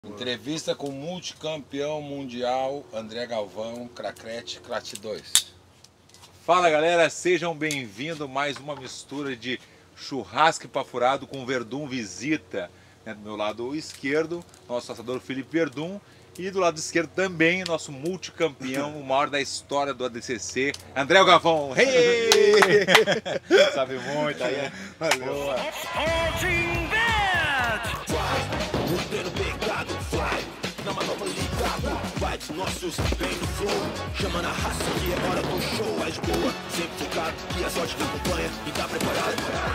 Entrevista com o multicampeão mundial André Galvão, Crackete, Crat 2. Fala galera, sejam bem-vindos a mais uma mistura de churrasco papurado com Verdun Visita. Do meu lado esquerdo, nosso assador Felipe Verdun. E do lado esquerdo também, nosso multicampeão, o maior da história do ADCC, André Galvão. Hey! Sabe muito aí. Valeu. Nossos bem no flow, chama na raça que é hora do show. É de boa, sempre focado, que a sorte te acompanha e tá preparado.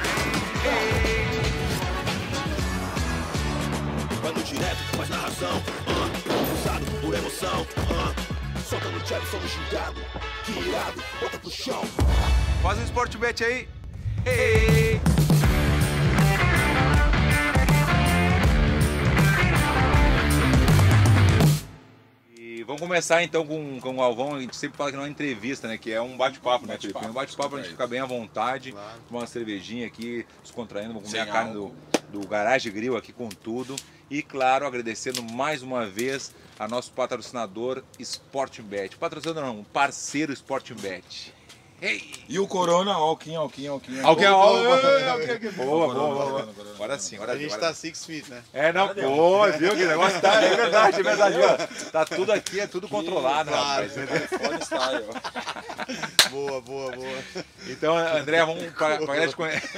Vai no direto, faz narração, usado por emoção, solta no chat, somos xingado, que irado, bota pro chão. Faz um Sportbet aí. Hey! Vamos começar então com o Galvão. A gente sempre fala que não é entrevista, né? Que é um bate-papo, né, Felipe? Um bate-papo pra gente ficar bem à vontade, claro. Tomar uma cervejinha aqui, descontraindo, vamos comer a carne do Garage Grill aqui com tudo. E claro, agradecendo mais uma vez a nosso patrocinador Sportbet. Patrocinador não, parceiro Sportbet. Hey. E o Corona, Alquim. Boa. Agora sim, agora a gente tá 6 feet, né? É, não, pô, viu que negócio tá, é verdade. Ó. Tá tudo aqui, é tudo controlado, rapaz. Boa. Então, André, vamos pra galera te conhecer.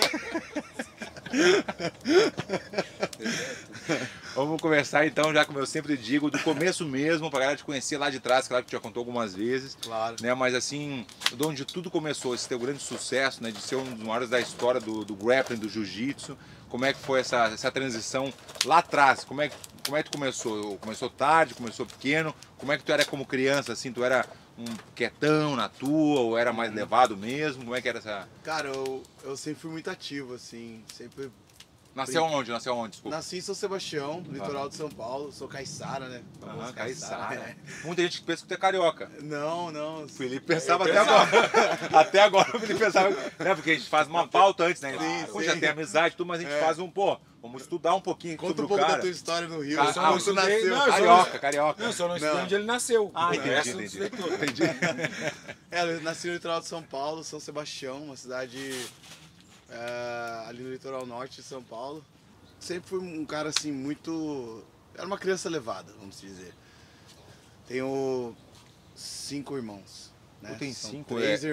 Vamos começar então, já como eu sempre digo, do começo mesmo, pra galera te conhecer lá de trás, claro que tu já contou algumas vezes. Claro. Né, mas assim, de onde tudo começou, esse teu grande sucesso, né, de ser um dos maiores da história do grappling, do jiu-jitsu, como é que foi essa transição lá atrás? Como é que tu começou? Começou tarde, começou pequeno? Como é que tu era como criança, assim, tu era um quietão na tua, ou era mais levado mesmo? Como é que era essa... Cara, eu sempre fui muito ativo, assim, sempre... Nasceu onde? Desculpa. Nasci em São Sebastião, litoral de São Paulo, sou caiçara, né? Caiçara. Muita gente pensa que tu é carioca. Não. O Felipe pensava até agora. Até agora o Felipe pensava, né? Porque a gente faz uma pauta antes, né? Sim. Já tem amizade e tudo, mas a gente faz vamos estudar um pouquinho Conta sobre um pouco o cara. da tua história no Rio. Você nasceu. Carioca. Não, só não estudei onde ele nasceu. Entendi. Eu nasci no litoral de São Paulo, São Sebastião, uma cidade ali no litoral norte de São Paulo. Sempre fui um cara assim muito... Era uma criança levada, vamos dizer. Tenho 5 irmãos. Né? Tu tem 5?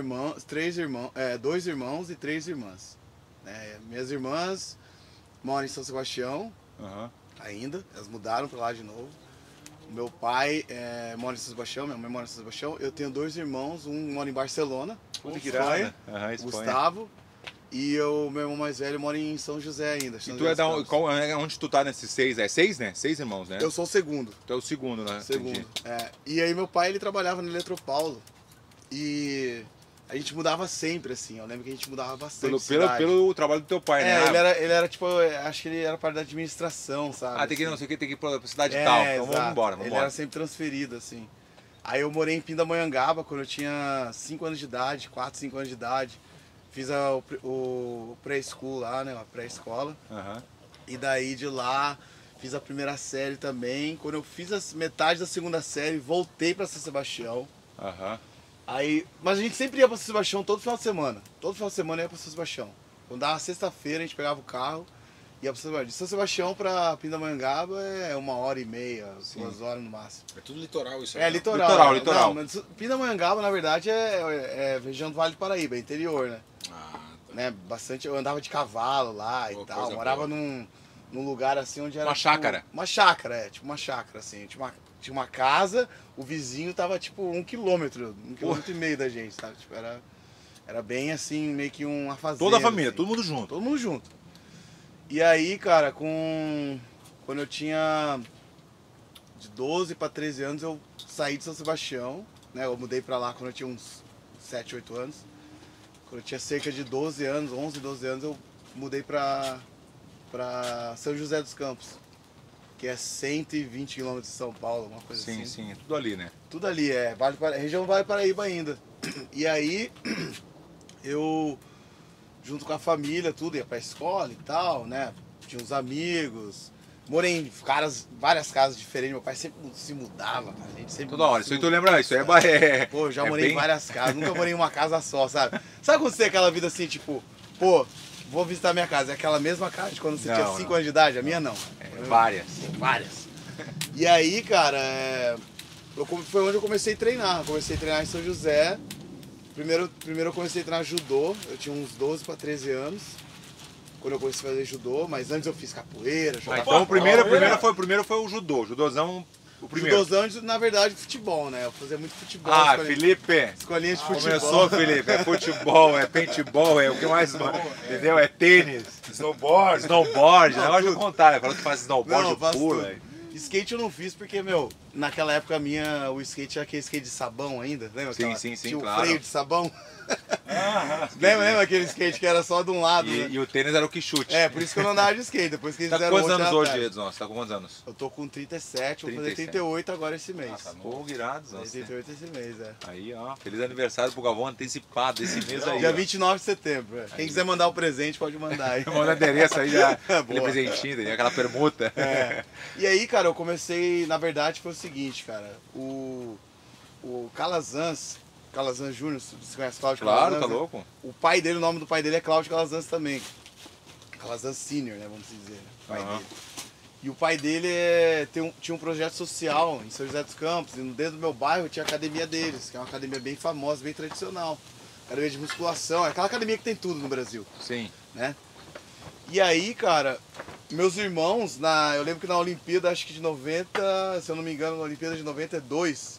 Dois irmãos e 3 irmãs. Minhas irmãs moram em São Sebastião, ainda. Elas mudaram pra lá de novo. Meu pai mora em São Sebastião, minha mãe mora em São Sebastião. Eu tenho 2 irmãos, um mora em Barcelona, Espanha, Gustavo. E meu irmão mais velho mora em São José ainda. E tu onde tu tá nesses 6? É 6, né? 6 irmãos, né? Eu sou o segundo. Tu é o segundo, né? Segundo. E aí meu pai, ele trabalhava no Eletropaulo. E a gente mudava sempre, assim. Eu lembro que a gente mudava bastante. Pelo trabalho do teu pai, né? Ele era tipo, acho que ele era parte da administração, sabe? Tem que ir, não sei o que, tem que ir pra cidade tal. Então vamos embora. Ele era sempre transferido, assim. Aí eu morei em Pindamonhangaba quando eu tinha 5 anos de idade, 4, 5 anos de idade. Fiz o pré-school lá, né? Uma pré-escola. E daí de lá fiz a primeira série também. Quando eu fiz a metade da segunda série, voltei pra São Sebastião. Mas a gente sempre ia pra São Sebastião todo final de semana. Todo final de semana ia pra São Sebastião. Quando dava sexta-feira, a gente pegava o carro e ia pra São Sebastião. De São Sebastião pra Pindamonhangaba é 1h30, 2 horas no máximo. É tudo litoral isso aí. É litoral. Litoral. Não, mas Pindamonhangaba, na verdade, é região do Vale do Paraíba, é interior, né? Né, bastante, eu andava de cavalo lá e tal, morava num lugar assim onde era... Uma chácara? Uma chácara, tipo uma chácara, assim, tinha uma casa, o vizinho tava tipo 1 quilômetro, 1,5 quilômetro da gente, sabe, tipo, era bem assim, meio que uma fazenda. Toda a família, assim. todo mundo junto? Todo mundo junto. E aí, cara, quando eu tinha de 12 para 13 anos, eu saí de São Sebastião, né, eu mudei pra lá quando eu tinha uns 7, 8 anos. Quando eu tinha cerca de 12 anos, 11, 12 anos, eu mudei pra São José dos Campos, que é 120 quilômetros de São Paulo, uma coisa assim. Sim, tudo ali, né? Tudo ali, região Vale do Paraíba ainda. E aí, eu, junto com a família, tudo, ia pra escola e tal, né? Tinha uns amigos, Morei em várias casas diferentes, meu pai sempre se mudava, cara. A gente sempre Toda hora, isso aí tu lembra, isso aí é... Pô, já morei em várias casas, nunca morei em uma casa só, sabe? Sabe quando você tem aquela vida assim, tipo, pô, vou visitar minha casa, é aquela mesma casa de quando você tinha 5 anos de idade? A minha não. Várias. Várias. E aí, cara, foi onde eu comecei a treinar. Eu comecei a treinar em São José. Primeiro eu comecei a treinar judô, eu tinha uns 12 para 13 anos. Quando eu comecei a fazer judô, mas antes eu fiz capoeira, jogava então o primeiro foi o judô, judôzão, o primeiro. Judôzão, na verdade, futebol, né? Eu fazia muito futebol. Felipe! Escolinha de futebol. Começou, Felipe, é futebol, é paintball, é o que mais, entendeu? É tênis, snowboard, negócio de contar, falando que faz snowboard, pula. Skate eu não fiz porque, meu, naquela época minha, o skate era aquele skate de sabão ainda, lembra? Sim, tinha claro. o freio de sabão. Lembra aquele skate que era só de um lado? E o tênis era o que chute. Por isso que eu não andava de skate. Depois que eles tá fizeram com quantos anos hoje, Edson? Você tá com quantos anos? Eu tô com 37, vou fazer 38 agora esse mês. Pô, irados, nossa. 38 esse mês, Aí, ó, feliz aniversário pro Galvão antecipado esse mês aí. Dia 29 de setembro. Quem quiser mandar o presente, pode mandar aí. Manda endereço aí já, aquele presentinho, aquela permuta. E aí, cara, eu comecei, na verdade, foi o seguinte, cara, o Calazans Júnior, você conhece Cláudio Calazans? Claro, tá louco. O pai dele, o nome do pai dele é Cláudio Calazans também. Calazans Senior, né, vamos dizer, né, o pai dele. E o pai dele tinha um projeto social em São José dos Campos, e dentro do meu bairro tinha a academia deles, que é uma academia bem famosa, bem tradicional. Academia de musculação, é aquela academia que tem tudo no Brasil. Sim. Né? E aí, cara, meus irmãos, eu lembro que na Olimpíada, acho que de 90, se eu não me engano, na Olimpíada de 92...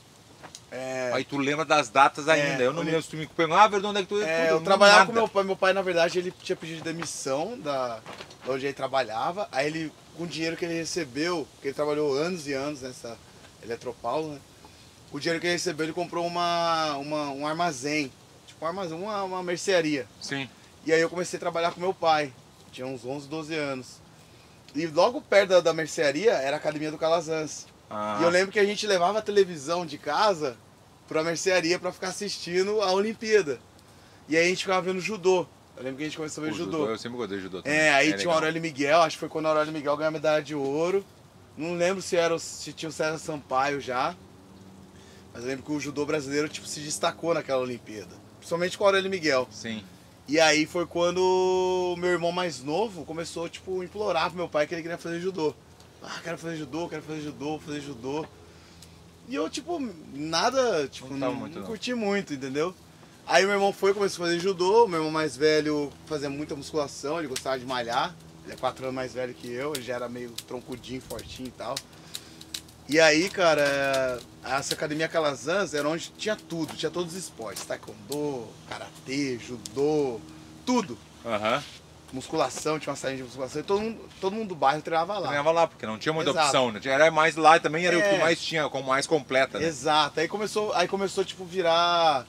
Aí tu lembra das datas ainda, eu não me lembro se tu me perguntou, onde é que tu... eu trabalhava com meu pai, na verdade, ele tinha pedido demissão da onde ele trabalhava, aí ele, com o dinheiro que ele recebeu, porque ele trabalhou anos e anos nessa Eletropaulo, né? O dinheiro que ele recebeu, ele comprou um armazém, tipo uma mercearia. Sim. E aí eu comecei a trabalhar com meu pai, tinha uns 11, 12 anos. E logo perto da mercearia era a academia do Calazans. E eu lembro que a gente levava a televisão de casa pra mercearia pra ficar assistindo a Olimpíada. E aí a gente ficava vendo judô. Eu lembro que a gente começou a ver judô. Eu sempre gostei de judô também. Aí tinha o Aurélio Miguel, acho que foi quando o Aurélio Miguel ganhou a medalha de ouro. Não lembro se tinha o César Sampaio já. Mas eu lembro que o judô brasileiro tipo, se destacou naquela Olimpíada. Principalmente com o Aurélio Miguel. Sim. E aí foi quando o meu irmão mais novo começou tipo, a implorar pro meu pai que ele queria fazer judô. Quero fazer judô, vou fazer judô. E eu, tipo, nada, tipo, não curti muito, entendeu? Aí meu irmão começou a fazer judô, meu irmão mais velho fazia muita musculação, ele gostava de malhar. Ele é 4 anos mais velho que eu, ele já era meio troncudinho, fortinho e tal. E aí, cara, essa academia Calazans era onde tinha tudo, tinha todos os esportes. Taekwondo, karatê, judô, tudo. Musculação, tinha uma saída de musculação e todo mundo do bairro treinava lá. Treinava lá, porque não tinha muita opção, né? Era mais lá também, era o que mais tinha, como mais completa, né? Exato, aí começou tipo, virar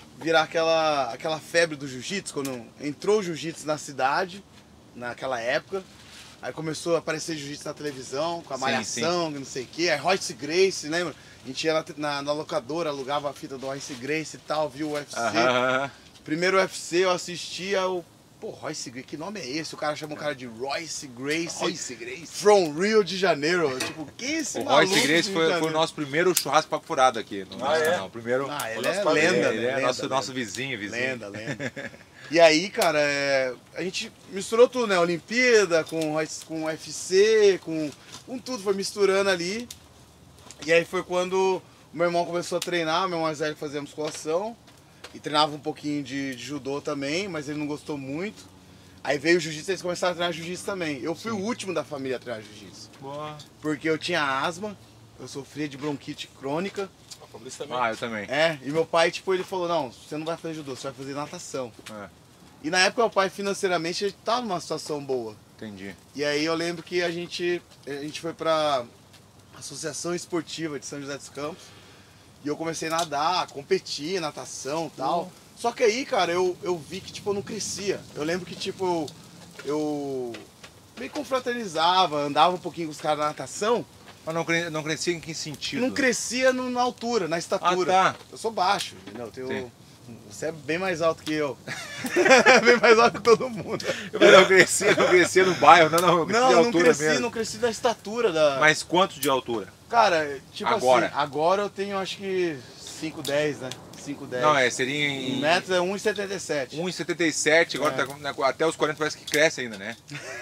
aquela febre do jiu-jitsu, quando entrou o jiu-jitsu na cidade, naquela época. Aí começou a aparecer jiu-jitsu na televisão, com a malhação, não sei o que. Aí Royce Gracie, lembra? A gente ia na locadora, alugava a fita do Royce Gracie e tal, viu o UFC. Primeiro UFC eu assistia Pô, Royce Gracie, que nome é esse? O cara chama o cara de Royce Gracie. From Rio de Janeiro. Tipo, que esse maluco? O Royce Gracie foi o nosso primeiro churrasco papo furado aqui no nosso canal. Primeiro, ele é lenda. Ele é nosso vizinho. Lenda. E aí, cara, a gente misturou tudo, né? Olimpíada, com UFC, com tudo, foi misturando ali. E aí foi quando o meu irmão começou a treinar, meu irmão mais velho fazia musculação. E treinava um pouquinho de judô também, mas ele não gostou muito. Aí veio o jiu-jitsu e eles começaram a treinar jiu-jitsu também. Eu fui o último da família a treinar jiu-jitsu. Porque eu tinha asma, eu sofria de bronquite crônica. Eu também. E meu pai, tipo, ele falou, não, você não vai fazer judô, você vai fazer natação. E na época meu pai, financeiramente, ele tava numa situação boa. Entendi. E aí eu lembro que a gente foi pra Associação Esportiva de São José dos Campos. E eu comecei a nadar, competir, natação e tal. Só que aí, cara, eu vi que, tipo, eu não crescia. Eu lembro que, tipo, eu meio confraternizava, andava um pouquinho com os caras na natação. Mas não crescia em que sentido? Não crescia na altura, na estatura. Ah, tá. Eu sou baixo, entendeu? Você é bem mais alto que eu. Bem mais alto que todo mundo. Eu cresci no bairro, eu cresci de altura mesmo. Não cresci da estatura da... Mas quanto de altura? Cara, tipo Agora? assim, agora eu tenho acho que 5'10", né? 5'10". Não, seria em... metros é 1,77. 1,77, agora tá, até os 40 parece que cresce ainda, né?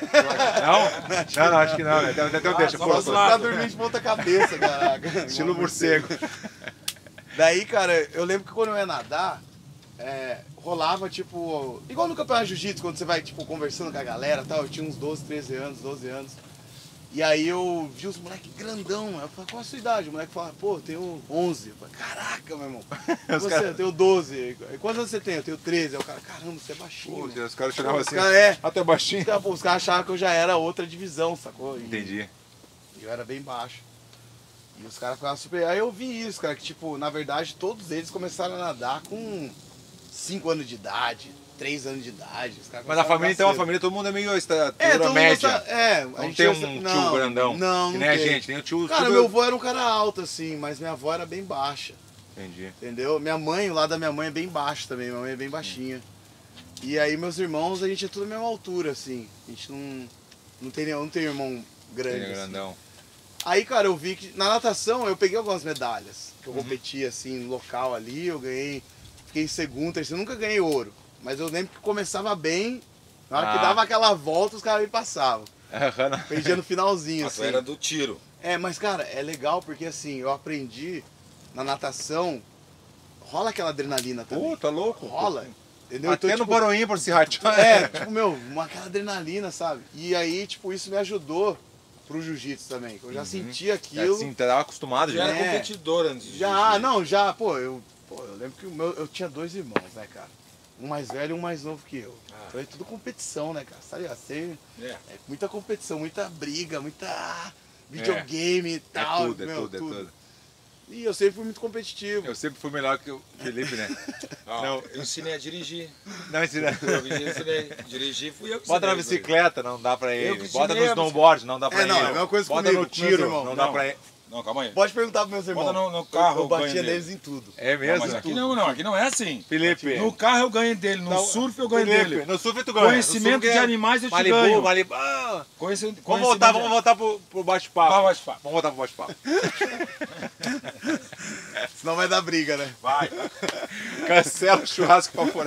Não? Não, acho que não, né? Até eu deixo. Só ficar dormindo de ponta cabeça, caraca. Estilo morcego. Daí, cara, eu lembro que quando eu ia nadar, rolava, tipo, igual no campeonato de jiu-jitsu, quando você vai, tipo, conversando com a galera e tal, eu tinha uns 12 anos. E aí eu vi os moleques grandão, eu falei, qual a sua idade? O moleque fala, pô, eu tenho 11. Eu falei, caraca, meu irmão. Eu tenho 12. Quantos anos você tem? Eu tenho 13. Aí o cara, caramba, você é baixinho. Pô, os caras choravam assim, até baixinho. Os caras achavam que eu já era outra divisão, sacou? Entendi. Eu era bem baixo. E os caras ficavam super... Aí eu vi isso, cara, que tipo, na verdade, todos eles começaram a nadar com 5 anos de idade, 3 anos de idade. Mas a família, então, todo mundo é meio estatura média. Não tem um tio grandão. Não, que nem a gente, tem o tio... Cara, meu avô era um cara alto, assim, mas minha avó era bem baixa. Entendi. Entendeu? Minha mãe, o lado da minha mãe é bem baixo também, minha mãe é bem baixinha. E aí meus irmãos, a gente é tudo a mesma altura, assim. A gente não tem irmão grande, Tem grandão. Assim. Aí, cara, eu vi que na natação eu peguei algumas medalhas. Que eu competi, assim, no local ali, eu ganhei, fiquei em segundo, terceiro, nunca ganhei ouro. Mas eu lembro que começava bem, na hora que dava aquela volta, os caras me passavam. Perdia no finalzinho, assim. Era do tiro. Mas, cara, é legal porque, assim, eu aprendi na natação, rola aquela adrenalina também. Pô, tá louco? Rola. Entendeu? Até então, no Baroinha por se ratear. Aquela adrenalina, sabe? E aí, tipo, isso me ajudou pro jiu-jitsu também. Eu já sentia aquilo. Sim, tava acostumado já. Já era competidor antes de eu lembro que eu tinha 2 irmãos, né, cara? Um mais velho e um mais novo que eu. Então é tudo competição, né, cara? Sabe assim? Muita competição, muita briga, muita videogame e tal. É tudo. E eu sempre fui muito competitivo. Eu sempre fui melhor que o Felipe, né? Não, eu ensinei a dirigir. Não ensinei. Eu ensinei a dirigir, fui eu que Bota na bicicleta, não dá pra ele. Bota no snowboard, não dá pra ele. Não, é a mesma coisa Bota comigo, no tiro, não dá pra ele. Não, calma aí. Pode perguntar pros meus irmãos. Bota no carro, eu batia neles em tudo. É mesmo? Mas aqui não, aqui não é assim. Felipe. No carro eu ganho dele, no surf eu ganho dele. No surf tu ganha. Conhecimento de animais eu te ganho. Vamos voltar pro bate-papo. Vamos voltar pro bate-papo. Senão vai dar briga, né? Vai. Cancela o churrasco pra fora.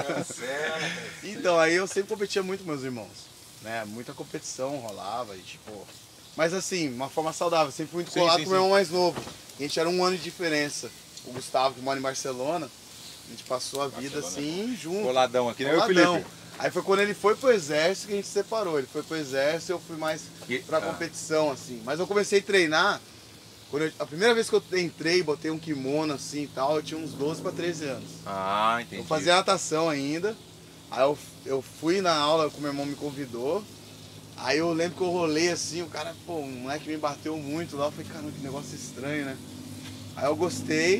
Então, aí eu sempre competia muito com meus irmãos. Né? Muita competição rolava e tipo... Mas assim, uma forma saudável. Sempre fui muito colado com o meu irmão mais novo. A gente era 1 ano de diferença. O Gustavo, que mora em Barcelona, a gente passou a vida assim, junto. Coladão aqui, né? O Felipe. Aí foi quando ele foi pro exército que a gente se separou. Ele foi pro exército e eu fui mais pra competição, assim. Mas eu comecei a treinar, a primeira vez que eu entrei, botei um kimono assim e tal, eu tinha uns 12 para 13 anos. Ah, entendi. Eu fazia natação ainda. Aí eu fui na aula que o meu irmão me convidou. Aí eu lembro que eu rolei assim, o cara, pô, um moleque me bateu muito lá. Eu falei, caramba, que negócio estranho, né? Aí eu gostei.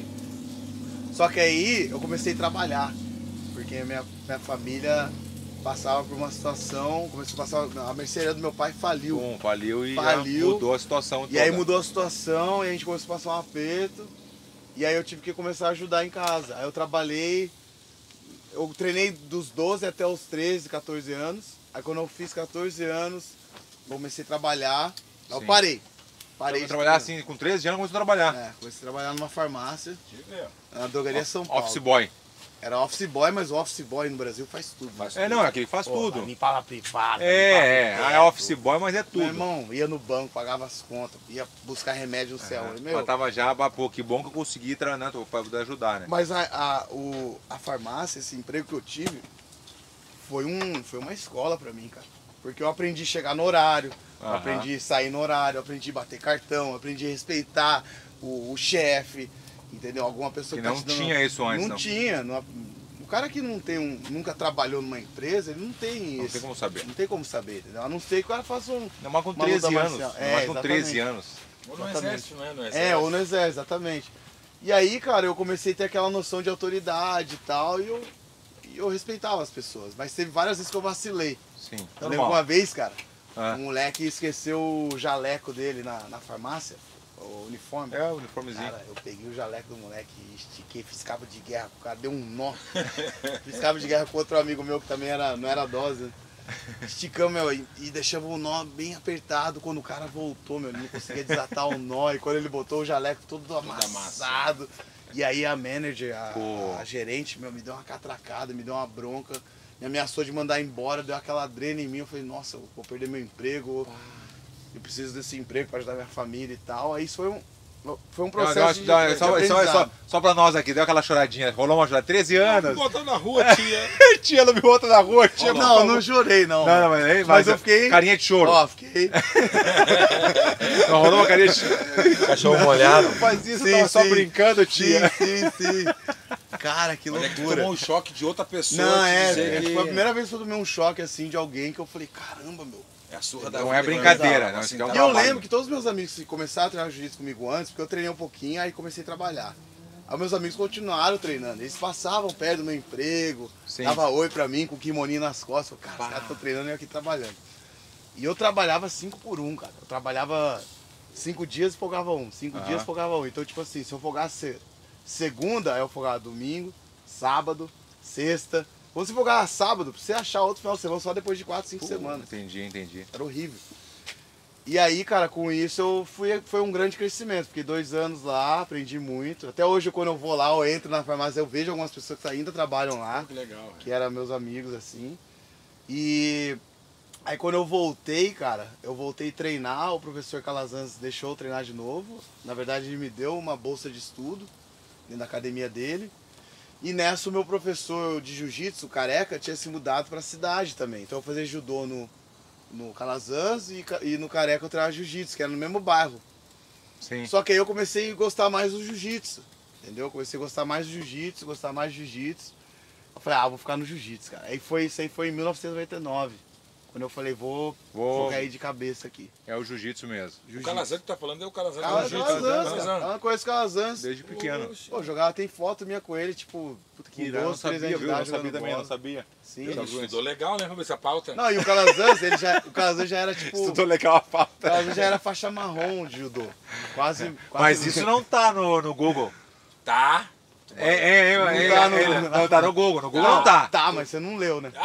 Só que aí eu comecei a trabalhar. Porque minha família passava por uma situação, começou a passar, a mercearia do meu pai faliu. Faliu e mudou a situação toda. E aí mudou a situação e a gente começou a passar um aperto. E aí eu tive que começar a ajudar em casa. Aí eu trabalhei, eu treinei dos 12 até os 13, 14 anos. Aí quando eu fiz 14 anos, comecei a trabalhar. Eu parei. Parei de trabalhar assim, com 13 anos comecei a trabalhar. Comecei a trabalhar numa farmácia, na drogaria São Paulo. Office boy. Era office boy, mas o office boy no Brasil faz tudo. Não, é que ele faz tudo. Limpar a privada. É office boy, mas é tudo. Meu irmão, ia no banco, pagava as contas, ia buscar remédio no céu. Eu tava já, pô, que bom que eu consegui treinar pra poder ajudar, né? Mas a farmácia, esse emprego que eu tive, foi uma escola pra mim, cara. Porque eu aprendi a chegar no horário, aprendi a sair no horário, aprendi a bater cartão, aprendi a respeitar o chefe, entendeu? Alguma pessoa que não tinha isso antes, não tinha. O cara que nunca trabalhou numa empresa, ele não tem isso. Não tem como saber. Não tem como saber, entendeu? A não ser que o cara faça Não, mas com 13 anos. Mas com 13 anos. Ou no exército, não é? No exército. Ou no exército, exatamente. E aí, cara, eu comecei a ter aquela noção de autoridade e tal, e eu respeitava as pessoas. Mas teve várias vezes que eu vacilei. Sim. Eu lembro uma vez, cara, um moleque esqueceu o jaleco dele na farmácia. o uniforme. É, o uniformezinho. Cara, eu peguei o jaleco do moleque e estiquei, fiz cabo de guerra com o cara, deu um nó. Fiz cabo de guerra com outro amigo meu que também não era dose, né? Esticamos, meu, e deixamos o nó bem apertado. Quando o cara voltou, meu, ele não conseguia desatar o nó. E quando ele botou o jaleco todo amassado. E aí a manager, a gerente, meu, me deu uma catracada, me deu uma bronca. Me ameaçou de mandar embora, deu aquela drena em mim. Eu falei, nossa, eu vou perder meu emprego. Eu preciso desse emprego para ajudar minha família e tal. Aí isso foi um processo de aprendizado. Só pra nós aqui, deu aquela choradinha. Rolou uma choradinha, 13 anos. Me botou na rua, tia. Tia, não me botou na rua, tia. Não chorei, não. Não, mas eu fiquei... Carinha de choro. Ó, fiquei... Não, rolou uma carinha de choro. Cachorro molhado. Não faz isso, tava só brincando, tia. Sim. Cara, que loucura. É que tomou um choque de outra pessoa. Não, que... foi a primeira vez que eu tomei um choque assim de alguém que eu falei, caramba, meu. É a surra da Não vida, é brincadeira, não, não. assim, É um E eu lembro que todos os meus amigos que começaram a treinar jiu-jitsu comigo antes, porque eu treinei um pouquinho, aí comecei a trabalhar. Aí meus amigos continuaram treinando. Eles passavam perto do meu emprego, dava oi pra mim com o kimoninho nas costas. Eu, cara, os caras estão treinando e eu aqui trabalhando. E eu trabalhava 5 por 1, cara. Eu trabalhava 5 dias e folgava 1. 5 dias e folgava 1. Então, tipo assim, se eu folgasse segunda, aí eu folgava domingo, sábado, sexta. Quando você folgava sábado, pra você achar outro final de semana só depois de 4, 5 semanas. Entendi. Era horrível. E aí, cara, com isso foi um grande crescimento. Fiquei 2 anos lá, aprendi muito. Até hoje, quando eu vou lá, eu entro na farmácia, eu vejo algumas pessoas que ainda trabalham lá. Que legal. Que eram meus amigos, assim. E aí, quando eu voltei, cara, eu voltei a treinar. O professor Calazans deixou eu treinar de novo. Na verdade, ele me deu uma bolsa de estudo dentro da academia dele. E nessa, o meu professor de jiu-jitsu, o Careca, tinha se mudado para a cidade também. Então eu fazia judô no Calazans e no Careca eu treinava jiu-jitsu, que era no mesmo bairro. Sim. Só que aí eu comecei a gostar mais do jiu-jitsu, entendeu? Eu comecei a gostar mais do jiu-jitsu, Eu falei, vou ficar no jiu-jitsu, cara. Isso aí foi em 1999. Quando eu falei, vou cair de cabeça aqui. É o jiu-jitsu mesmo. O Calazans que tá falando é o Calazans. Eu conheço o Calazans. Desde pequeno. Pô, jogava, tem foto minha com ele, tipo, puta que Eu não sabia, viu? Não sabia também, não sabia. Sim. Ele estudou legal, né? Vamos ver essa pauta. Não, e o Calazans, o Calazans já era tipo... Estudou legal a pauta. O Calazans já era faixa marrom de judô. Quase Mas isso não tá no Google. Tá. Não tá no Google. No Google não tá. Tá, mas você não leu, né?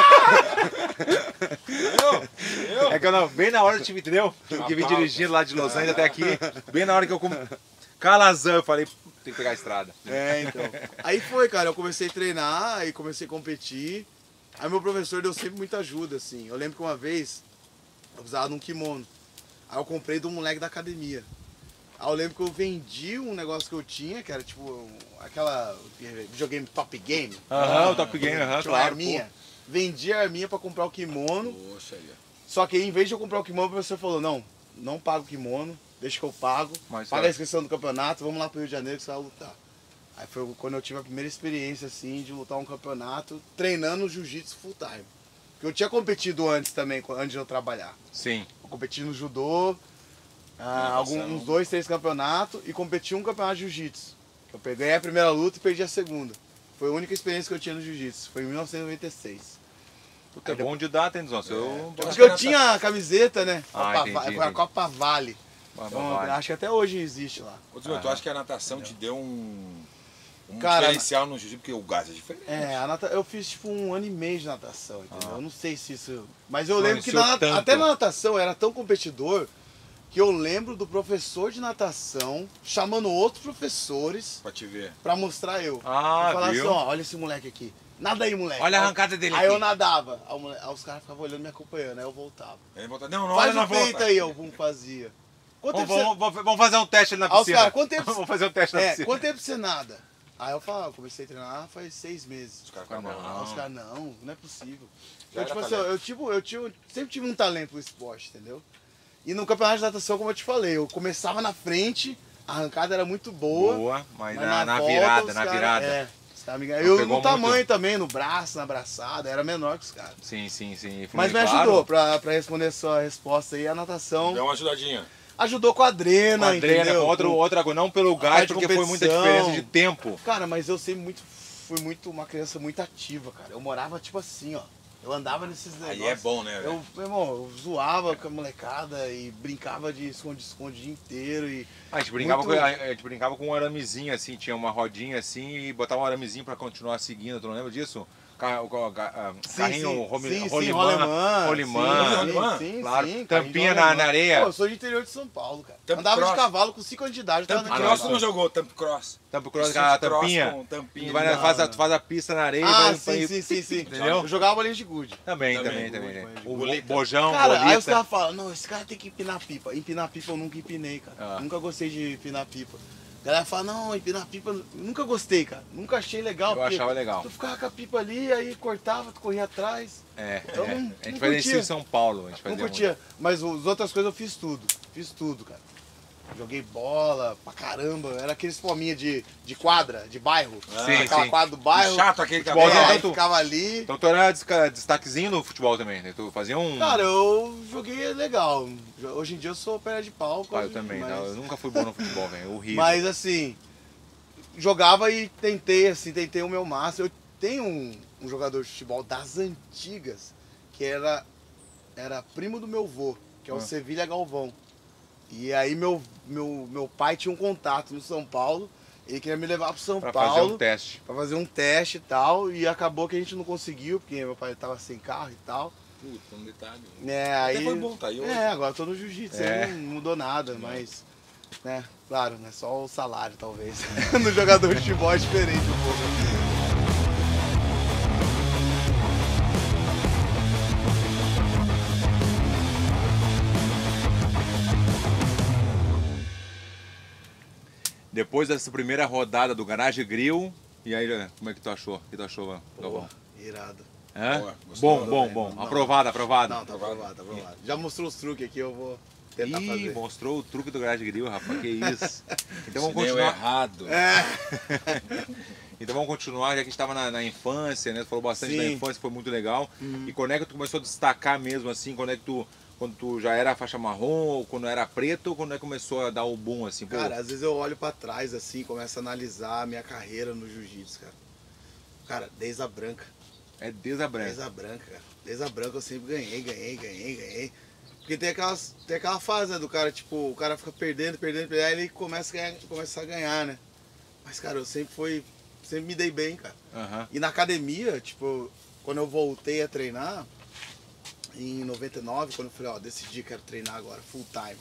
É que eu não, bem na hora eu tive, entendeu? Eu que vim dirigindo lá de Los Angeles até aqui, bem na hora que eu Calazans, eu falei, tem que pegar a estrada. Então. Aí foi, cara, eu comecei a treinar, aí comecei a competir. Aí meu professor deu sempre muita ajuda, assim. Eu lembro que uma vez eu precisava de um kimono. Aí eu comprei do moleque da academia. Aí eu lembro que eu vendi um negócio que eu tinha, que era tipo aquela videogame Top Game. O Top Game, claro. Arminha. Vendi a arminha pra comprar o kimono. Poxa aí. Só que aí, em vez de eu comprar o kimono, o professor falou, não paga o kimono, deixa que eu pago. Paga a inscrição do campeonato, vamos lá pro Rio de Janeiro que você vai lutar. Aí foi quando eu tive a primeira experiência, assim, de lutar um campeonato, treinando jiu-jitsu full time. Porque eu tinha competido antes também, antes de eu trabalhar. Sim. Eu competi no judô, uns 2, 3 campeonatos, e competi um campeonato de jiu-jitsu. Eu peguei a primeira luta e perdi a segunda. Foi a única experiência que eu tinha no jiu-jitsu, foi em 1996. Puta, é bom de data, hein, Zon? Porque eu tinha a camiseta, né? Entendi. Foi a Copa Vale. Então, acho que até hoje existe lá. Ô, Desmil, tu acha que a natação te deu um Cara, diferencial no jiu-jitsu? Porque o gás é diferente. Eu fiz tipo 1 ano e meio de natação, entendeu? Eu não sei se isso... Mas eu lembro que até na natação eu era tão competidor que eu lembro do professor de natação chamando outros professores Pra te ver. pra mostrar eu. Ah, eu falava viu? assim, olha esse moleque aqui. Nada aí, moleque. Olha a arrancada dele Aí aqui. eu nadava. Aí os caras ficavam olhando, me acompanhando. Aí eu voltava. Ele volta, não, Faz olha na o peito volta. aí, eu fazia. Vamos fazer um teste ali na Aí os piscina. caras, quanto tempo... Vamos fazer um teste na piscina. Quanto tempo você nada? Aí eu falava, eu comecei a treinar faz 6 meses. Os caras falam, Os caras, não é possível. Já Eu, tipo era assim, eu sempre tive um talento pro esporte, entendeu? E no campeonato de natação, como eu te falei, eu começava na frente, a arrancada era muito boa. Mas na volta, virada, na virada. Eu no tamanho também, no braço, na braçada, era menor que os caras. Sim. Mas me ajudou, pra responder a sua resposta aí, a natação deu uma ajudadinha. ajudou com a adrena, entendeu? Com outra coisa, não pelo gás, porque foi muita diferença de tempo. Cara, mas eu sempre fui uma criança muito ativa, cara. Eu morava tipo assim, ó. Eu andava nesses negócios. Aí é bom, né, velho? Meu irmão, eu zoava com a molecada e brincava de esconde-esconde o dia inteiro. E A gente brincava com um aramezinho, assim, tinha uma rodinha assim e botava um aramezinho pra continuar seguindo, tu não lembra disso? Carrinho rolimã, sim, tampinha na areia. Pô, eu sou de interior de São Paulo, cara. Thumb Andava cross. de cavalo com 5 anos de idade. Thumb cross tu não jogou, Thumb cross. Thumb cross, aquela tampinha. Com tampinha. Tu faz a pista na areia Ah, e vai... sim. Entendeu? Eu jogava bolinha de gude. Também. Gude. O bojão, Cara, aí os bolita. caras falam, não, esse cara tem que empinar pipa. Empinar pipa eu nunca empinei, cara. Ah. Nunca gostei de empinar pipa. A galera fala, não, empinar pipa, nunca gostei, cara. Nunca achei legal. Eu porque achava legal. Tu ficava com a pipa ali, aí cortava, tu corria atrás. A Eu gente não fazia curtia. isso em São Paulo. A gente Não fazia curtia. Mas as outras coisas eu fiz tudo, cara. Joguei bola pra caramba. Era aqueles fominha de quadra, de bairro. Sim, Aquela sim. quadra do bairro. Chato aquele Futebol, cabelo. Aí tu- ficava ali. Então tu era destaquezinho no futebol também, né? Tu fazia um... Cara, eu joguei legal. Hoje em dia eu sou perna de pau. eu também, mas... não, eu nunca fui bom no futebol, velho. Horrível. Mas assim, jogava e tentei o meu máximo. Eu tenho um jogador de futebol das antigas que era primo do meu vô, que é o Sevilha Galvão. E aí meu pai tinha um contato no São Paulo, ele queria me levar pro São Pra Paulo fazer um teste. pra fazer um teste e tal, e acabou que a gente não conseguiu, porque meu pai tava sem carro e tal. Puta, um detalhe. Aí, foi bom, tá aí hoje. agora eu tô no jiu-jitsu, aí não mudou nada, mas, né, claro, né, só o salário talvez. No jogador de futebol é diferente um pouco. Depois dessa primeira rodada do Garage Grill, e aí, como é que tu achou? O que tu achou, Galvão? Irado. Hã? Boa, gostou? Bom. Não. Aprovado. Não, tá aprovado. Já mostrou os truques aqui, eu vou tentar Ih, fazer. mostrou o truque do Garage Grill, rapaz, que isso. Então vamos Deu continuar. errado. Então vamos continuar, já que a gente estava na infância, né? Tu falou bastante Sim. da infância, foi muito legal. E quando é que tu começou a destacar mesmo, assim? Quando tu já era faixa marrom, ou quando era preto, ou quando é que começou a dar o boom, assim? Pô, Cara, às vezes eu olho pra trás assim, começo a analisar a minha carreira no jiu-jitsu, cara. Cara, desde a branca. é desde a branca. Desde a branca, cara. Desde a branca eu sempre ganhei. Porque tem aquela fase, né, do cara, tipo, o cara fica perdendo, aí ele começa a ganhar, né? Mas, cara, eu sempre me dei bem, cara. Aham. E na academia, tipo, quando eu voltei a treinar, em 99, quando eu falei, ó, decidi que quero treinar agora, full time.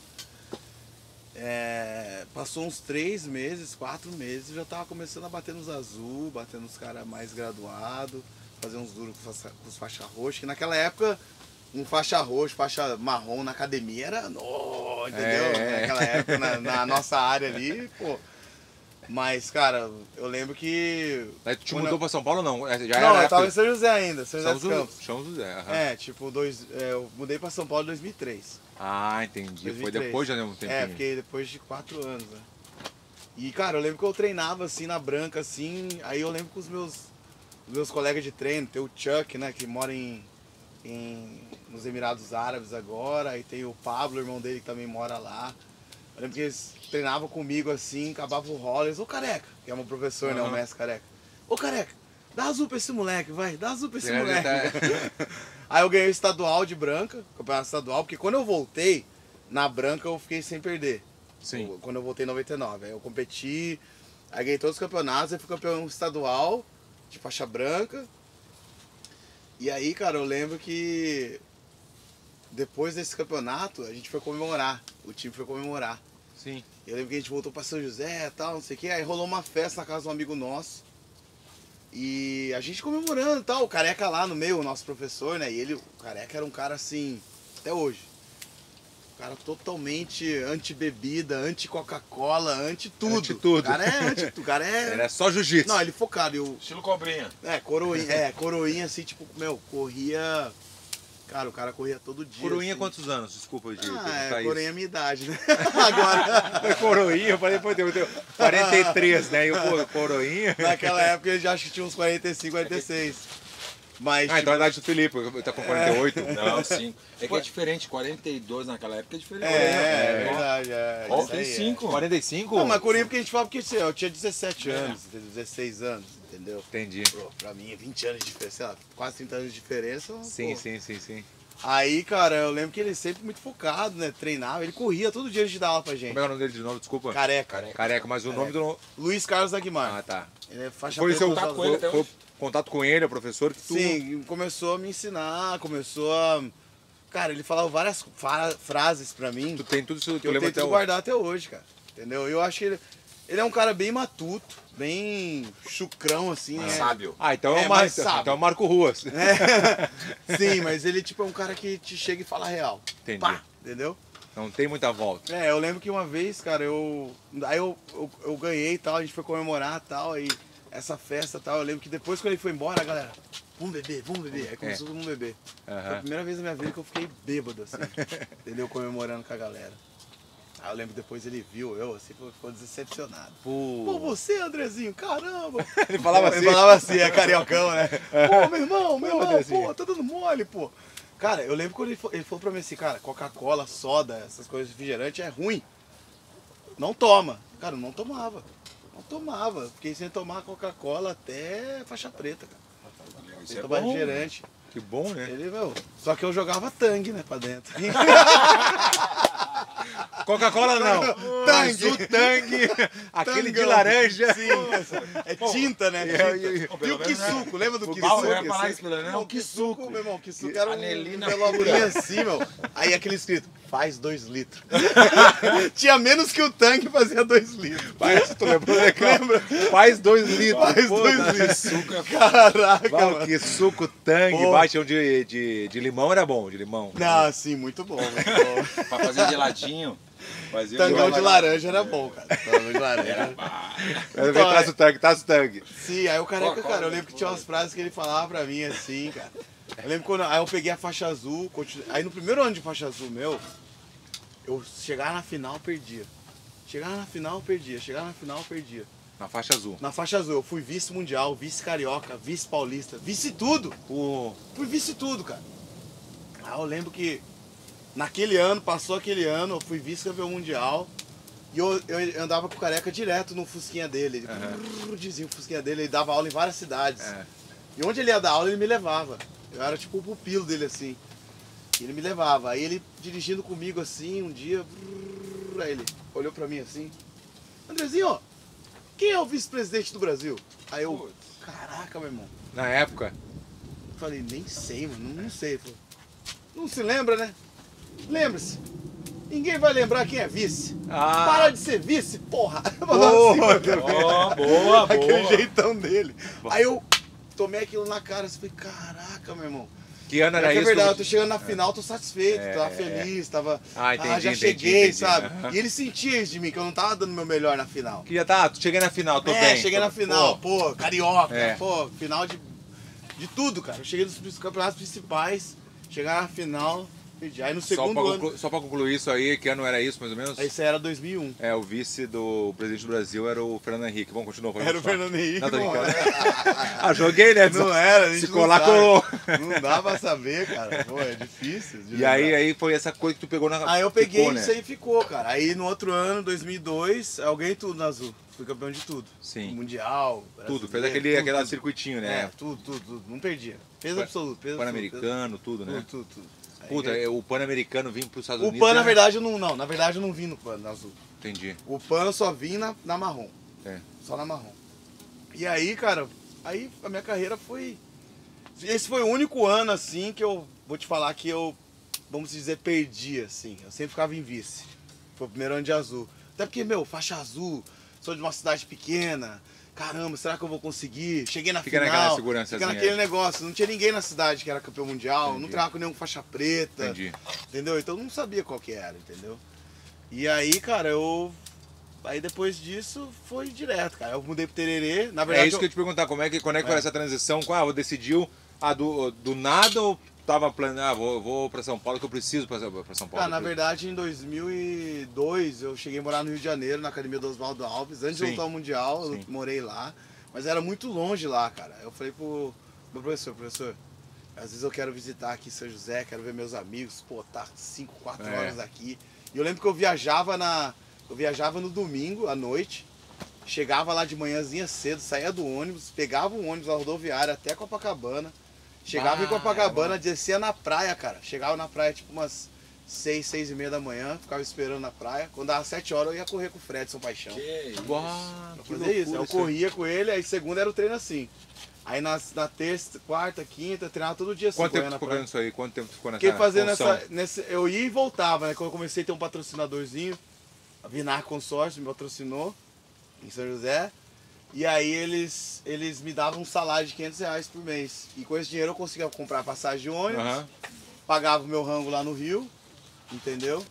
Passou uns 3 meses, 4 meses, eu já tava começando a bater nos azul, bater nos caras mais graduados, fazer uns duros com os faixa roxa, que naquela época, um faixa roxa, faixa marrom na academia era, entendeu? Naquela época, na nossa área ali, pô. Mas, cara, eu lembro que... Aí tu te mudou pra São Paulo ou não? Já Não, era eu tava em São José ainda, São José dos Campos. São José, aham. Eu mudei pra São Paulo em 2003. Ah, entendi. 2003. Foi depois de um tempinho. Fiquei depois de 4 anos, né? E, cara, eu lembro que eu treinava, assim, na branca, assim, aí eu lembro com os meus colegas de treino, tem o Chuck, né, que mora nos Emirados Árabes agora, aí tem o Pablo, irmão dele, que também mora lá. Eu lembro que eles treinavam comigo, assim, acabava o rola, eles, ô Careca, que é meu professor, né, o mestre Careca. Ô Careca, dá azul pra esse moleque, vai, dá azul pra esse moleque. Aí eu ganhei o estadual de branca, campeonato estadual, porque quando eu voltei, na branca eu fiquei sem perder. Sim. Quando eu voltei em 99. Aí eu competi, aí ganhei todos os campeonatos, aí fui campeão estadual, de faixa branca. E aí, cara, eu lembro que depois desse campeonato, a gente foi comemorar, o time foi comemorar. Sim. Eu lembro que a gente voltou pra São José e tal, não sei o que, aí rolou uma festa na casa de um amigo nosso. E a gente comemorando e tal, o Careca lá no meio, o nosso professor, né? E o Careca era um cara assim, até hoje. Um cara totalmente anti-bebida, anti-Coca-Cola, anti-tudo. Anti-tudo. O cara é anti-tudo, o cara é... Era só jiu-jitsu. Não, ele focado. Estilo cobrinha. Coroinha assim, tipo, corria... Cara, o cara corria todo dia. Coroinha assim. Quantos anos? Desculpa de perguntar isso. Coroinha é minha idade, né? Agora... Coroinha, eu falei, pô, tem 43, né? E o Coroinha... Naquela época ele já acho que tinha uns 45, 46. Mas, então a idade do Felipe, tá com 48. Não, sim. É que é diferente, 42 naquela época é diferente. verdade. Ó, tem 5. 45? Não, mas Coroinha porque a gente fala porque assim, eu tinha 17 anos, 16 anos. entendeu? Entendi. Pô, pra mim, 20 anos de diferença, sei lá, quase 30 anos de diferença. Sim, pô. sim. Aí, cara, eu lembro que ele sempre muito focado, né? Treinava, ele corria todo dia antes de dar aula pra gente. Como é o nome dele de novo? Desculpa. Careca. Careca, mas o nome do... Luiz Carlos Aguimar. Ah, tá. Ele é faixa Foi preta seu nos com ele alunos. até foi hoje. contato com ele, o professor, que tu... Sim, começou a me ensinar, começou a... Cara, ele falava várias frases pra mim Tu tem tudo isso, que tu eu lembra tento até hoje. guardar até hoje, cara. Entendeu? Eu acho que ele é um cara bem matuto, bem chucrão, assim, né? Sábio. Ah, então é, mais sábio. então é o Marco Ruas. Sim, mas ele tipo é um cara que te chega e fala a real. Entendi. Pá, entendeu? Não tem muita volta. Eu lembro que uma vez, cara, eu ganhei e tal, a gente foi comemorar e tal, aí essa festa e tal, eu lembro que depois quando ele foi embora, a galera, vamos beber. Aí começou todo mundo beber. Foi a primeira vez na minha vida que eu fiquei bêbado, assim, entendeu? Comemorando com a galera. Aí eu lembro que depois ele viu eu, assim, ficou decepcionado. Pô, você, Andrezinho, caramba! Ele falava assim? Ele falava assim, é cariocão, né? Pô, meu irmão, Andrezinho. pô, tá dando mole, pô. Cara, eu lembro quando ele falou pra mim assim, cara, Coca-Cola, soda, essas coisas refrigerante é ruim. Não toma. Cara, eu não tomava. Não tomava. Fiquei sem tomar Coca-Cola até faixa preta, cara. Isso Sem é tomar bom. refrigerante. Que bom, né? Ele, só que eu jogava tangue, né, pra dentro. Coca-Cola não. Mas o Tang, aquele de laranja. Sim, é tinta, né? Tinta. E o Kisuko, lembra do Kisuko? Eu ia falar isso, pelo menos. Não, o Kisuko, meu irmão, o Kisuko era um Anelina envelopinho assim, meu. Aí aquele escrito, faz 2 litros. Tinha menos que o tanque, fazia 2 litros. Parece, tu lembrou, né? Faz 2 litros. Faz Pô, 2 tá. litros. Caraca, Vai, mano. que suco Tang, Pô. bate de limão era bom, de limão. Não, sim, muito bom, muito bom. Pra fazer geladinho. Fazia Tangão de geladinho. laranja era bom, cara. Tangão de laranja. Então, traz o Tang. Sim, aí o careca, Coca-Cola, cara, eu lembro que tinha umas frases que ele falava pra mim assim, cara. Eu lembro quando aí eu peguei a faixa azul, aí no primeiro ano de faixa azul meu, eu chegava na final, perdia. Chegava na final, perdia. Na faixa azul. Na faixa azul, eu fui vice-mundial, vice-carioca, vice-paulista, vice-tudo. Pô, Fui vice-tudo, cara. Aí eu lembro que naquele ano, passou aquele ano, eu fui vice-campeão mundial. E eu andava com o careca direto no fusquinha dele. Ele dizia o fusquinha dele, ele dava aula em várias cidades. E onde ele ia dar aula, ele me levava. Eu era tipo o pupilo dele, assim. E ele me levava. Aí ele dirigindo comigo assim, um dia. Aí ele olhou pra mim assim. Andrezinho, ó, quem é o vice-presidente do Brasil? Aí eu, caraca, meu irmão. na época. Eu falei, nem sei, mano, não sei. Falei, não se lembra, né? Lembra-se. Ninguém vai lembrar quem é vice. Ah. Para de ser vice, porra. Boa, Boa, Aquele boa. jeitão dele. Aí eu tomei aquilo na cara, assim, falei, caraca, meu irmão. Que ano era É isso? verdade, eu tô chegando na final, tô satisfeito, É, tava feliz, tava. Ah, entendi, já entendi, cheguei, entendi. sabe? Aham. E ele sentia isso de mim, que eu não tava dando meu melhor na final. Que já tá, tu cheguei na final, tô bem. Cheguei na final, pô, carioca, É. pô, final de tudo, cara. Eu cheguei nos campeonatos principais, chegar na final, perdi. Aí no segundo ano. Só pra concluir isso aí, que ano era isso, mais ou menos? Esse era 2001. É, o vice do presidente do Brasil era o Fernando Henrique. Vamos continuar. Era o Fernando Henrique. Não, tô pô. brincando. Ah, joguei, né? Não era, a gente Se não colar, sabe. colou. Não dá pra saber, cara. Pô, é difícil. de E aí, lembrar. aí foi essa coisa que tu pegou na... Aí eu peguei ficou, isso né? aí e ficou, cara. Aí no outro ano, 2002, eu ganhei tudo na Azul. Fui campeão de tudo. Sim. Mundial, Tudo, fez brasileiro, aquele tudo. circuitinho, né? Tudo. Não perdia. Peso Pan- absoluto. Peso Pan-americano, tudo, né? Tudo. Aí Puta, ganhei. o Pan-americano vinha pros Estados O Unidos. PAN, na né? verdade, eu não. Na verdade, eu não vim no PAN, na Azul. Entendi. O PAN eu só vim na marrom. É. Só na marrom. E aí, cara, aí a minha carreira foi... Esse foi o único ano, assim, que eu vou te falar que eu, vamos dizer, perdi, assim. Eu sempre ficava em vice. Foi o primeiro ano de Azul. Até porque, meu, faixa azul, sou de uma cidade pequena. Caramba, será que eu vou conseguir? Cheguei na Fica final. naquela segurançazinha. Fica naquele negócio. Não tinha ninguém na cidade que era campeão mundial. Entendi. Não treinava com nenhum faixa preta. Entendi. Entendeu? Então eu não sabia qual que era, entendeu? E aí, cara, aí depois disso foi direto, cara. Eu mudei pro Tererê, na verdade. É isso que eu ia te perguntar, quando é que foi essa transição? Ah, decidiu do nada ou tava planejando, vou pra São Paulo que eu preciso pra São Paulo? Cara, na verdade, em 2002 eu cheguei a morar no Rio de Janeiro, na Academia do Oswaldo Alves. Antes de Sim. voltar ao Mundial, eu Sim. morei lá. Mas era muito longe lá, cara. Eu falei pro meu professor, às vezes eu quero visitar aqui São José, quero ver meus amigos, pô, tá 5, 4 É. horas aqui. E eu lembro que eu viajava no domingo à noite, chegava lá de manhãzinha cedo, saía do ônibus, pegava o ônibus na rodoviária até Copacabana. Chegava em Copacabana, descia na praia, cara. Chegava na praia tipo umas 6, 6 e meia da manhã, ficava esperando na praia. Quando dava 7 horas eu ia correr com o Fredson Paixão. Que isso? Pra fazer isso. Eu corria com ele, aí segunda era o treino assim. Aí na terça, quarta, quinta, treinava todo dia assim. Quanto tempo ficou fazendo isso aí? Quanto tempo ficou nessa Fiquei fazendo função? eu ia e voltava, né? Quando eu comecei a ter um patrocinadorzinho, a Vinar Consórcio me patrocinou em São José. E aí eles me davam um salário de R$500 por mês. E com esse dinheiro eu conseguia comprar passagem de ônibus, pagava o meu rango lá no Rio, entendeu?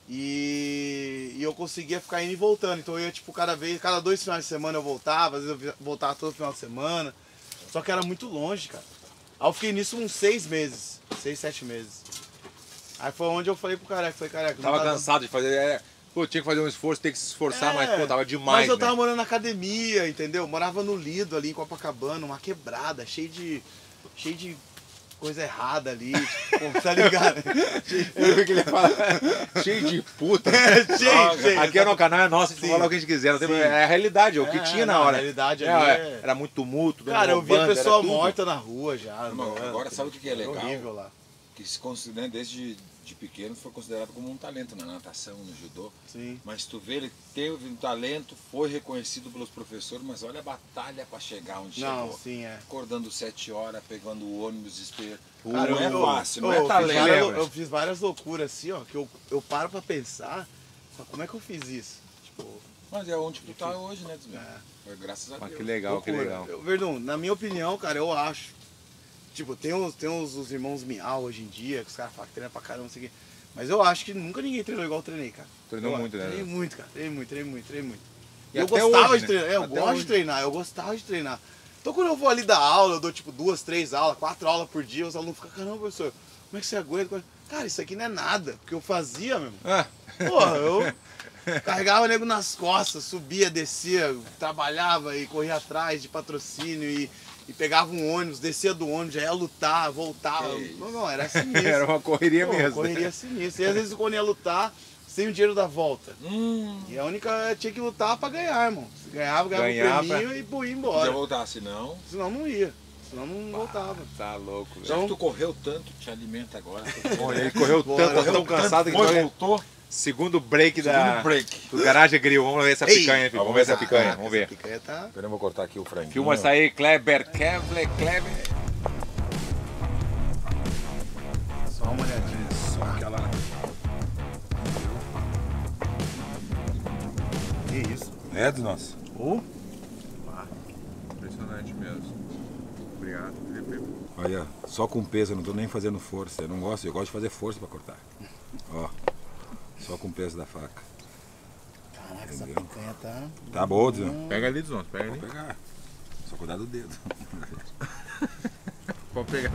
E eu conseguia ficar indo e voltando. Então eu ia tipo cada 2 finais de semana eu voltava, às vezes eu voltava todo final de semana. Só que era muito longe, cara. Aí eu fiquei nisso uns 6 meses, 6, 7 meses. Aí foi onde eu falei pro careca, Tava cansado de fazer, pô, tinha que fazer um esforço, tem que se esforçar, mas pô, tava demais, mas eu tava morando na academia, entendeu? Morava no Lido ali em Copacabana, uma quebrada, cheio de coisa errada ali, tipo, tá ligado? Eu vi que ele fala, cheio de puta. cheio. Aqui no canal é nosso, a gente fala o que a gente quiser. É a realidade, é o que tinha na hora. A realidade ali era muito tumulto. Cara, eu via pessoa morta na rua já. Não, agora sabe o que é legal? Horrível lá. Que se considera, desde de pequeno, foi considerado como um talento na natação, no judô. Sim. Mas tu vê, ele teve um talento, foi reconhecido pelos professores, mas olha a batalha para chegar onde chegou. Sim, é. Acordando 7 horas, pegando o ônibus, espelho. Cara, Não é fácil, não é talento. Eu fiz várias loucuras assim, ó, que eu paro pra pensar, como é que eu fiz isso? Tipo, mas é onde tu tá hoje, né, Desmir? Foi graças a Deus. Que legal, loucura. que legal. Verdun, na minha opinião, cara, eu acho. Tipo, tem os irmãos Miau hoje em dia, que os caras falam que treinam pra caramba, não sei o quê. Mas eu acho que nunca ninguém treinou igual eu treinei, cara. Treinou muito, né? Treinei muito, cara. Treinei muito. E eu até gostava hoje, de treinar. né? Eu Até gosto hoje. de treinar, eu gostava de treinar. Então quando eu vou ali dar aula, eu dou tipo 2, 3 aulas, 4 aulas por dia, os alunos ficam, caramba, professor, como é que você aguenta? Cara, isso aqui não é nada. Porque eu fazia, meu irmão. Porra, eu carregava o nego nas costas, subia, descia, trabalhava e corria atrás de patrocínio e pegava um ônibus, descia do ônibus, já ia lutar, voltava. Não, era sinistro. Era uma correria mesmo. Correria sinistra. E às vezes quando ia lutar, sem o dinheiro da volta. E a única tinha que lutar pra ganhar, irmão. Se ganhava o prêmio e ia embora. Podia voltar, senão não ia. Senão não voltava. Tá louco, velho. Já que tu correu tanto, te alimenta agora. Bom, ele correu tanto, tão cansado que voltou. Segundo break break. do Garage Grill. Vamos ver essa picanha, filho. Vamos ver essa picanha. Vamos ver. Essa picanha tá... Pera, eu vou cortar aqui o franguinho. Filma essa aí, Kleber. Só uma olhadinha. Só aquela... Que isso? É do nosso. Impressionante mesmo. Obrigado, Felipe. Olha, só com peso, eu não tô nem fazendo força. Eu gosto de fazer força pra cortar. Ó, só com o peso da faca. Caraca, essa picanha tá... Tá boa, Dzão? Pega ali, Dzão, pega ali. Vou pegar. Só cuidar do dedo. Pode pegar.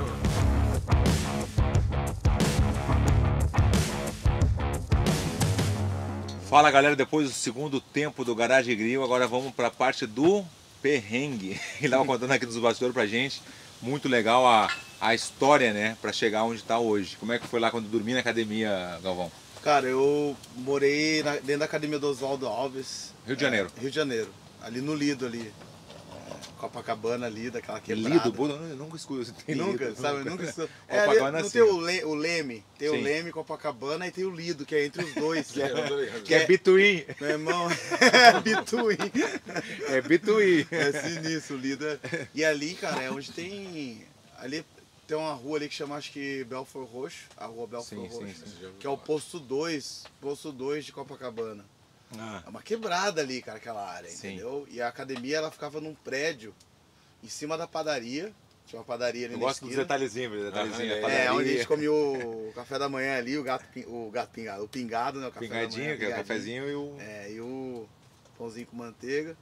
Fala, galera, depois do segundo tempo do Garage Grill, agora vamos para a parte do perrengue. Ele estava contando aqui dos bastidores pra gente. Muito legal a história, né, para chegar onde está hoje. Como é que foi lá quando dormi na academia, Galvão? Cara, eu morei dentro da academia do Oswaldo Alves. Rio de Janeiro. Rio de Janeiro. Ali no Lido ali. Copacabana ali, daquela quebrada. Lido? Eu nunca escuto. Nunca, sabe? Nunca escuto. Copacabana não assim. tem o Leme. Tem o Leme, Copacabana e tem o Lido, que é entre os dois. Que é Bituí. Meu irmão, é Bituí. É Bituí. É sinistro, o Lido. E ali, cara, é onde tem... Ali tem uma rua ali que chama, acho que Belfort Roxo. A rua Belfort Roxo. Sim. Que é o posto 2 de Copacabana. É uma quebrada ali, cara, aquela área, entendeu? E a academia, ela ficava num prédio em cima da padaria. Tinha uma padaria ali na esquina. Eu gosto dos detalhezinhos, onde a gente comia o café da manhã ali, o pingado, né? O café pingadinho, da manhã, que é o cafezinho e o... e o pãozinho com manteiga.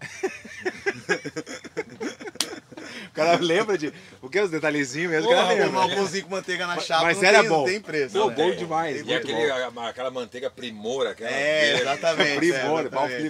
O cara lembra de... O que é os detalhezinhos mesmo? O cara lembra. O pãozinho com manteiga na chapa mas era bom. Não tem preço. Pô, bom demais. E aquela manteiga primor, aquela... exatamente. Primor.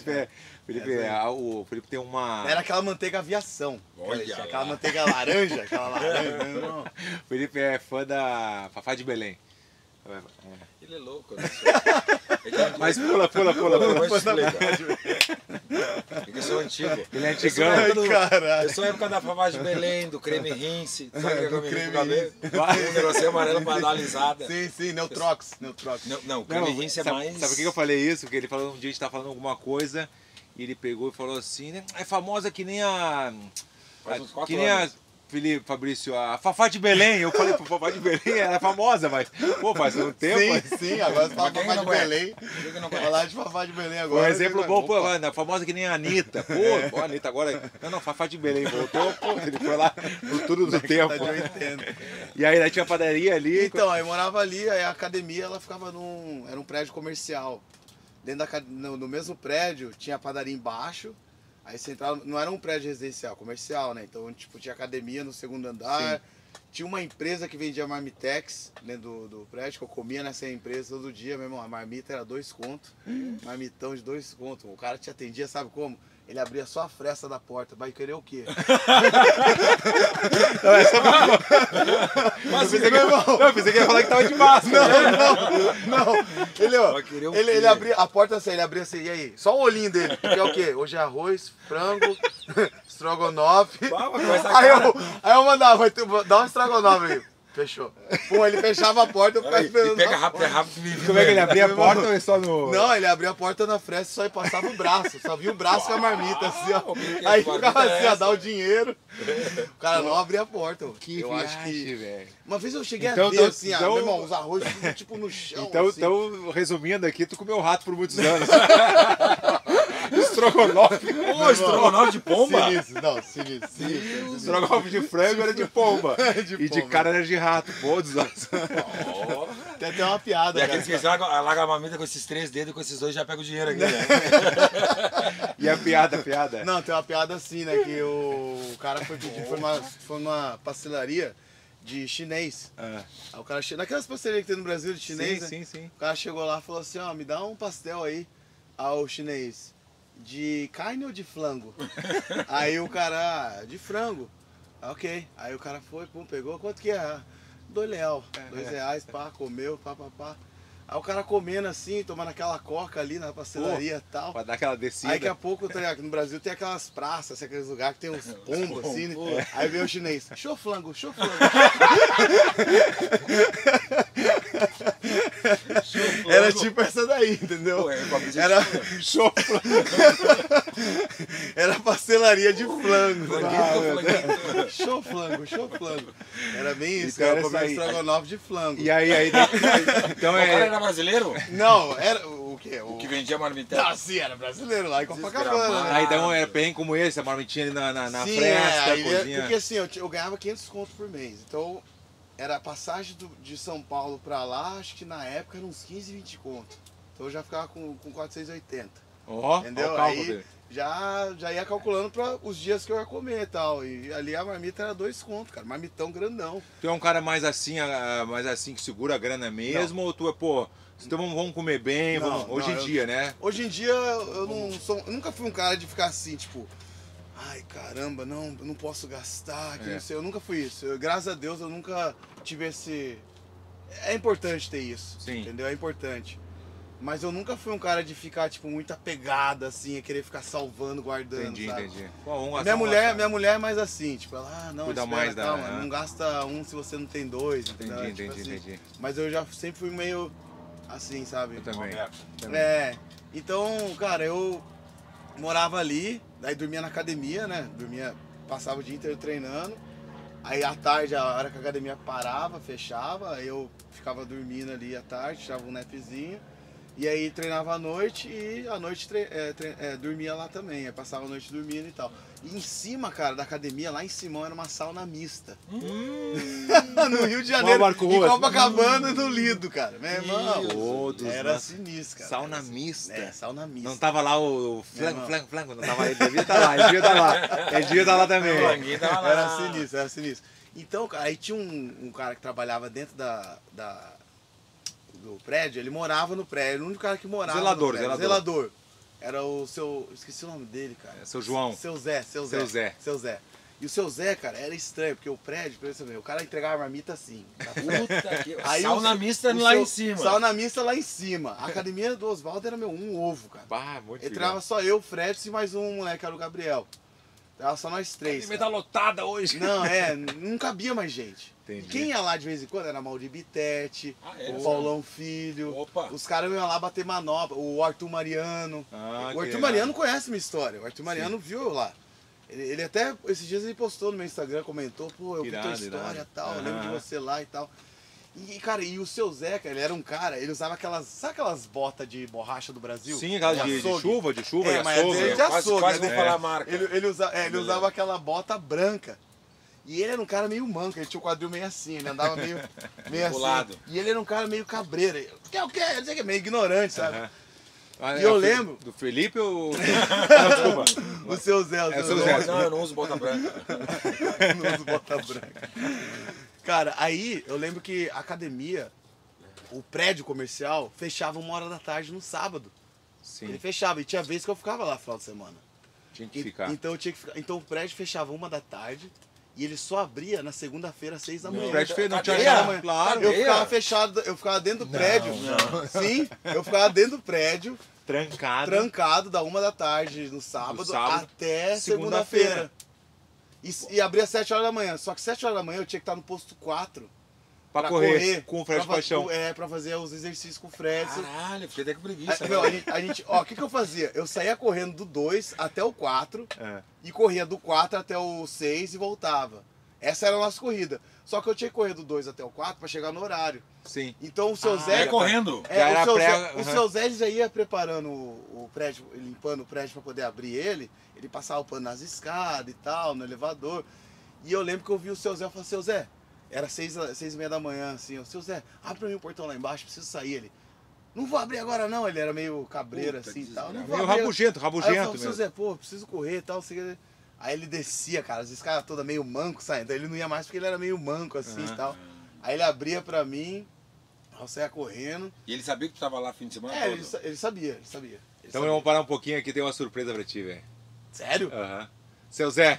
O Felipe tem uma... Era aquela manteiga aviação. Olha aquela manteiga laranja, não. O Felipe é fã da Fafá de Belém. Ele é louco, né? Mas pula. Eu vou explicar. Eu sou antigo. Ele é antigão. Eu sou a época da Favagem de Belém, do creme rinse. Sabe o que é o creme rinse? Um negocinho amarelo para dar alisada. Sim, Neutrox. Não, o creme rinse é mais... Sabe por que eu falei isso? Porque ele falou um dia a gente tava falando alguma coisa e ele pegou e falou assim, né? É famosa que nem a... Faz uns 4 que nem a... anos. Felipe, Fabrício, a Fafá de Belém. Eu falei, pô, Fafá de Belém era famosa, mas... Pô, faz um tempo. Sim, agora você fala Quem Fafá não de conhece? Belém. Falar de Fafá de Belém agora. Um exemplo bom, pô, Opa. a famosa que nem a Anitta. Pô, a Anitta agora... Não, Fafá de Belém voltou, pô, ele foi lá no tudo do tempo. Tá de 80. E aí tinha padaria ali. Então, aí eu morava ali, aí a academia ela ficava era um prédio comercial. Dentro no mesmo prédio tinha a padaria embaixo. Aí você entrava, não era um prédio residencial, comercial, né? Então, tipo, tinha academia no segundo andar. Sim. Tinha uma empresa que vendia marmitex dentro do prédio, que eu comia nessa empresa todo dia, meu irmão. A marmita era 2 contos, marmitão de 2 contos. O cara te atendia, sabe como? Ele abria só a fresta da porta. Vai querer o quê? Mas eu pensei que ia falar que tava de máscara. Não. Ele abria a porta assim, ele abria assim, e aí? Só o olhinho dele. Que é o quê? Hoje é arroz, frango, estrogonofe. Aí eu mandava, dá um estrogonofe aí. Fechou. Pô, ele fechava a porta e eu ficava esperando. Pega rápido. Como é que ele abria a porta ou é só no... Não, ele abria a porta na fresta e só passava o braço. Só via o braço com a marmita, assim, ó. Aí ficava assim, ó, dá o dinheiro. O cara não abria a porta. Que eu viagem, acho que... velho. Uma vez eu cheguei a ver, assim, meu irmão, os arroz tudo, tipo no chão, Então, assim. então, resumindo aqui, tu comeu rato por muitos anos. Estrogonofe. Ô, estrogonofe de pomba? Sinistro. Estrogonofe de frango era de pomba. E de cara era de rato. Pô, desastre. Tem até uma piada, E cara. aqueles que largam a mamita com esses 3 dedos, com esses 2 já pega o dinheiro aqui, né? E a piada? Não, tem uma piada assim, né? Que o cara foi pedir, foi numa pastelaria de chinês. Aí o cara chegou, naquelas pastelarias que tem no Brasil de chinês, né? Sim. O cara chegou lá e falou assim, ó, me dá um pastel aí ao chinês. De carne ou de flango? Aí o cara, de frango. Ok. Aí o cara foi, pum, pegou, quanto que é? R$2, pá, comeu, pá. Aí o cara comendo assim, tomando aquela coca ali na pastelaria e tal. Pra dar aquela descida. Aí daqui a pouco, aqui no Brasil tem aquelas praças, aqueles lugares que tem uns pombos assim, né? Aí veio o chinês, show flango. Era tipo essa daí, entendeu? Era show flango. Era pastelaria de flango. Show flango. Era bem isso, então cara. Comia estrogonofe de flango. E aí então O cara era brasileiro? Não, era o quê? O que vendia marmitex? Ah, sim, era brasileiro lá em Copacabana, né? Aí então era bem como esse, a marmitinha ali na Sim, fresta, aí, cozinha. porque assim, eu ganhava 500 contos por mês. Então, era a passagem de São Paulo pra lá, acho que na época eram uns 15, 20 contos. Então eu já ficava com 480. Ó, Entendeu? o cálculo Aí dele. já ia calculando para os dias que eu ia comer e tal. E ali a marmita era 2 contos, cara. Marmitão grandão. Tu é um cara mais assim que segura a grana mesmo, ou tu é, pô, então vamos comer bem, hoje em dia, né? Hoje em dia eu eu nunca fui um cara de ficar assim, tipo, ai caramba, eu não posso gastar, que não sei, eu nunca fui isso. Graças a Deus eu nunca tive esse... É importante ter isso, Sim. Entendeu? É importante. Mas eu nunca fui um cara de ficar, tipo, muito apegado, assim, a querer ficar salvando, guardando, Entendi. Pô, minha mulher é mais assim, tipo, ela, não, cuida espera, mais calma, da... não gasta um se você não tem 2. Entendi. Mas eu já sempre fui meio assim, sabe? Eu também. Então, cara, eu morava ali, daí dormia na academia, né? Passava o dia inteiro treinando. Aí à tarde, a hora que a academia parava, fechava, aí eu ficava dormindo ali à tarde, tirava um napzinho. E aí treinava à noite e à noite dormia lá também. Aí passava a noite dormindo e tal. E em cima, cara, da academia, lá em cima era uma sauna mista. No Rio de Janeiro, em Copacabana e no Lido, cara. Meu irmão, era sinistro, cara. Sauna mista. Sauna mista. Não tava lá o flango, não tava, ele devia estar lá, ele devia estar lá também. Era sinistro. Então, cara, aí tinha um cara que trabalhava dentro do prédio, ele morava no prédio, era o único cara que morava no prédio. Zelador. Era o seu... Esqueci o nome dele, cara. Seu João. Seu Zé. E o seu Zé, cara, era estranho, porque o prédio, por exemplo, o cara entregava a marmita assim. Puta que... Aí Sauna mista lá em cima. Sauna mista lá em cima. A academia do Oswaldo era, um ovo, cara. Bah, muito Entrava só eu, o Fred e mais um moleque, que era o Gabriel. Tava só nós três. Vai estar lotada hoje. Não, não cabia mais gente. Entendi. Quem ia lá de vez em quando era Maldi Bitete, o Paulão Filho. Opa. Os caras iam lá bater manobra. O Arthur Mariano. O Arthur Mariano conhece minha história. O Arthur Mariano viu eu lá. Ele até, esses dias ele postou no meu Instagram, comentou, pô, eu vi tua história e tal, eu lembro de você lá e tal. E, cara, e o seu Zé, cara, ele era um cara, ele usava aquelas, sabe aquelas botas de borracha do Brasil? Sim, aquelas de chuva, é, mas de açougue. Quase vou falar a marca. Ele usava aquela bota branca. E ele era um cara meio manco, ele tinha o quadril meio assim, ele andava meio assim. E ele era um cara meio cabreiro. O que? Não sei o que, meio ignorante, sabe? E eu lembro... Do Felipe ou... Desculpa. O seu Zé. Não, eu não uso bota branca. Não uso bota branca. Cara, aí eu lembro que a academia, o prédio comercial, fechava 1h da tarde no sábado. Sim. Ele fechava, e tinha vezes que eu ficava lá no final de semana. Tinha que ficar. Então eu tinha que ficar. Então o prédio fechava 1h da tarde e ele só abria na segunda-feira, às 6 da manhã. O prédio não tinha nada. Claro. Eu ficava fechado, eu ficava dentro do prédio. Sim, eu ficava dentro do prédio. Trancado da 1h da tarde no sábado até segunda-feira. E abria às 7h da manhã. Só que 7h da manhã eu tinha que estar no posto 4 pra correr com o Fred Paixão. Pra fazer os exercícios com o Fred. Caralho, fiquei até com preguiça. A gente, ó, o que eu fazia? Eu saía correndo do 2 até o 4 e corria do 4 até o 6 e voltava. Essa era a nossa corrida. Só que eu tinha que correr do 2 até o 4 pra chegar no horário. Sim. Então o seu Zé... correndo? O seu Zé já ia preparando o prédio, limpando o prédio pra poder abrir ele. Ele passava o pano nas escadas e tal, no elevador. E eu lembro que eu vi o seu Zé, eu falei, seu Zé, era 6h30 da manhã, assim, o seu Zé, abre pra mim o portão lá embaixo, preciso sair. Ele, não vou abrir agora não, ele era meio cabreiro assim e tal. Meio rabugento Aí eu falei, mesmo. seu Zé, pô, preciso correr e tal, assim. Aí ele descia, cara, as escadas todas meio manco saindo, então ele não ia mais porque ele era meio manco assim e tal. Aí ele abria pra mim, eu saía correndo. E ele sabia que tu tava lá fim de semana? Ele sabia. Então vamos parar um pouquinho aqui, tem uma surpresa pra ti, velho. Sério? Seu Zé.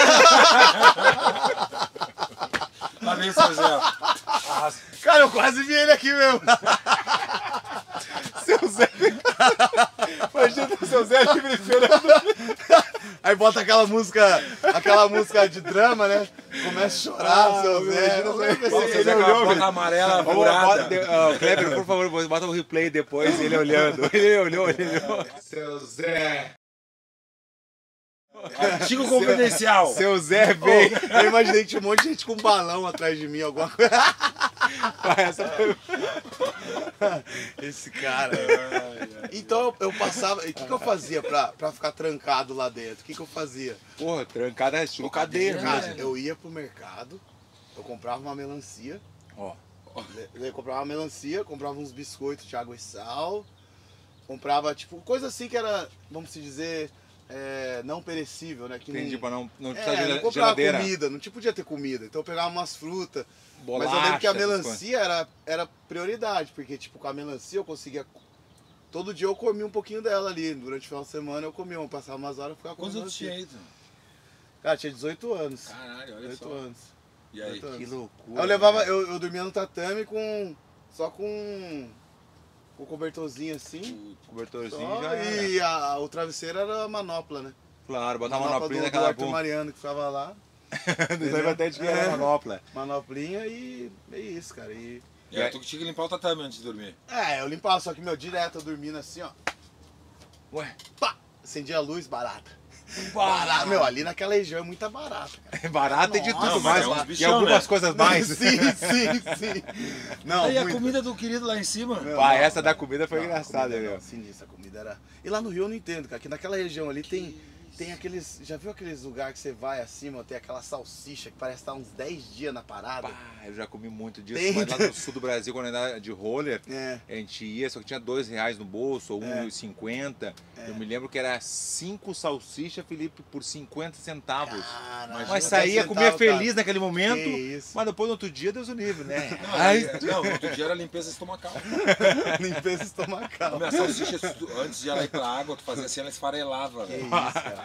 Lá vem o seu Zé. Cara, eu quase vi ele aqui mesmo. Seu Zé. Imagina o seu Zé aqui me esperando. Aí bota aquela música de drama, né? Começa a chorar, seu Zé. Ele olhou, bota amarela, furada. Kleber, por favor, bota o replay depois, ele olhando. Ele olhou. Seu Zé. Artigo confidencial. Seu Zé veio. Eu imaginei que tinha um monte de gente com um balão atrás de mim, alguma coisa. Esse cara. Então eu passava. E o que eu fazia pra ficar trancado lá dentro? O que eu fazia? Porra, trancada é estilo cadeia, Cara, mesmo. eu ia pro mercado, eu comprava uma melancia. Eu comprava uma melancia, comprava uns biscoitos de água e sal. Comprava, tipo, coisa assim que era, vamos se dizer. Não perecível, né? Que entendi, pra não precisar não de comprava geladeira. Comida, não podia ter comida. Então eu pegava umas frutas. Bolacha, mas eu lembro que a melancia era prioridade, porque tipo, com a melancia eu conseguia. Todo dia eu comia um pouquinho dela ali. Durante o final de semana eu comia, eu passava umas horas e ficava comendo. Quantos anos tinha aí? Cara, tinha 18 anos. Caralho, olha 18 só. anos. E aí? Que loucura. Eu levava, eu dormia no tatame só com o cobertorzinho assim. O cobertorzinho Só, já era. e o travesseiro era a manopla, né? Claro, botar uma manopla manoplinha do naquela Arthur Mariano que ficava lá. Não lembra até de que era manopla. Manoplinha e é isso, cara. E aí, tu que tinha que limpar o tatame antes de dormir. eu limpava, só que, direto eu dormindo assim, ó. Ué? Pá! Acendia a luz, barata. Barata, ali naquela região é muita barata, cara. Barata e de tudo mais. bichão, E algumas né? coisas mais. Sim. Não, Aí a muito. comida do querido lá em cima. Pá, essa da comida foi engraçada, meu. meu. Sinistra, a comida era... E lá no Rio eu não entendo, cara, que naquela região ali tem aqueles... Já viu aqueles lugares que você vai acima, tem aquela salsicha que parece estar uns 10 dias na parada? Pá, eu já comi muito disso. Tem. Mas lá no sul do Brasil, quando eu andava de roller, É. a gente ia, só que tinha R$2 no bolso, ou R$1,50. Eu me lembro que era 5 salsichas, Felipe, por 50 centavos. Caralho, Mas saía, comia feliz naquele momento, Que isso. mas depois no outro dia, Deus o livre, né? Não, no outro dia era limpeza estomacal. Limpeza estomacal. A minha salsicha, antes de ela ir pra água, tu fazia assim, ela esfarelava. Que velho. isso, cara. Nossa.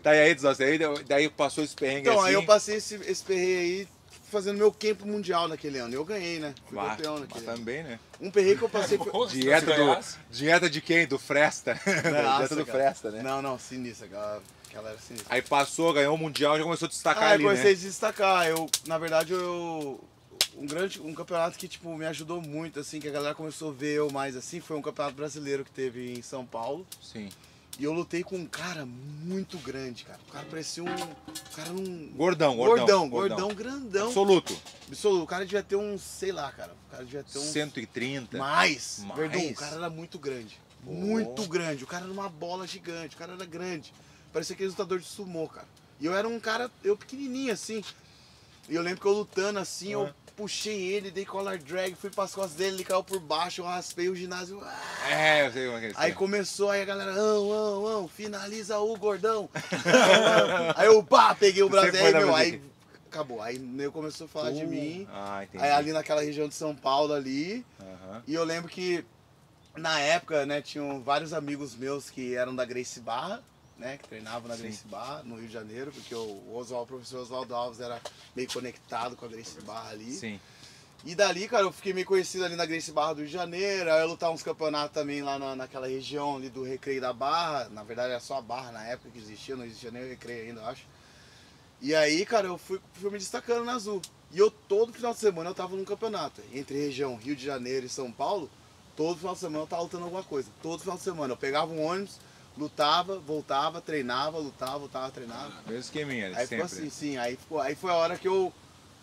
Tá, e aí, daí passou esse perrengue Então, assim. aí eu passei esse perrengue aí fazendo meu campo mundial naquele ano. Eu ganhei, né? Fui campeão naquele ano. Também, né? Um perrengue que eu passei foi... Dieta de quem? Do Fresta. Dieta do Fresta, né? Não, sinistra, aquela era sinistra. Aí passou, ganhou o Mundial, já começou a destacar ali, eu comecei né? a destacar. Na verdade, um campeonato que, tipo, me ajudou muito, assim, que a galera começou a ver eu mais, assim, foi um campeonato brasileiro que teve em São Paulo. Sim. E eu lutei com um cara muito grande, cara. O cara parecia Gordão, grandão. Absoluto. O cara devia ter uns, sei lá, cara. O cara devia ter uns... 130. Mais. Verdun, o cara era muito grande. Muito grande. O cara era uma bola gigante. O cara era grande. Parecia aquele lutador de sumô, cara. E eu era um cara, pequenininho, assim. E eu lembro que eu lutando assim, eu puxei ele, dei collar drag, fui pras costas dele, ele caiu por baixo, eu raspei o ginásio. Eu sei como é que é isso. Aí começou, aí a galera, finaliza o gordão. Aí eu, peguei o braço aí acabou. Aí eu começou a falar de mim. Entendi. Aí ali naquela região de São Paulo ali. E eu lembro que na época, né, tinham vários amigos meus que eram da Gracie Barra, né, que treinavam na Gracie Barra, no Rio de Janeiro, porque o professor Oswaldo Alves era meio conectado com a Gracie Barra ali. Sim. E dali, cara, eu fiquei meio conhecido ali na Gracie Barra do Rio de Janeiro, aí eu lutava uns campeonatos também lá naquela região ali do Recreio da Barra, na verdade era só a Barra na época que existia, não existia nem o Recreio ainda, eu acho. E aí, cara, eu fui me destacando na Azul. E todo final de semana eu tava num campeonato, entre região Rio de Janeiro e São Paulo, todo final de semana eu tava lutando alguma coisa, todo final de semana. Eu pegava um ônibus, lutava, voltava, treinava, lutava, voltava, treinava. Mesmo esqueminha, aí sempre. Ficou assim, sim. Aí foi a hora que eu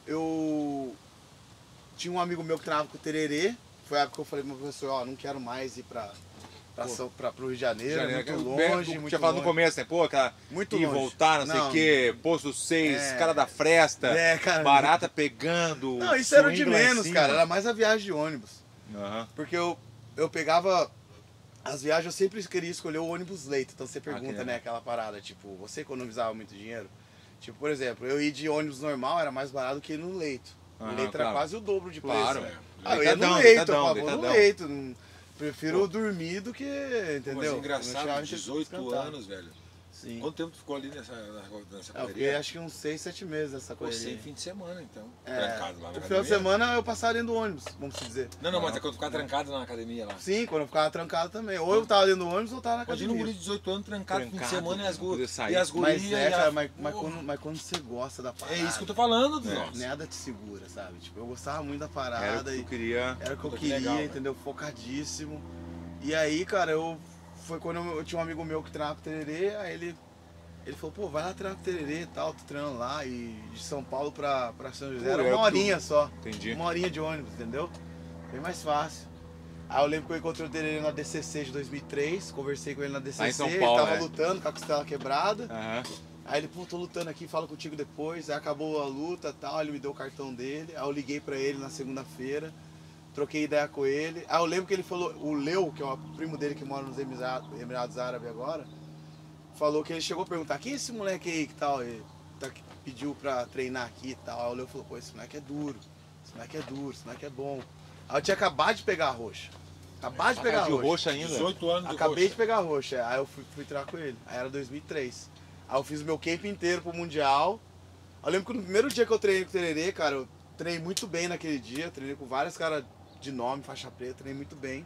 tinha um amigo meu que treinava com o Tererê. Foi a época que eu falei pro meu professor, não quero mais ir pro Rio de Janeiro, muito longe, muito tinha falado no começo, né? Pô, cara, muito ir longe. Voltar, não sei o quê, Posto 6, cara da Fresta, cara, barata pegando. Não, isso era o de menos, cara. Era mais a viagem de ônibus. Porque eu pegava... As viagens eu sempre queria escolher o ônibus leito, então você pergunta, né, aquela parada, tipo, você economizava muito dinheiro? Tipo, por exemplo, eu ir de ônibus normal era mais barato que ir no leito. O leito era quase o dobro de preço. Claro. Eu ia no leito, eu vou no leito. Prefiro dormir do que, entendeu? Mas engraçado, 18 anos, velho. Sim. Quanto tempo tu ficou ali nessa correria? Eu fiquei acho que uns 6, 7 meses nessa correria. Sem fim de semana, então. Trancado lá na academia. No final de semana eu passava dentro do ônibus, vamos dizer. Não, mas é quando ficava trancado na academia lá. Sim, quando eu ficava trancado também. Ou eu tava dentro do ônibus ou tava na academia. Imagina um guri de 18 anos trancado no fim de semana e as gurias. Mas quando você gosta da parada. É isso que eu tô falando, nada te segura, sabe? Tipo, eu gostava muito da parada. Era o que eu queria. Era o que eu queria, entendeu? Focadíssimo. E aí, cara, foi quando eu tinha um amigo meu que treinava com Tererê, aí ele falou, pô, vai lá treinar com Tererê e tal, tô treinando lá, e de São Paulo pra São José era uma horinha só. Entendi. Uma horinha de ônibus, entendeu? Bem mais fácil. Aí eu lembro que eu encontrei o Tererê na DCC de 2003, conversei com ele na DCC, em São Paulo, ele tava lutando com a costela quebrada. Uhum. Aí ele, pô, tô lutando aqui, falo contigo depois. Aí acabou a luta e tal, ele me deu o cartão dele. Aí eu liguei pra ele na segunda-feira, troquei ideia com ele. Aí eu lembro que ele falou, o Leo, que é o primo dele que mora nos Emirados Árabes agora, falou que ele chegou a perguntar, quem é esse moleque aí que tal? Ele pediu pra treinar aqui e tal. Aí o Leo falou, pô, esse moleque é duro, esse moleque é bom. Aí eu tinha acabado de pegar a roxa. Acabado de pegar a roxa ainda. 18 anos Acabei de pegar a roxa. Aí eu fui treinar com ele. Aí era 2003. Aí eu fiz o meu camp inteiro pro Mundial. Eu lembro que no primeiro dia que eu treinei com o Tererê, cara, eu treinei muito bem naquele dia. Treinei com vários caras de nome, faixa preta, treinei muito bem.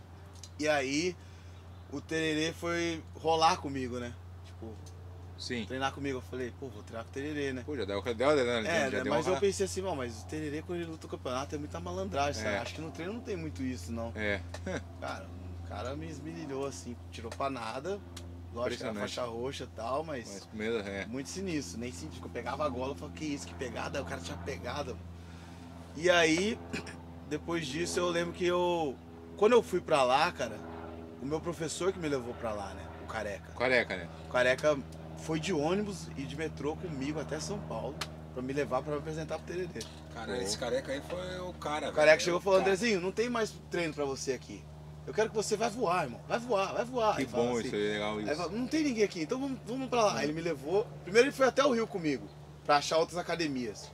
E aí o Tererê foi rolar comigo, né? Tipo, treinar comigo. Eu falei, pô, vou treinar com o Tererê, né? Pô, já deu mas eu pensei assim, mas o Tererê quando ele luta o campeonato é muita malandragem, sabe? Acho que no treino não tem muito isso, não. Cara, o cara me esmirilhou assim, tirou pra nada. Lógico que era faixa roxa e tal, mas muito sinistro. Nem senti que eu pegava a gola e falava, que isso, que pegada? O cara tinha pegada. E aí, depois disso, eu lembro que quando eu fui pra lá, cara, o meu professor que me levou pra lá, né? O Careca. Né? O Careca foi de ônibus e de metrô comigo até São Paulo pra me levar pra me apresentar pro Tererê. Cara, esse Careca aí foi o cara. O Careca chegou e falou, Andrezinho, não tem mais treino pra você aqui. Eu quero que você vai voar, irmão. Vai voar. Que bom assim. Isso aí, legal isso. Aí falou, não tem ninguém aqui, então vamos pra lá. Aí ele me levou. Primeiro ele foi até o Rio comigo, pra achar outras academias.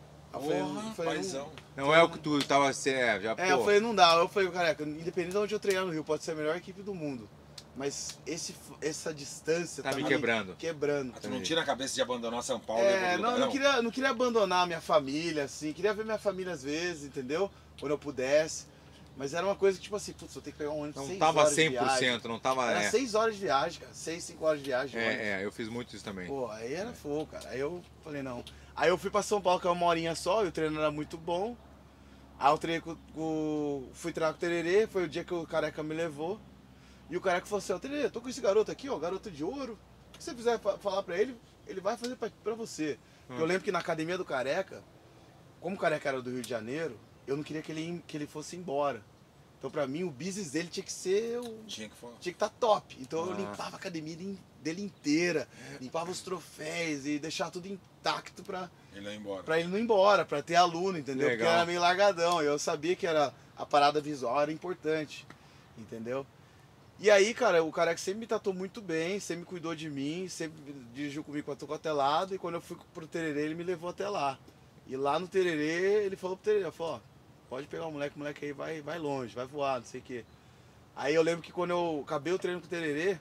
Eu falei, não é o que tu tava já, eu falei, não dá. Eu falei, Careca, independente de onde eu treinar no Rio, pode ser a melhor equipe do mundo. Mas essa distância tá me quebrando. Tu não tira a cabeça de abandonar São Paulo? Não queria abandonar a minha família, assim. Queria ver minha família às vezes, entendeu? Quando eu pudesse. Mas era uma coisa que, tipo assim, putz, eu tenho que pegar um ônibus 6 horas de viagem. Não tava 100%, não tava... Era 6 horas de viagem, cara. 6, 5 horas de viagem. Eu fiz muito isso também. Pô, aí era fogo, cara. Aí eu falei, não. Aí eu fui pra São Paulo, que é uma horinha só, e o treino era muito bom. Aí eu treinei fui treinar com o Tererê, foi o dia que o Careca me levou. E o Careca falou assim, ó, Tererê, tô com esse garoto aqui, ó, garoto de ouro. O que você quiser falar pra ele, ele vai fazer pra você. Porque eu lembro que na academia do Careca, como o Careca era do Rio de Janeiro, eu não queria que ele fosse embora. Então pra mim o business dele tinha que ser... Tinha que estar top. Então eu limpava a academia dele inteira, limpava os troféus e deixava tudo intacto pra ele não ir embora, pra ter aluno, entendeu? Legal. Porque era meio largadão. Eu sabia que a parada visual era importante, entendeu? E aí, cara, o Careca sempre me tratou muito bem, sempre cuidou de mim, sempre dirigiu comigo pra todo lado. E quando eu fui pro Tererê, ele me levou até lá. E lá no Tererê, ele falou pro Tererê, ó, pode pegar o moleque aí vai longe, vai voar, não sei o quê. Aí eu lembro que quando eu acabei o treino com o Tererê,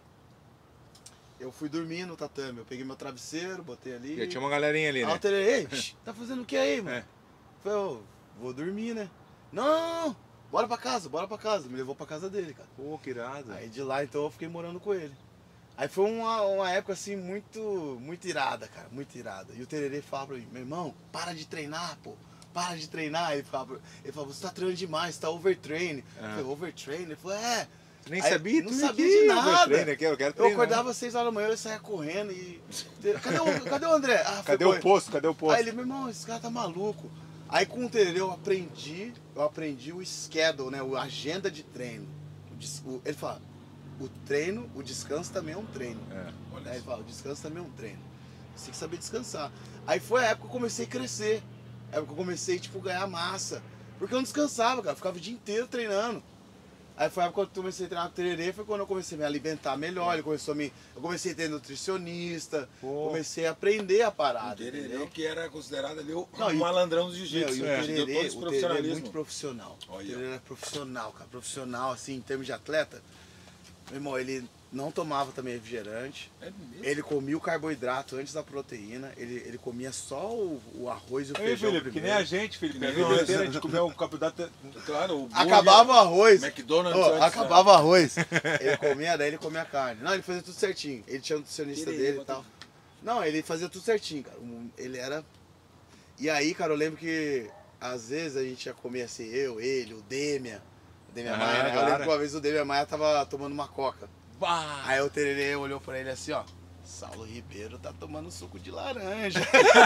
eu fui dormir no tatame. Eu peguei meu travesseiro, botei ali. Já tinha uma galerinha ali, né? Aí o Tererê, tá fazendo o que aí, mano? Eu falei, vou dormir, né? Não, bora pra casa. Me levou pra casa dele, cara. Pô, que irado. Aí de lá, então, eu fiquei morando com ele. Aí foi uma época, assim, muito irada, cara, muito irada. E o Tererê falava pra mim, meu irmão, para de treinar, pô. Para de treinar. Ele falava, você tá treinando demais, você tá overtrain. Eu falei, overtrain? Ele falou, Você nem sabia? Não sabia de nada. Eu acordava às 6 horas da manhã, eu saía correndo e... Cadê o André? Cadê o posto? Aí ele, meu irmão, esse cara tá maluco. Aí com o Tererê eu aprendi o schedule, né? A agenda de treino. Ele fala, o treino, o descanso também é um treino. Ele fala, o descanso também é um treino. Você tem que saber descansar. Aí foi a época que eu comecei a crescer. A época que eu comecei, tipo, ganhar massa. Porque eu não descansava, cara. Eu ficava o dia inteiro treinando. Aí foi a época que eu comecei a treinar com o Tererê, foi quando eu comecei a me alimentar melhor. Eu comecei a ter nutricionista, comecei a aprender a parada. O Tererê, entendeu? Que era considerado ali o não, malandrão do jiu-jitsu. O Tererê é muito profissional. O Tererê é profissional, cara. Profissional, assim, em termos de atleta. Meu irmão, ele não tomava também refrigerante. Ele comia o carboidrato antes da proteína. Ele comia só o arroz e o feijão Felipe, primeiro. Que nem a gente, Felipe. A vida inteira a gente comeu o carboidrato. Claro, acabava o arroz. McDonald's. Acabava o arroz. Ele comia, daí ele comia a carne. Não, ele fazia tudo certinho. Ele tinha um nutricionista dele e tal. Não, ele fazia tudo certinho, cara. Ele era... E aí, cara, eu lembro que às vezes a gente ia comer assim, ele, o Demian. O Demian Maia, né? Eu lembro que uma vez o Demian Maia tava tomando uma coca. Aí o Tererê olhou pra ele assim, ó. Saulo Ribeiro tá tomando suco de laranja.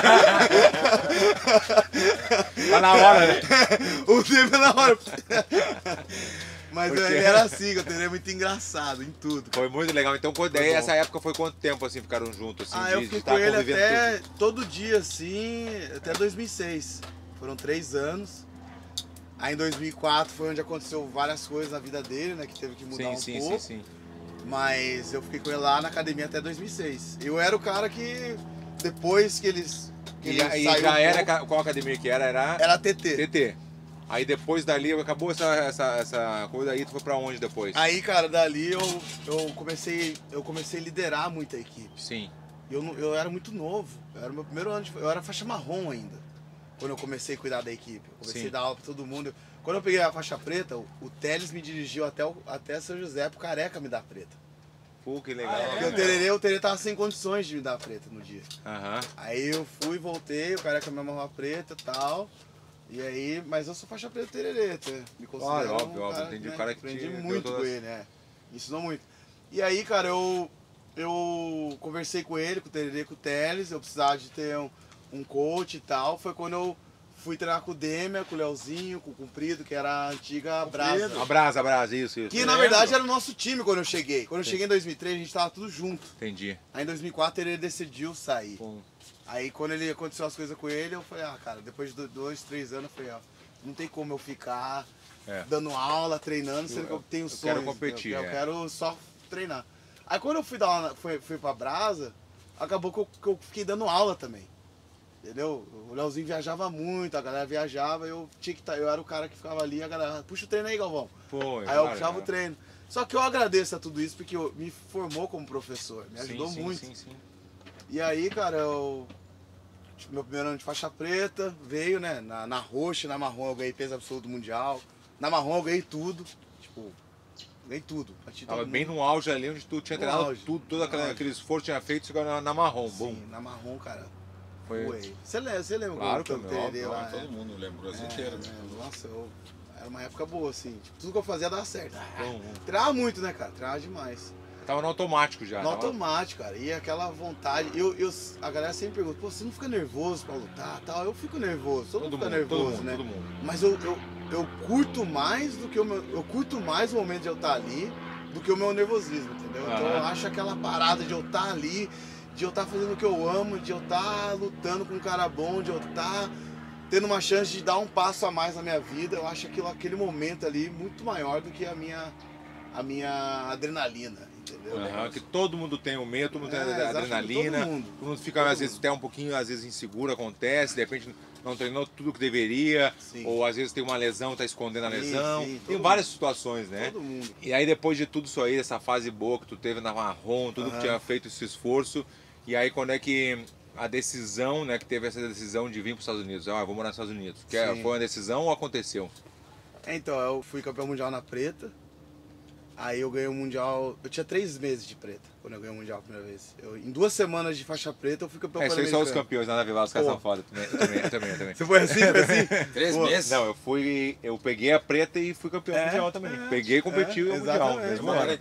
Tá na hora, né? O tempo é na hora. Mas ele era assim, o Tererê é muito engraçado em tudo. Foi muito legal. Então, daí essa época foi quanto tempo assim ficaram juntos? Assim, eu fiquei com ele até todo dia, assim, até 2006. Foram 3 anos. Aí em 2004 foi onde aconteceu várias coisas na vida dele, né? Que teve que mudar um pouco. Sim. Mas eu fiquei com ele lá na academia até 2006. Eu era o cara que, depois que eles saiu já era, qual academia que era? Era TT. Aí depois dali, acabou essa coisa aí, tu foi pra onde depois? Aí, cara, dali eu comecei a liderar muito a equipe. Sim. Eu era muito novo, era meu primeiro ano, eu era faixa marrom ainda, quando eu comecei a cuidar da equipe. Eu comecei a dar aula pra todo mundo. Quando eu peguei a faixa preta, o Teles me dirigiu até São José pro Careca me dar preta. Pô, que legal. Porque o Tererê tava sem condições de me dar preta no dia. Aí eu fui, voltei, o Careca me amarrou a preta e tal. E aí, mas eu sou faixa preta do Tererê, me considero óbvio, entendi, né? O cara que aprendi muito com ele, né? Ensinou muito. E aí, cara, eu conversei com ele, com o Tererê, com o Teles, eu precisava de ter um coach e tal. Foi quando eu fui treinar com o Demian, com o Leozinho, com o Comprido, que era a antiga Brasa. A Brasa, isso. Que na verdade era o nosso time quando eu cheguei. Quando eu cheguei em 2003, a gente tava tudo junto. Entendi. Aí em 2004 ele decidiu sair. Aí quando aconteceu as coisas com ele, eu falei, cara, depois de 2, 3 anos, eu falei, não tem como eu ficar dando aula, treinando, sendo que eu tenho sonhos. Quero competir. Eu quero só treinar. Aí quando eu fui pra Brasa, acabou que eu fiquei dando aula também. Entendeu? O Leozinho viajava muito, a galera viajava, eu era o cara que ficava ali, a galera, puxa o treino aí, Galvão. Aí eu puxava o treino. Só que eu agradeço a tudo isso porque me formou como professor, me ajudou muito. Sim. E aí, cara, meu primeiro ano de faixa preta veio, né? Na roxa, na marrom eu ganhei peso absoluto mundial. Na marrom eu ganhei tudo. Tipo, ganhei tudo. Tava bem no auge ali, onde tu tinha treinado tudo, todo aquele esforço que tinha feito, você agora na marrom. Bom. Sim, na marrom, cara. Foi. Você lembra Claro que eu treinei lá? Todo mundo lembra, o Brasil inteiro. Nossa, era uma época boa, assim. Tipo, tudo que eu fazia dava certo. Treinava muito, né, cara? Treinava demais. Tava no automático já. No automático, cara. E aquela vontade. A galera sempre pergunta, pô, você não fica nervoso pra lutar tal? Eu fico nervoso, todo mundo fica nervoso, né? Todo mundo. Mas eu curto mais do que eu curto mais o momento de eu estar ali do que o meu nervosismo, entendeu? Então eu acho aquela parada de eu estar ali, de eu estar fazendo o que eu amo, de eu estar lutando com um cara bom, de eu estar tendo uma chance de dar um passo a mais na minha vida, eu acho aquele momento ali muito maior do que a minha adrenalina, entendeu? Que todo mundo tem o medo, todo mundo tem a adrenalina, todo mundo fica às vezes até um pouquinho, às vezes inseguro, acontece, de repente não treinou tudo que deveria, ou às vezes tem uma lesão, tá escondendo a lesão, tem várias situações, né? Todo mundo. E aí depois de tudo isso aí, essa fase boa que tu teve na marrom, tudo que tinha feito esse esforço, e aí quando é que a decisão, né, que teve essa decisão de vir para os Estados Unidos, eu vou morar nos Estados Unidos, foi uma decisão ou aconteceu? Então, eu fui campeão mundial na preta, aí eu ganhei o mundial, eu tinha 3 meses de preta quando eu ganhei o mundial a primeira vez. Em 2 semanas de faixa preta eu fui campeão pan-americano. Isso aí só os campeões, nada a ver lá, os caras são foda, eu também. Você foi assim? 3 meses? Não, eu peguei a preta e fui campeão mundial também. Peguei e competi o mundial. Mesmo ano.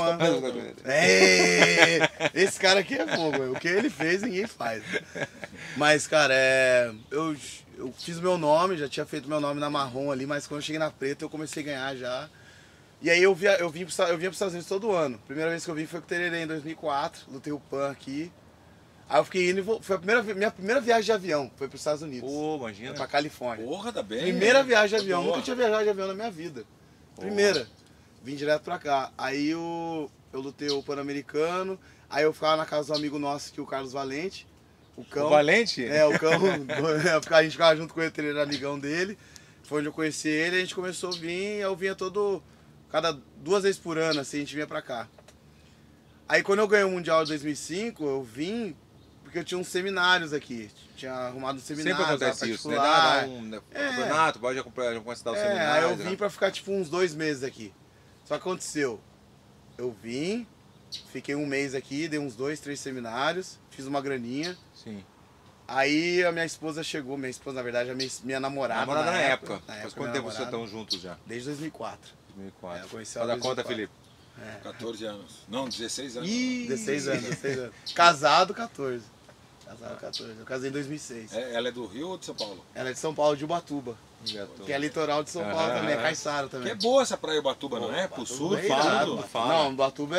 Esse cara aqui é fogo, o que ele fez ninguém faz. Mas, cara, eu fiz o meu nome, já tinha feito meu nome na marrom ali, mas quando eu cheguei na preta eu comecei a ganhar já. E aí eu vinha para os Estados Unidos todo ano. A primeira vez que eu vim foi com o Tererê em 2004, lutei o PAN aqui. Aí eu fiquei indo e foi minha primeira viagem de avião, foi para os Estados Unidos. Pô, imagina. Pra Califórnia. Porra, tá bem. Primeira viagem de avião, nunca tinha viajado de avião na minha vida. Primeira. Vim direto pra cá. Aí eu lutei o Pan-Americano, aí eu ficava na casa do amigo nosso, que é o Carlos Valente. O cão. O Valente? O cão. A gente ficava junto com ele, ele era amigão dele. Foi onde eu conheci ele, a gente começou a vir, eu vinha cada 2 vezes por ano, assim, a gente vinha pra cá. Aí quando eu ganhei o Mundial de 2005, eu vim porque eu tinha uns seminários aqui. Tinha arrumado um seminário. Sempre acontece isso, né? Dá um campeonato, pode acompanhar os seminários. Aí eu vim pra ficar tipo uns 2 meses aqui. Só que aconteceu, eu vim, fiquei 1 mês aqui, dei uns 2, 3 seminários, fiz uma graninha. Sim. Aí a minha esposa chegou, na verdade, minha namorada. Namorada na época. Mas quanto tempo vocês estão juntos já? Desde 2004. 2004. Eu conheci ela. Faz a conta, Felipe. 14 anos. Não, 16 anos. 16 anos. Casado, 14. Eu casei em 2006. Ela é do Rio ou de São Paulo? Ela é de São Paulo, de Ubatuba. Que é litoral de São Paulo também, é Caiçara também. Que é boa essa praia Ubatuba, não é? Pro sul, Não, Ubatuba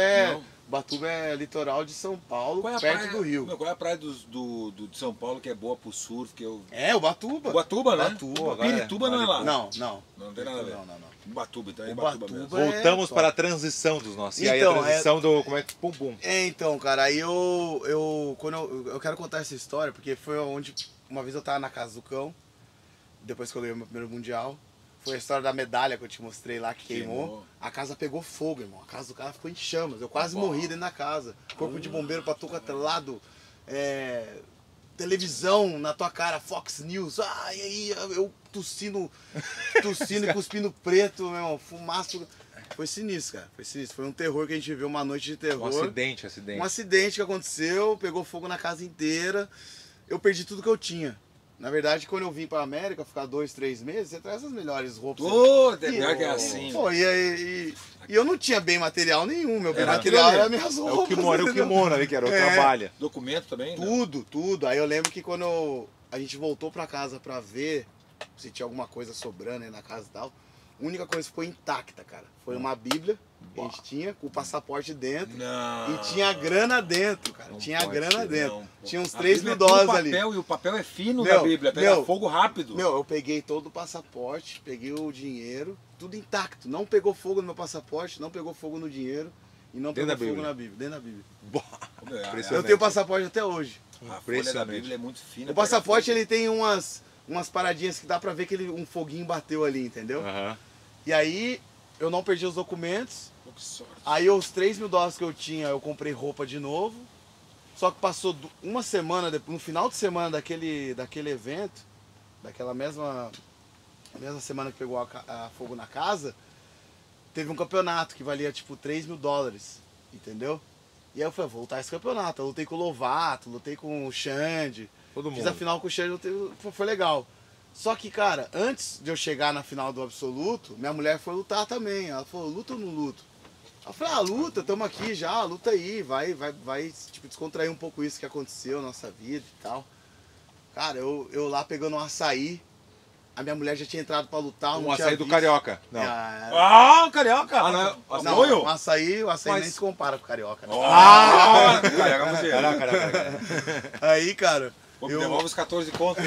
é litoral de São Paulo, perto do Rio. Qual é a praia de São Paulo que é boa pro surf? Ubatuba. Ubatuba, né? Pirituba não é lá. Não tem nada a ver. Não. Ubatuba, então é Ubatuba mesmo. Voltamos para a transição dos nossos. E aí a transição do... Como é que... Pum, pum. Então, cara, aí quando eu quero contar essa história, porque foi onde... Uma vez eu tava na casa do cão, depois que eu ganhei o meu primeiro mundial. Foi a história da medalha que eu te mostrei lá, que queimou. A casa pegou fogo, irmão. A casa do cara ficou em chamas. Eu quase morri dentro da casa. Corpo de bombeiro pra todo lado. Televisão na tua cara, Fox News. E aí eu tossindo e cuspindo preto, meu irmão. Fumaça. Foi sinistro, cara. Foi sinistro. Foi um terror que a gente viu, uma noite de terror. Um acidente. Um acidente que aconteceu, pegou fogo na casa inteira. Eu perdi tudo que eu tinha. Na verdade, quando eu vim pra América, ficar 2, 3 meses, você traz as melhores roupas. Pior que é assim. E eu não tinha bem material nenhum. Meu bem material era minhas roupas. Era o kimono ali, que era o trabalho. Documento também? Tudo. Aí eu lembro que quando a gente voltou pra casa pra ver se tinha alguma coisa sobrando aí na casa e tal, a única coisa que ficou intacta, cara, foi uma Bíblia que a gente tinha, com o passaporte dentro. Não. E tinha grana dentro, cara. Tinha grana dentro. Não, tinha uns 3 mil dólares ali. E o papel é fino da Bíblia, pega fogo rápido. Eu peguei todo o passaporte, peguei o dinheiro, tudo intacto. Não pegou fogo no meu passaporte, não pegou fogo no dinheiro e não pegou fogo na Bíblia. Dentro da Bíblia. Eu tenho o passaporte até hoje. A folha da Bíblia é muito fina. O passaporte ele tem umas paradinhas que dá pra ver que um foguinho bateu ali, entendeu? E aí eu não perdi os documentos. Pô, que sorte. Aí os 3 mil dólares que eu tinha, eu comprei roupa de novo. Só que passou uma semana, no final de semana daquele evento, daquela mesma semana que pegou a fogo na casa, teve um campeonato que valia tipo 3 mil dólares, entendeu? E aí eu falei, vou lutar esse campeonato. Eu lutei com o Lovato, lutei com o Xande. Todo mundo. Fiz a final com o Xande, foi legal. Só que, cara, antes de eu chegar na final do absoluto, minha mulher foi lutar também. Ela falou, luta ou não luto? Eu falei, luta, tamo aqui já, luta aí, vai tipo, descontrair um pouco isso que aconteceu na nossa vida e tal. Cara, eu lá pegando um açaí, a minha mulher já tinha entrado pra lutar. Um açaí do Carioca. Não. Carioca! Ah, não, Não, o açaí Mas... nem se compara com o Carioca. Né? Carioca. Aí, cara... Pô, devolve os 14 contos.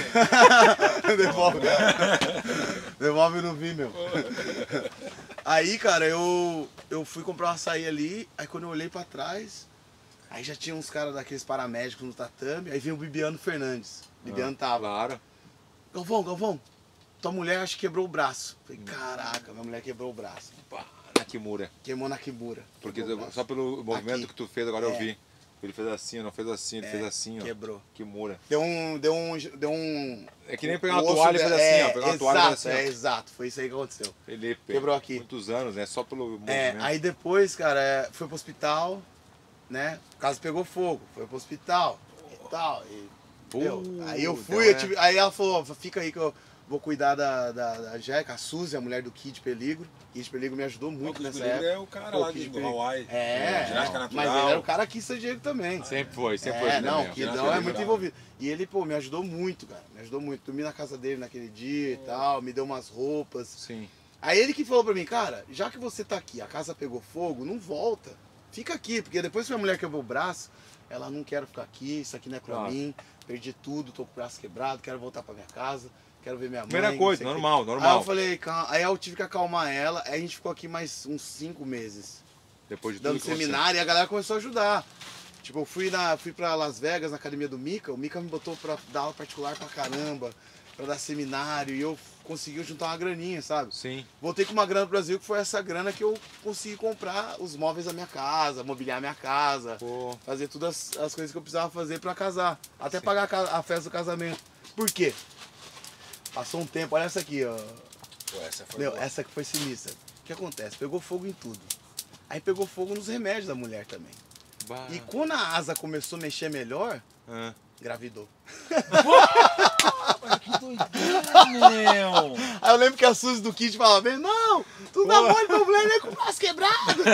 Devolve no Vimeo. Aí, cara, eu fui comprar um açaí ali, aí quando eu olhei pra trás, aí já tinha uns caras daqueles paramédicos no tatame, aí veio o Bibiano Fernandes. Bibiano tava. Claro. Galvão, tua mulher acho que quebrou o braço. Falei, caraca, minha mulher quebrou o braço. Na Kimura. Queimou na Kimura. Porque só pelo movimento Aqui. que tu fez, agora eu vi. Ele fez assim, não fez assim, ele fez assim, ó. Quebrou. Kimura. Deu um... É que nem pegar uma toalha e fazer assim, ó. Pegar uma toalha e fazer assim, ó. Exato, foi isso aí que aconteceu. Felipe. Quebrou aqui. Muitos anos, né? Só pelo movimento. Aí depois, cara, foi pro hospital, né? O caso pegou fogo, foi pro hospital e tal. Aí eu fui, aí ela falou, fica aí que eu vou cuidar da Jeca, a Suzy, a mulher do Kid Peligro. Kid Peligro me ajudou muito nessa época. É o cara lá do Hawaii. Mas Ginástica natural. ele era o cara aqui em San Diego também. Sempre foi. Não, o mesmo. Kidão é muito envolvido. E ele, pô, me ajudou muito, cara. Me ajudou muito. Dormi na casa dele naquele dia e tal, me deu umas roupas. Sim. Aí ele que falou pra mim, cara, já que você tá aqui, a casa pegou fogo, não volta. Fica aqui, porque depois que minha mulher quebrou o braço, ela não quer ficar aqui, isso aqui não é pra mim, perdi tudo, tô com o braço quebrado, quero voltar pra minha casa, quero ver minha mãe. Primeira coisa, normal. Aí eu falei, aí eu tive que acalmar ela, aí a gente ficou aqui mais uns 5 meses. Depois de dando tudo que seminário e a galera começou a ajudar. Tipo, eu fui pra Las Vegas, na academia do Mika, o Mika me botou pra dar aula particular pra caramba, pra dar seminário, e eu consegui juntar uma graninha, sabe? Sim. Voltei com uma grana pro Brasil, que foi essa grana que eu consegui comprar os móveis da minha casa, mobiliar minha casa, fazer todas as coisas que eu precisava fazer pra casar, até pagar a festa do casamento. Por quê? Passou um tempo, olha essa aqui, ó. Pô, essa foi boa. Essa que foi sinistra. O que acontece? Pegou fogo em tudo. Aí pegou fogo nos remédios da mulher também. Bah. E quando a asa começou a mexer melhor, engravidou. Que doideira, meu! Aí eu lembro que a Suzy do Kid falava bem, não, tu dá mole pra mulher nem com o braço quebrado.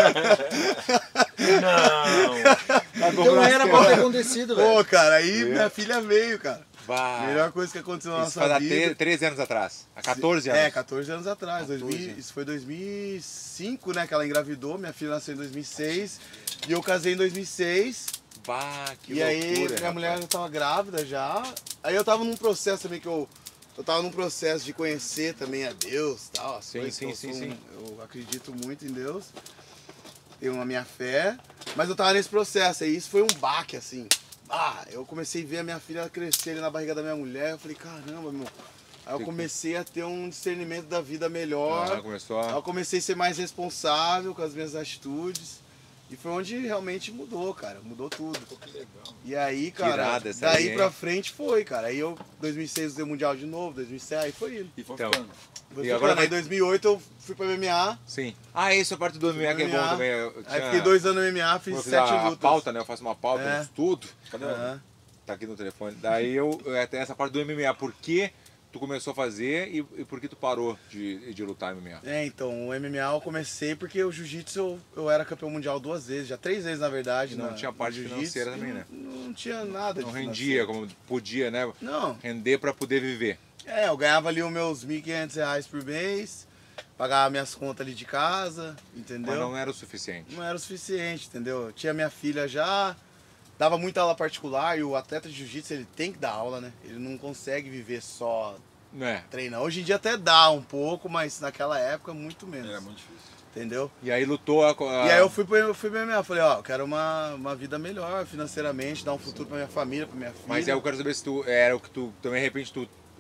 Não! Então era pra ter acontecido, velho. Pô, cara, aí minha filha veio, cara. Bah. Melhor coisa que aconteceu na Isso nossa faz vida. 13 anos atrás. Há 14 anos. 14 anos atrás. 14. Isso foi 2005, né, que ela engravidou. Minha filha nasceu em 2006. E eu casei em 2006. Bah, que e loucura, aí minha mulher já tava grávida já. Aí eu tava num processo também que eu tava num processo de conhecer também a Deus, tal, as coisas que eu acredito muito em Deus. Tenho a minha fé, mas eu tava nesse processo aí, isso foi um baque assim. Eu comecei a ver a minha filha crescer ali na barriga da minha mulher, eu falei, caramba, meu. Aí eu comecei a ter um discernimento da vida melhor. Aí eu comecei a ser mais responsável com as minhas atitudes. E foi onde realmente mudou, cara. Mudou tudo. Pô, que legal. E aí, cara, daí pra frente foi, cara. Aí eu, 2006, usei o Mundial de novo, 2007, aí foi indo. E foi ficando. E agora, aí em 2008 eu fui pra MMA. Sim. Isso é parte do MMA que é bom também. Aí fiquei 2 anos no MMA, fiz 7 lutas. A pauta, né? Eu faço uma pauta, um estudo. Cadê Tá aqui no telefone. Daí eu tenho essa parte do MMA. Por que tu começou a fazer e por que tu parou de lutar MMA? Então, o MMA eu comecei porque o jiu-jitsu eu era campeão mundial 2 vezes, já 3 vezes na verdade. E não tinha parte financeira também, né? Não tinha nada Não rendia como podia, né? Não. Render pra poder viver. Eu ganhava ali os meus R$1.500 por mês, pagava minhas contas ali de casa, entendeu? Mas não era o suficiente. Não era o suficiente, entendeu? Eu tinha minha filha já, dava muita aula particular e o atleta de jiu-jitsu ele tem que dar aula, né? Ele não consegue viver só treinar. Hoje em dia até dá um pouco, mas naquela época muito menos. Era muito difícil. Entendeu? E aí lutou E aí eu fui pra MMA, falei, eu quero uma vida melhor financeiramente, dar um futuro pra minha família, pra minha filha. Mas eu quero saber se tu era o que tu também, de repente, tu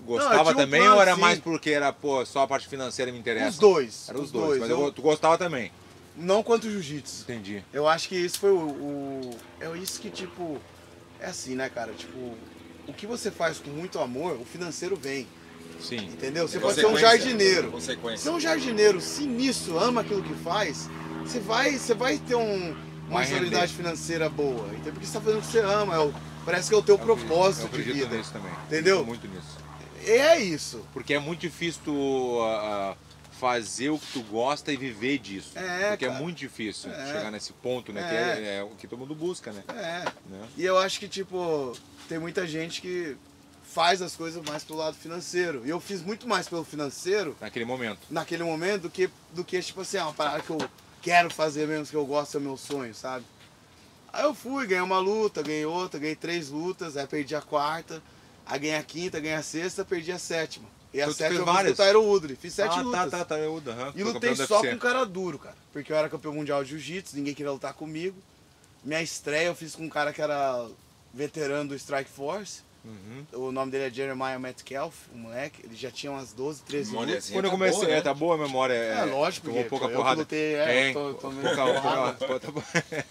gostava um também plano, ou era sim. mais porque era, pô, só a parte financeira me interessa? Os dois. Era os dois, mas tu gostava também. Não quanto o jiu-jitsu. Entendi. Eu acho que isso foi é isso que, tipo, é assim, né, cara? Tipo, o que você faz com muito amor, o financeiro vem. Sim. Entendeu? Você pode ser um jardineiro. Consequência. Se é um jardineiro sinistro, ama aquilo que faz, você vai ter uma Vai estabilidade render. financeira boa. Entendeu? Porque você tá fazendo o que você ama. Parece que é o teu propósito Eu de acredito vida. nisso também. Entendeu? Acredito muito nisso. É isso. Porque é muito difícil tu fazer o que tu gosta e viver disso. Porque cara. é muito difícil É. chegar nesse ponto, né? É. Que é o que todo mundo busca, né? É. Né? E eu acho que, tipo, tem muita gente que faz as coisas mais pelo lado financeiro. E eu fiz muito mais pelo financeiro Naquele momento. naquele momento do que tipo assim, uma parada que eu quero fazer mesmo, que eu gosto, é meu sonho, sabe? Aí eu fui, ganhei uma luta, ganhei outra, ganhei 3 lutas, aí perdi a quarta, aí ganhei a quinta, ganhei a sexta, perdi a sétima. E a Então tu sétima fez eu fiz várias? com o Tyro Woodley, fiz 7 lutas. Tá. E lutei só com um cara duro, cara. Porque eu era campeão mundial de jiu-jitsu, ninguém queria lutar comigo. Minha estreia eu fiz com um cara que era veterano do Strike Force. Uhum. O nome dele é Jeremiah Metcalf, o moleque. Ele já tinha umas 12, 13 lutas. Memóriazinha Quando eu tá comecei, boa, né? tá boa a memória. É, lógico, Tomou porque pouca eu que porrada. lutei, tô meio porrada.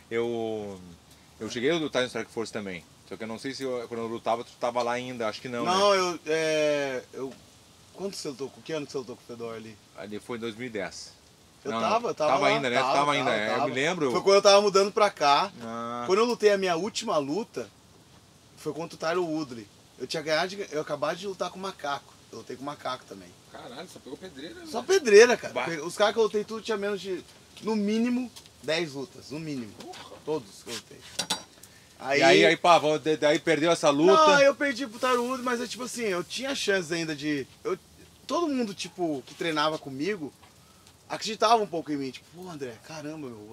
Eu cheguei a lutar no Strike Force também. Só que eu não sei se quando eu lutava, tu tava lá ainda, acho que não, Não, né? eu... Quando você lutou? Que ano que você lutou com o Fedor ali? Ali foi em 2010. Eu Não, tava Tava lá, ainda, né? Tava ainda. tava. Eu me lembro. Foi quando eu tava mudando pra cá. Ah, Quando eu lutei a minha última luta, foi contra o Tyro Woodley. Eu tinha ganhado, eu acabado de lutar com o Macaco. Eu lutei com o Macaco também. Caralho, só pegou pedreira, né? Só pedreira, cara. Bah. Os caras que eu lutei tudo tinha menos de, no mínimo, 10 lutas. No mínimo. Todos que eu lutei. E aí, pá, daí perdeu essa luta. Não, eu perdi pro Tyro Woodley, mas é tipo assim, eu tinha chance ainda de... todo mundo, tipo, que treinava comigo, acreditava um pouco em mim. Tipo, pô, André, caramba, meu,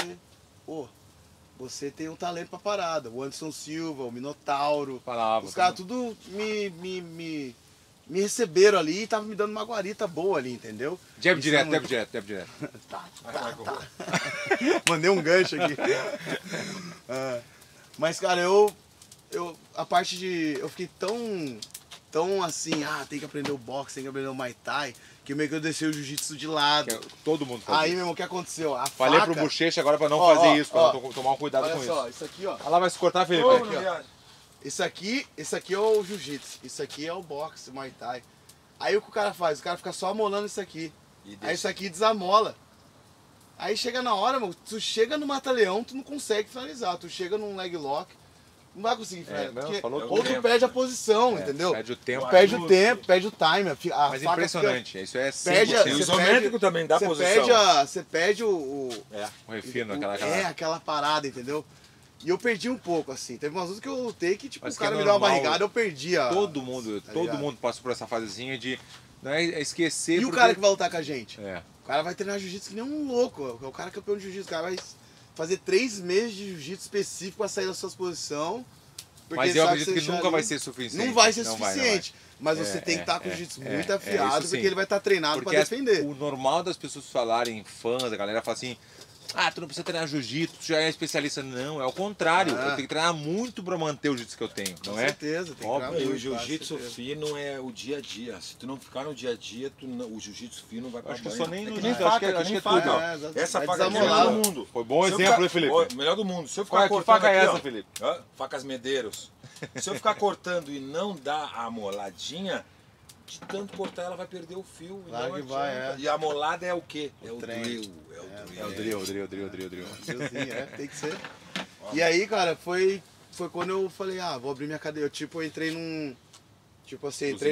você tem um talento pra parada. O Anderson Silva, o Minotauro. Falava. Os caras tudo me receberam ali e estavam me dando uma guarita boa ali, entendeu? Jab Isso direto, não- jab direto. Tá. Mandei um gancho aqui. Mas, cara, a parte de... Eu fiquei tão assim, tem que aprender o boxe, tem que aprender o Muay Thai, que meio que eu deixei o jiu-jitsu de lado. Todo mundo faz Aí, isso. meu irmão, o que aconteceu? A Falei faca... pro Bochecha agora pra não Ó, fazer ó, isso, ó. pra tomar um cuidado Olha com só, isso. isso aqui, ó. Ah, lá vai se cortar, Felipe. Ô, Aqui, ó. viagem. Esse aqui é o jiu-jitsu, isso aqui é o boxe, o Muay Thai. Aí o que o cara faz? O cara fica só amolando isso aqui. E Aí deixa. isso aqui desamola. Aí chega na hora, mano, tu chega no mata-leão, tu não consegue finalizar. Tu chega num leg lock, não vai conseguir finalizar. não, porque falou ou tudo. tu perde a posição, entendeu? Perde o tempo. Perde o tempo, perde o time. A Mas faca impressionante, isso é Perde a- 100%. E o Você isométrico também dá Você posição. você perde O refino, aquela parada, entendeu? E eu perdi um pouco, assim. Teve umas lutas que eu lutei que, tipo, Mas o que é cara me deu uma normal. barrigada, eu perdi a... Todo mundo, Tá todo ligado? mundo passou por essa fasezinha de não é esquecer. E o porque- cara que vai lutar com a gente? É. O cara vai treinar jiu-jitsu que nem um louco. O cara é campeão de jiu-jitsu. O cara vai fazer 3 meses de jiu-jitsu específico pra sair das suas posições. porque Mas ele eu sabe acredito você que deixar nunca vai ali. ser suficiente. Não vai ser Não vai. suficiente. Mas É, você tem que estar com o é, jiu-jitsu é, muito é, afiado, isso sim. porque ele vai estar treinado Porque pra defender. o normal das pessoas falarem, fãs, a galera fala assim, tu não precisa treinar jiu-jitsu, tu já é especialista. Não, é o contrário. Eu tenho que treinar muito pra manter o jiu-jitsu que eu tenho, não Com é? certeza, tem que Óbvio. treinar E o muito, jiu-jitsu com certeza. fino é o dia a dia. Se tu não ficar no dia a dia, o jiu-jitsu fino vai pra Acho que banho. só nem É no que nem jiu-jitsu, faca, acho que nem é tudo. faca. exato. Essa Vai faca é a desamolar. melhor do mundo. Foi bom Se eu exemplo, ficar- hein, Felipe? Ó, melhor do mundo. Se eu ficar Olha, que cortando faca é aqui, essa, ó, Felipe? Facas Medeiros. Se eu ficar cortando e não dar a moladinha, de tanto cortar ela vai perder o fio. e Claro não que vai, adianta. é. E a molada é o quê? É o treino. drill. É o drill. Sim, tem que ser. E aí, cara, foi quando eu falei, vou abrir minha cadeia. Eu entrei num. Tipo assim, entrei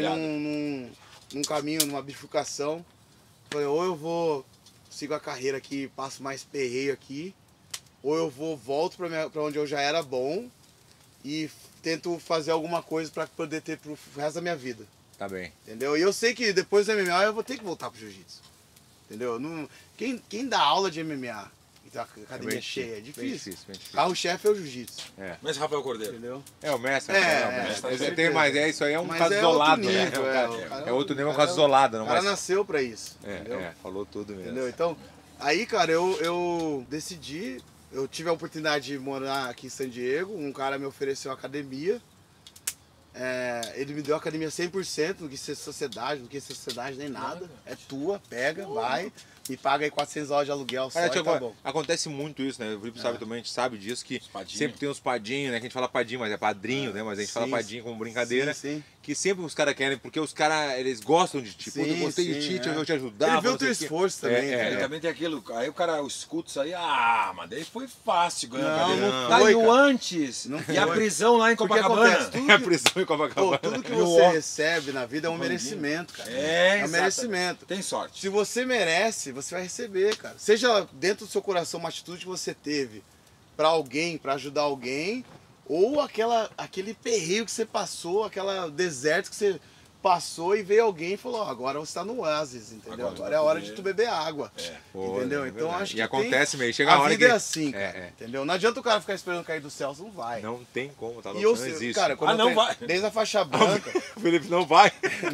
num caminho, numa bifurcação. Falei, ou eu sigo a carreira aqui, passo mais perreio aqui, ou eu volto pra onde eu já era bom e tento fazer alguma coisa pra poder ter pro resto da minha vida. Tá bem. Entendeu? E eu sei que depois do MMA eu vou ter que voltar pro jiu-jitsu. Entendeu? Quem dá aula de MMA e tem uma academia bem cheia é bem difícil. bem difícil. Carro-chefe é o jiu-jitsu. Mas Rafael Cordeiro. Entendeu? É o mestre, É, o é, mestre. com Tem certeza. mais, isso aí é um Mas caso é isolado, outro né? nível, O cara é outro nível, um cara- caso isolado, não O cara vai. nasceu pra isso. Entendeu? Falou tudo mesmo. Entendeu? Então, aí, cara, eu decidi, eu tive a oportunidade de morar aqui em San Diego, um cara me ofereceu uma academia ele me deu a academia 100%, não quis ser sociedade, não quis ser sociedade nem nada. É tua, pega, vai, me paga aí 400 horas de aluguel só e tá bom. Acontece muito isso, né? O Felipe sabe também, a gente sabe disso, que sempre tem uns padinhos, né? Que a gente fala padinho, mas é padrinho, né? Mas a gente fala padinho como brincadeira. Sim. Que sempre os caras querem, porque os caras, eles gostam de ti. Pô, eu gostei de ti, eu vou te ajudar. Ele vê o teu esforço também. Ele também tem aquilo, aí o cara escuta isso aí, mas daí foi fácil ganhar. Não caiu antes. Não E a prisão lá em Porque Copacabana. acontece, A prisão em Copacabana. tudo que você recebe na vida é um merecimento, cara. É um merecimento. Tem sorte. Se você merece, você vai receber, cara. Seja dentro do seu coração uma atitude que você teve pra alguém, pra ajudar alguém, ou aquele perreio que você passou, aquela deserto que você passou e veio alguém e falou, agora você tá no oásis, entendeu? Agora é a hora de tu beber água. Entendeu? Então acho que acontece mesmo, chega a hora vida é assim, cara, entendeu? Não adianta o cara ficar esperando cair do céu, não vai. Não tem como, tá E louco, não existe. cara, quando não vai. desde a faixa branca, O Felipe não vai.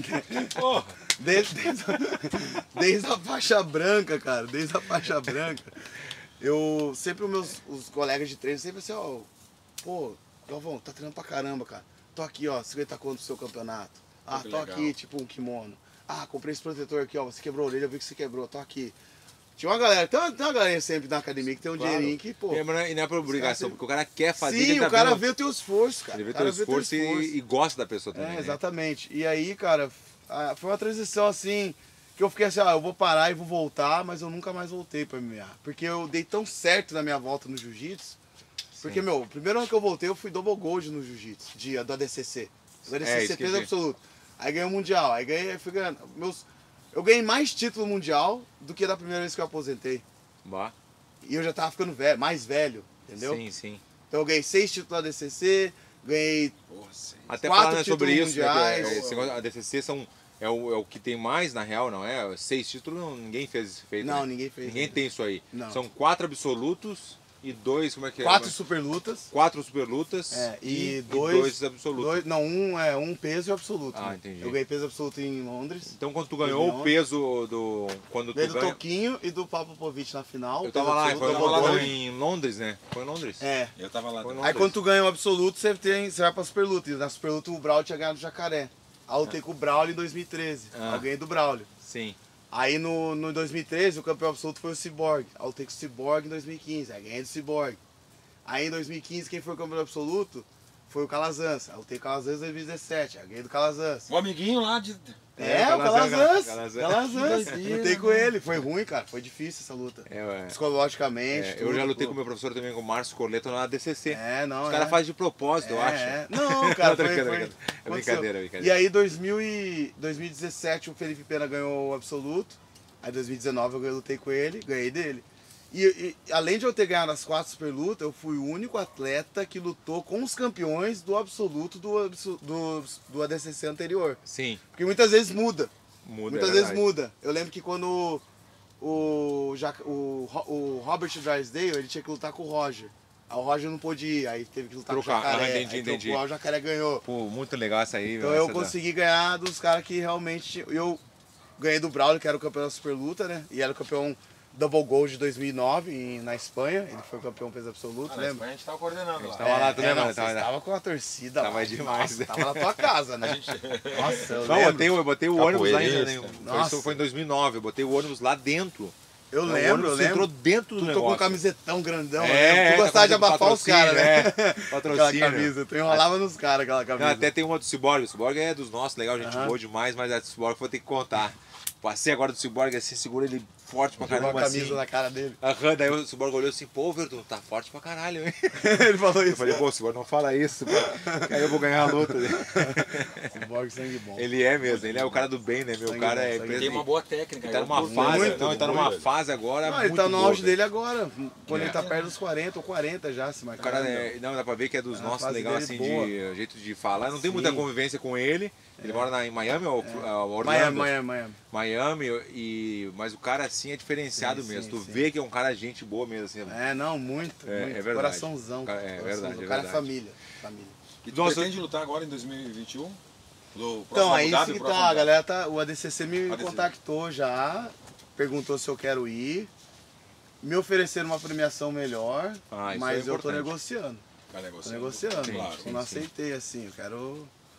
desde a faixa branca, cara, desde a faixa branca, eu sempre os colegas de treino sempre assim, pô, Galvão, tá treinando pra caramba, cara. Tô aqui, 50 conto pro seu campeonato. Tô aqui, tipo um kimono. Comprei esse protetor aqui, você quebrou a orelha, eu vi que você quebrou, tô aqui. Tinha uma galera, tem uma galera sempre na academia que tem um dinheirinho que, pô... E não é por obrigação, porque o cara quer fazer... Sim, o cara vê o teu esforço, cara. Ele vê o teu esforço e gosta da pessoa também, exatamente. E aí, cara, foi uma transição assim, que eu fiquei assim, eu vou parar e vou voltar, mas eu nunca mais voltei pra MMA. Porque eu dei tão certo na minha volta no jiu-jitsu, porque, o primeiro ano que eu voltei, eu fui double gold no jiu-jitsu, do ADCC. Do ADCC peso absoluto. Aí ganhei o Mundial, fui ganhando. Eu ganhei mais título mundial do que da primeira vez que eu aposentei. E eu já tava ficando mais velho, entendeu? Sim. Então eu ganhei 6 títulos da ADCC, ganhei até 4 falando sobre títulos isso, mundiais. A ADCC é o que tem mais, na real, não é? 6 títulos ninguém fez. Não, ninguém fez. Ninguém tem isso aí. Não. São 4 absolutos e 2, como é que é? 4 superlutas. 4 superlutas e dois absolutos. Um peso e absoluto. Entendi. Eu ganhei peso absoluto em Londres. Então quando tu ganhou o peso quando veio tu do Toquinho e do Popovich na final. Eu tava lá, em Londres, né? Foi em Londres? Eu tava lá. Aí quando tu ganha o absoluto, você vai pra superluta. E na superluta o Braulio tinha ganhado o Jacaré. Aí eu lutei com o Braulio em 2013. Eu ganhei do Braulio. Sim. Aí no 2013 o campeão absoluto foi o Cyborg. Aí eu lutei com o Cyborg em 2015. Aí ganhei do Cyborg. Aí em 2015 quem foi o campeão absoluto foi o Calazans. Aí eu lutei com o Calazans em 2017. Aí ganhei do Calazans. O amiguinho lá de... o Calazans. Calazans. Lutei com ele. Foi ruim, cara. Foi difícil essa luta. Psicologicamente. Eu já lutei com o meu professor também, com o Márcio Corleto, na ADCC. Não. Os caras fazem de propósito, eu acho. Não, cara. É brincadeira. E aí, 2017, o Felipe Pena ganhou o absoluto. Aí, 2019, eu lutei com ele, ganhei dele. E além de eu ter ganhado as 4 superlutas, eu fui o único atleta que lutou com os campeões do absoluto do ADCC anterior. Sim. Porque muitas vezes muda. Muitas vezes verdade. muda. Eu lembro que quando o Robert Drysdale, ele tinha que lutar com o Roger. Aí o Roger não pôde ir, aí teve que lutar com o Jacaré. Entendi. O Jacaré ganhou. Pô, muito legal essa aí. Então eu consegui ganhar dos caras que realmente... Eu ganhei do Braulio, que era o campeão da superluta, né? E era o campeão Double Gold de 2009 na Espanha. Ele foi o campeão peso absoluto, Na lembra? Espanha a gente tava coordenando lá. Tava lá, tu lembra? Tava com a torcida tava lá. demais. Nossa, tava na tua casa, né? Nossa, eu Não, lembro. eu botei o ônibus lá ainda. Né? Nossa. Foi em 2009, eu botei o ônibus lá dentro. Eu lembro. Você entrou dentro do negócio. Tu tô com um camisetão grandão, né? Tu gostava de abafar os caras, né? Patrocínio. Aquela camisa, tu enrolava nos caras aquela camisa. Não, até tem uma do Cyborg. O Cyborg é dos nossos, legal, gente boa demais, mas a do Cyborg vou ter que contar. Passei agora do Cyborg assim, segura ele forte pra caramba, uma camisa assim. na cara dele. Daí o Cyborg olhou assim, pô, Verdun, tá forte pra caralho, hein? Ele falou isso. Eu falei, pô, Cyborg, não fala isso, pô, que aí eu vou ganhar a luta. Cyborg sangue bom. Ele é mesmo, ele é o cara do bem, né, meu? Sangue cara bom, é... Tem uma boa técnica. Ele tá numa fase, ele tá numa fase agora Ele tá no boa, auge velho. dele agora, quando ele tá perto dos 40 ou 40 já, se O marcar. cara, não, dá pra ver que é dos nossos, fase legal dele assim, boa. de jeito de falar. Não tem muita Sim. convivência com ele. Ele mora em Miami ou Orlando? Miami. Mas o cara assim é diferenciado mesmo. Tu sim. vê que é um cara gente boa mesmo. Assim, Não, muito. É verdade. Coraçãozão. Verdade. O cara é família. E tu pretende lutar agora em 2021? Então, aí que tá, a galera o ADCC me contactou já, perguntou se eu quero ir, me ofereceram uma premiação melhor, mas eu tô negociando. Vai negociando. Tô negociando, Claro, eu não aceitei assim, eu quero...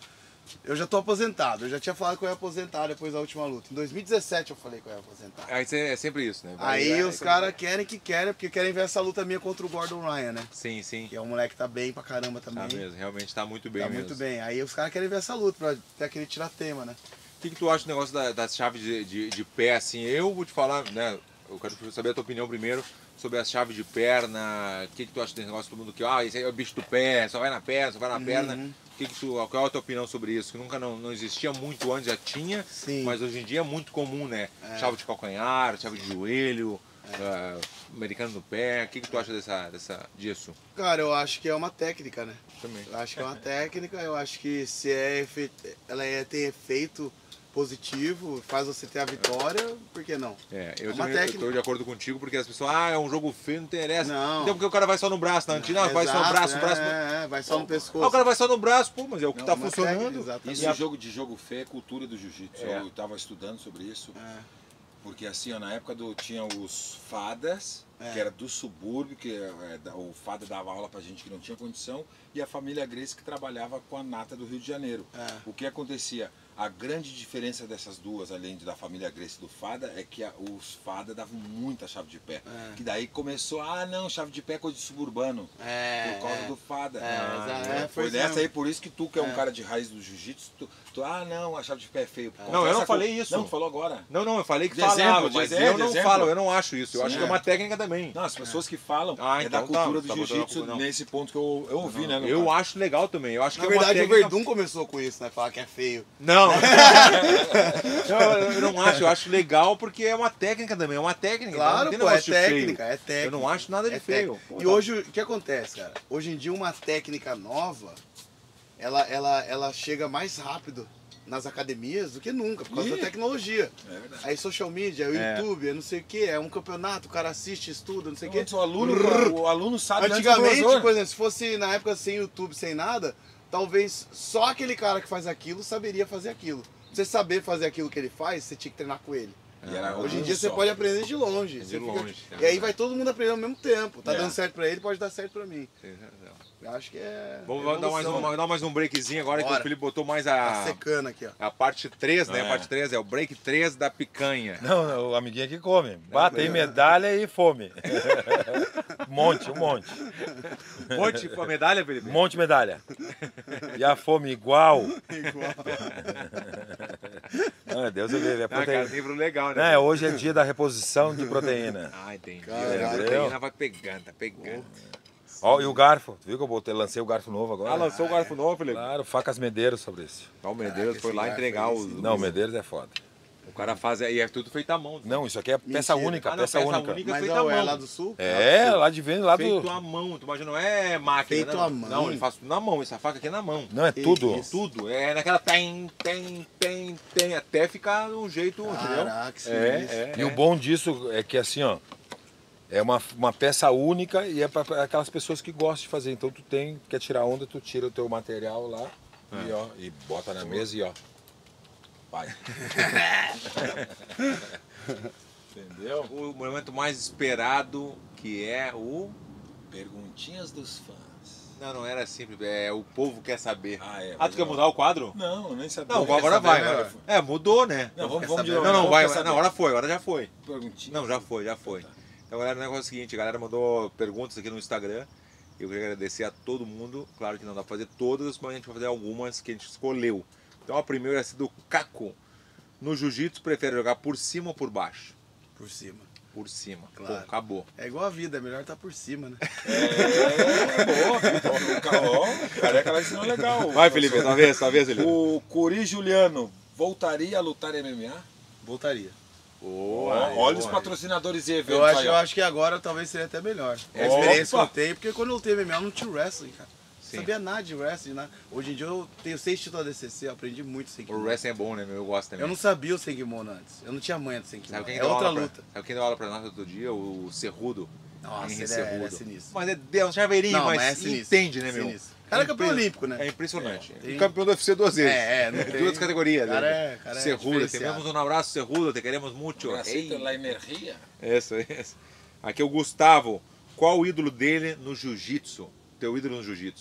Eu já tô aposentado. Eu já tinha falado que eu ia aposentar depois da última luta. Em 2017 eu falei que eu ia aposentar. Aí é sempre isso, né? Aí os caras querem porque querem ver essa luta minha contra o Gordon Ryan, né? Sim, sim. Que é um moleque que tá bem pra caramba também. Tá mesmo, realmente tá muito bem Tá mesmo. muito bem. Aí os caras querem ver essa luta pra ter aquele tiratema, né? O que tu acha do negócio das chaves de pé, assim? Eu vou te falar, né? Eu quero saber a tua opinião primeiro sobre as chaves de perna. O que tu acha desse negócio, todo mundo que, esse aí é o bicho do pé, só vai na perna, só vai na perna. Qual é a tua opinião sobre isso? Que nunca não existia muito antes, já tinha, Sim. mas hoje em dia é muito comum, né? Chave de calcanhar, chave de joelho, americano no pé. O que tu acha disso? Cara, eu acho que é uma técnica, né? Também. Eu acho que é uma técnica, eu acho que se ela tem efeito positivo, faz você ter a vitória, por que não? Eu uma também técnica. estou de acordo contigo, porque as pessoas, é um jogo feio, não interessa. Não. Então porque o cara vai só no braço, na antiga, vai só no braço, vai só no pescoço. O cara vai só no braço, pô, mas é o que Não, tá uma funcionando. técnica, exatamente. Isso de jogo feio é cultura do jiu-jitsu. É. Eu estava estudando sobre isso. Porque assim, ó, na época tinha os fadas, que era do subúrbio, que o fada dava aula pra gente que não tinha condição, e a família Gracie que trabalhava com a nata do Rio de Janeiro. O que acontecia? A grande diferença dessas duas, além da família Gracie e do fada, é que os fada davam muita chave de pé. Que daí começou, não, chave de pé é coisa de suburbano. Por causa do fada. Foi dessa aí, por isso que tu, que é um cara de raiz do jiu-jitsu, não, a chave de pé é feio. Não, eu não falei isso. Não, tu falou agora. Não, eu falei que De falava, exemplo, mas de eu não exemplo. falo, eu não acho isso. Eu Sim, acho que é uma técnica também. Não, as pessoas que falam é então da cultura tá do jiu-jitsu botando a- não. nesse ponto que eu ouvi, né? no Eu caso. acho legal também. Eu acho que Na é uma verdade, o técnica... Verdun começou com isso, né? Falar que é feio. Não. Eu não acho, eu acho legal porque é uma técnica também, é uma técnica. Claro, não tem pô, negócio de técnica, feio. é técnica. Eu não acho nada de É feio. técnica. Pô, E tá. hoje, o que acontece, cara? Hoje em dia, uma técnica nova, ela chega mais rápido nas academias do que nunca, por causa da tecnologia. É verdade. Aí social media, o YouTube, é não sei o que, é um campeonato, o cara assiste, estuda, não sei o que. Antes o aluno sabe antes do Antigamente, professor. por exemplo, se fosse na época sem YouTube, sem nada, talvez só aquele cara que faz aquilo saberia fazer aquilo. Pra você saber fazer aquilo que ele faz, você tinha que treinar com ele. E era Hoje em um dia você só. pode aprender de longe. De Você fica- longe, é E aí verdade. vai todo mundo aprender ao mesmo tempo. Tá É. dando certo pra ele, pode dar certo pra mim. Tem razão. Eu acho que é. Vamos evolução, né? dar mais um breakzinho agora que Bora. o Felipe botou mais Tá secando aqui, ó. a parte 3, né? É. A parte 3 é o break 3 da picanha. Não, o amiguinho aqui come. Bata aí medalha e fome. Um monte. Monte com a medalha, Felipe? Um monte de medalha. E a fome igual. Ah, Deus o livre. É Cara, proteína. livro legal, né? Né, hoje é dia da reposição de proteína. Entendi. Caralho. A proteína vai pegando, tá pegando. Ó, e o garfo. Tu viu que eu lancei o garfo novo agora? Lançou o garfo novo, Felipe? Claro, facas Medeiros sobre isso. O Medeiros foi lá esse entregar garfo os... aí, Não, o Medeiros é foda. O cara faz... E é tudo feito à mão. Não, isso aqui é peça Mentira. única, Ah, não, peça única. única Mas feita não, à é mão. lá do sul? É, lá de venda, lá Feito do... à mão, tu imagina, não é máquina. Feito né? à mão. Não, ele faz tudo na mão, essa faca aqui é na mão. Não, é tudo. Isso. Tudo, é naquela tem, até ficar um jeito, entendeu? Caraca, que E o bom disso é que assim, ó, é uma peça única e é para aquelas pessoas que gostam de fazer. Então tu quer tirar onda, tu tira o teu material lá e ó, e bota na mesa e ó. Vai. Entendeu? O momento mais esperado que é o... Perguntinhas dos fãs. Não era simples, é o povo quer saber. É, tu quer mudar o quadro? Não, eu nem sabia. Não, Quer agora saber, vai. né? Agora... mudou, né? Não, vamos de saber? novo. Não, Vamos vai. quer saber. Não, agora já foi. Perguntinhas. Não, já foi. Então, galera, o negócio é o seguinte, a galera mandou perguntas aqui no Instagram. Eu queria agradecer a todo mundo. Claro que não dá pra fazer todas, mas a gente vai fazer algumas que a gente escolheu. Então a primeira é do Caco. No jiu-jitsu, prefere jogar por cima ou por baixo? Por cima. Por cima. Claro. Pô, acabou. É igual a vida, é melhor estar por cima, né? O careca lá ensinou legal. Vai, Felipe, sua vez, Felipe. O Curi Juliano voltaria a lutar MMA? Voltaria. Olha os patrocinadores e eventos aí, Eu ó. acho que agora talvez seria até melhor. É a Opa! experiência que eu tenho, porque quando eu lutei MMA eu não tinha wrestling, cara. Sim. Não sabia nada de wrestling, né? Hoje em dia eu tenho 6 títulos ADCC, eu aprendi muito sem O kimono. wrestling é bom, né? Eu gosto também. Eu não sabia o sem kimono antes. Eu não tinha manha do sem kimono. Sabe quem É deu outra aula luta. Sabe quem deu aula pra nós outro dia? O Cerrudo. Nossa, Henry ele é sinistro. Mas é um chaveirinho, Não, mas mas é sinistro. entende, né, meu? Sinistro. O cara é campeão olímpico, né? É impressionante. Tem- Campeão do UFC 2 vezes. não tem- Duas categorias. Cara né? cara é Cerrudo, diferenciado. temos um abraço, Cerrudo, te queremos muito. Aceita la energia? Isso. Aqui é o Gustavo. Qual o ídolo dele no jiu-jitsu? Teu ídolo no jiu-jitsu?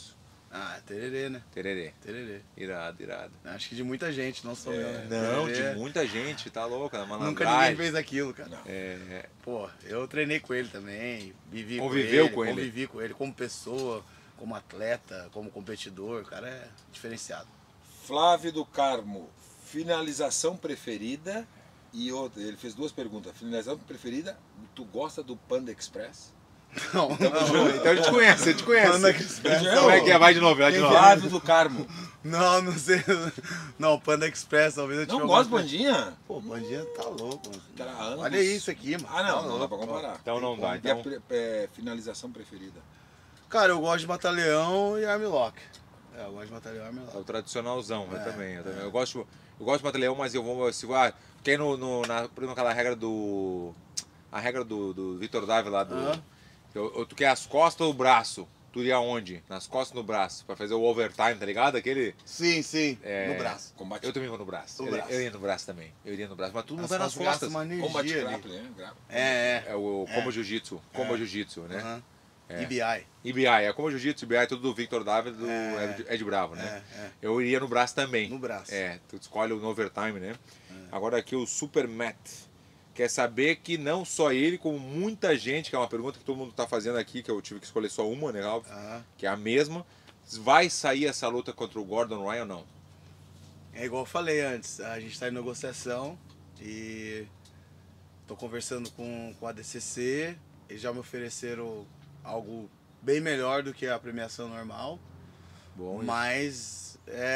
Ah, tererê, né? Tererê. Tererê. Irado, irado. Acho que de muita gente, não só meu, né? Não, Tererê, de muita gente, tá louco, na nunca malandragem. ninguém fez aquilo, cara. É, Pô, eu treinei com ele também, Conviveu com ele. Convivi com ele como pessoa, como atleta, como competidor, o cara é diferenciado. Flávio do Carmo, finalização preferida e outra. Ele fez duas perguntas. Finalização preferida, tu gosta do Panda Express? Não, então a gente conhece, a gente conhece. Panda Express. Como é que é? Vai de novo, vai de novo. Flávio do Carmo. Não sei. Não, Panda Express, talvez eu Não tive gosta de alguma- Bandinha? Pô, Bandinha tá louco, mano. Cara, há anos. Olha isso aqui, mano. Ah, não, Tá não dá pra louco. comparar. Então não dá. E a Então, finalização preferida? Cara, eu gosto de Batalhão e Armlock. É, eu gosto de Batalhão e é o Armlock. tradicionalzão, eu É, também. Eu gosto de batalhão, mas eu vou. Se, quem por exemplo, aquela regra do. A regra do Vitor Dávila lá do. Aham. Tu quer as costas ou o braço? Tu iria onde? Nas costas ou no braço? Pra fazer o overtime, tá ligado? Aquele. Sim, É, no braço. Combate, Eu também vou no braço. No Eu, braço. eu ia no braço também. Eu iria no braço. Mas tudo não As vai nas costas gastam costas. uma combate energia ali. grappling, né? É o combo jiu-jitsu. Combo jiu-jitsu, né? Aham. EBI. EBI, é como jiu-jitsu, EBI, tudo do Victor Dávila e do Ed Bravo, né? Eu iria no braço também. No braço. Tu escolhe o no overtime, né? Agora aqui o Super Matt quer saber que não só ele, como muita gente, que é uma pergunta que todo mundo tá fazendo aqui, que eu tive que escolher só uma, né, óbvio, que é a mesma. Vai sair essa luta contra o Gordon Ryan ou não? É igual eu falei antes, a gente tá em negociação e tô conversando com a DCC, eles já me ofereceram algo bem melhor do que a premiação normal, Bom, mas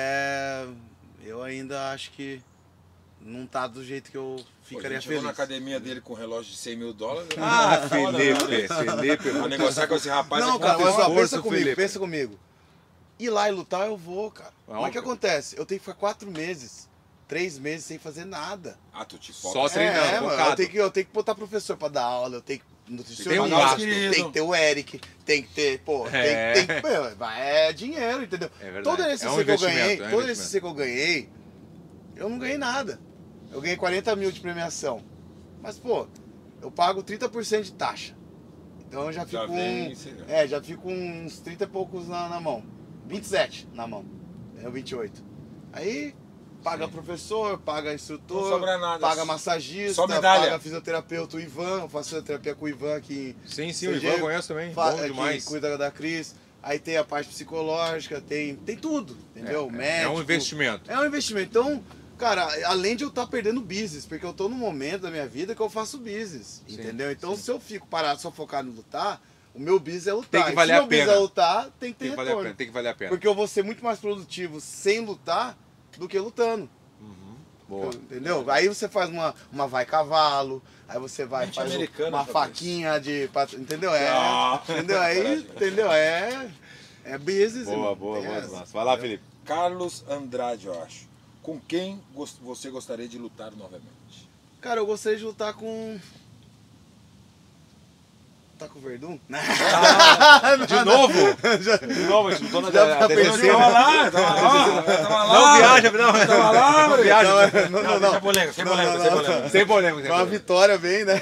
eu ainda acho que não tá do jeito que eu ficaria a gente chegou na feliz. academia dele com um relógio de 100 mil dólares. Ah, Felipe, Pra negociar com esse rapaz Não, é cara, com mas ó, esforço, pensa comigo, Felipe. pensa comigo. Ir lá e lutar eu vou, cara. Não, Mas o que cara. acontece? Eu tenho que ficar 4 meses, 3 meses sem fazer nada. Ah, tu te Só foca. treinando, mano, focado. eu tenho que botar professor pra dar aula, eu tenho que Tem um nutricionista, gasto. tem que ter o Eric, tem que ter, pô, é dinheiro, entendeu? É verdade. Todo esse É um que eu ganhei, investimento, é um todo investimento. esse que eu ganhei, eu não ganhei nada. Eu ganhei 40 mil de premiação. Mas, pô, eu pago 30% de taxa. Então eu já fico já fico uns 30 e poucos na mão. 27 na mão. É 28. Aí paga professor, paga instrutor, Não sobra nada. paga massagista, Só medalha. paga fisioterapeuta, o Ivan, eu faço fisioterapia com o Ivan aqui. Sim, o Ivan eu conheço também. Bom demais. Que cuida da Cris. Aí tem a parte psicológica, tem tudo, entendeu? É um Médico. investimento. É um investimento. Então, cara, além de eu estar perdendo business, porque eu tô num momento da minha vida que eu faço business, Sim, entendeu? Então, se eu fico parado só focado em lutar, o meu business é lutar. Tem que E valer se a meu business pena. é lutar, tem que ter Tem que valer a retorno. pena, tem que valer a pena. Porque eu vou ser muito mais produtivo sem lutar do que lutando. Boa. Entendeu? Aí você faz uma vai cavalo, aí você vai Gente faz americana uma faz faquinha de. Entendeu? Entendeu? Coragem. Entendeu? É business. Boa, irmão. boa, Tem boa essa. demais. Vai lá, Felipe. Carlos Andrade, eu acho. Com quem você gostaria de lutar novamente? Cara, eu gostaria de lutar com. Tá com o Verdun? De novo? De novo, a gente lutou na Já DCC, perdi. né? Tava lá. Não viaja, não. Tava lá, Não viaja. Não. Deixa polêmica, sem polêmica, sem polêmica. Sem polêmica. sem Foi uma polêmica. vitória bem, né?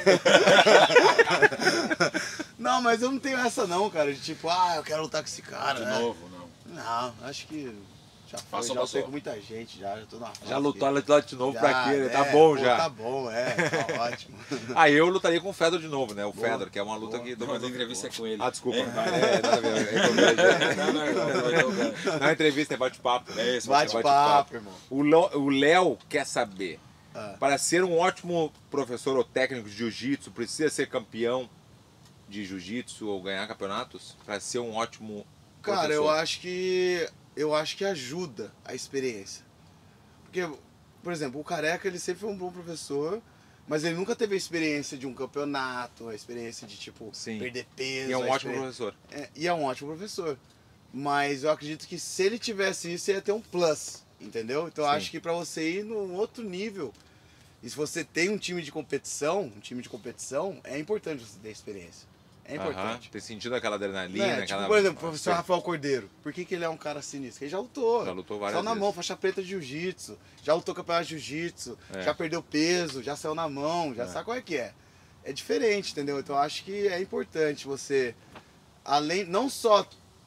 Não, mas eu não tenho essa não, cara. De tipo, eu quero lutar com esse cara, De né? novo, não. Não, acho que já foi, Passou, já passou. lutei com muita gente, já tô na fase Já lutou aqui. lá de novo pra quê? Tá É, bom pô, já. Tá bom, tá ótimo. Aí eu lutaria com o Fedor de novo, né? O Fedor, que é uma luta que... Não, mas a entrevista é com ele. Ah, desculpa. É. Nada a ver. Não. Não é entrevista, é bate-papo. É isso, Bate-papo, irmão. O Léo quer saber, Ah. para ser um ótimo professor ou técnico de jiu-jitsu, precisa ser campeão de jiu-jitsu ou ganhar campeonatos? Para ser um ótimo Cara, professor? eu acho que ajuda a experiência. Porque, por exemplo, o Careca, ele sempre foi um bom professor, mas ele nunca teve a experiência de um campeonato, a experiência de, tipo, Sim. perder peso. E é um a ótimo experiência- professor. E é um ótimo professor. Mas eu acredito que se ele tivesse isso, ia ter um plus, entendeu? Então eu Sim. acho que pra você ir num outro nível, e se você tem um time de competição, é importante você ter experiência. É Aham, importante. ter sentido aquela adrenalina, Né? aquela... Tipo, por exemplo, o professor Rafael Cordeiro. Por que ele é um cara sinistro? Ele já lutou. Já lutou várias Saiu na vezes. mão, faixa preta de jiu-jitsu. Já lutou campeonato de jiu-jitsu. É. Já perdeu peso, já saiu na mão, já sabe qual é que é. É diferente, entendeu? Então eu acho que é importante você, além, não só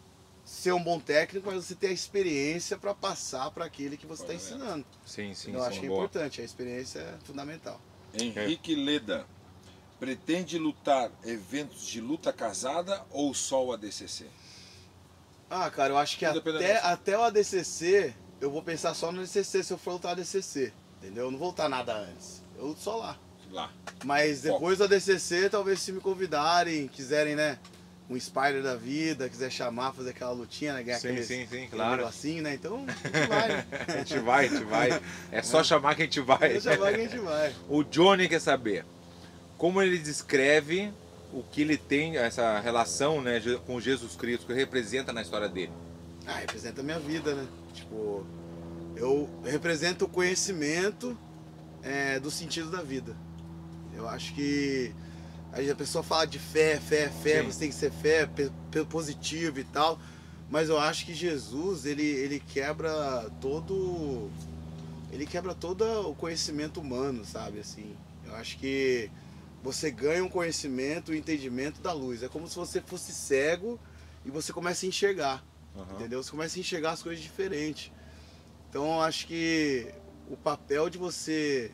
ser um bom técnico, mas você ter a experiência para passar para aquele que você está ensinando. Sim, sim, Eu acho que é boa. importante, a experiência é fundamental. Henrique Leda, pretende lutar eventos de luta casada ou só o ADCC? Ah, cara, eu acho que até o ADCC, eu vou pensar só no ADCC se eu for lutar ADCC, entendeu? Eu não vou lutar nada antes, eu luto só lá. Mas depois do ADCC, talvez se me convidarem, quiserem, né, um Spider da vida, quiser chamar, fazer aquela lutinha, né, ganhar sim, claro. Assim, né, então a gente vai, né? A gente vai. É só chamar que a gente vai. É só chamar que a gente vai. O Johnny quer saber como ele descreve o que ele tem, essa relação, né, com Jesus Cristo, que representa na história dele. Ah, representa a minha vida, né? Tipo, eu represento o conhecimento do sentido da vida. Eu acho que a pessoa fala de fé, Sim. você tem que ser fé, positivo e tal, mas eu acho que Jesus, ele quebra todo o conhecimento humano, sabe, assim. Eu acho que você ganha um conhecimento, um entendimento da luz. É como se você fosse cego e você começa a enxergar, entendeu? Você começa a enxergar as coisas diferentes. Então eu acho que o papel de você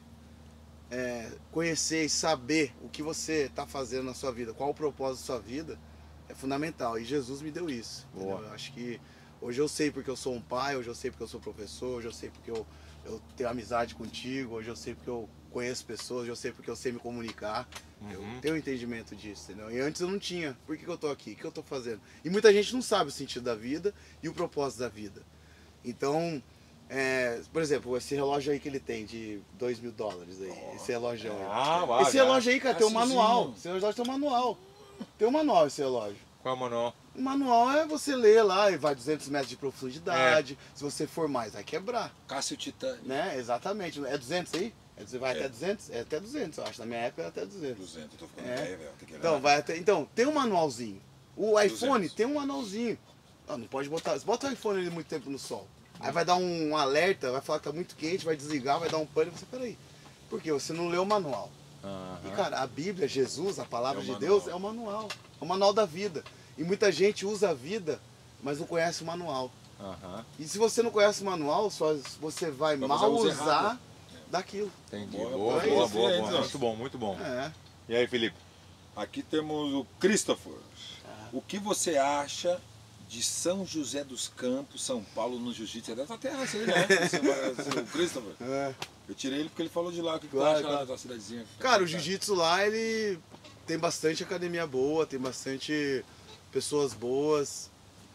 conhecer e saber o que você está fazendo na sua vida, qual o propósito da sua vida, é fundamental. E Jesus me deu isso. Eu acho que hoje eu sei porque eu sou um pai, hoje eu sei porque eu sou professor, hoje eu sei porque eu tenho amizade contigo, hoje eu sei porque eu conheço pessoas, hoje eu sei porque eu sei me comunicar. Eu tenho entendimento disso, entendeu? E antes eu não tinha. Por que eu tô aqui? O que eu tô fazendo? E muita gente não sabe o sentido da vida e o propósito da vida. Então, por exemplo, esse relógio aí que ele tem de $2.000 aí, esse relógio aí. Esse relógio aí, cara, tem um manual. Esse relógio tem um manual. Tem um manual esse relógio. Qual é o manual? O manual é você ler lá e vai 200 metros de profundidade. Se você for mais, vai quebrar. Cássio Titânio. Né? Exatamente. É 200 aí? Vai até 200? É até 200, eu acho. Na minha época era até 200. 200, eu tô ficando velho, velho. Tem que então, então, tem um manualzinho. O iPhone 200. Tem um manualzinho. Não pode botar. Você bota o iPhone ali muito tempo no sol. Aí vai dar um alerta, vai falar que tá muito quente, vai desligar, vai dar um pânico. Você, peraí. Por quê? Você não leu o manual. E, cara, a Bíblia, Jesus, a palavra de Deus, é o manual. É o manual da vida. E muita gente usa a vida, mas não conhece o manual. E se você não conhece o manual, você vai mal usar daquilo. Entendi. Boa. Muito bom. E aí, Felipe? Aqui temos o Christopher. O que você acha de São José dos Campos, São Paulo, no jiu-jitsu? É da tua terra, assim, né? O Christopher. Eu tirei ele porque ele falou de lá. O que tu acha lá da tua cidadezinha? Cara, o jiu-jitsu lá, ele tem bastante academia boa, tem bastante pessoas boas.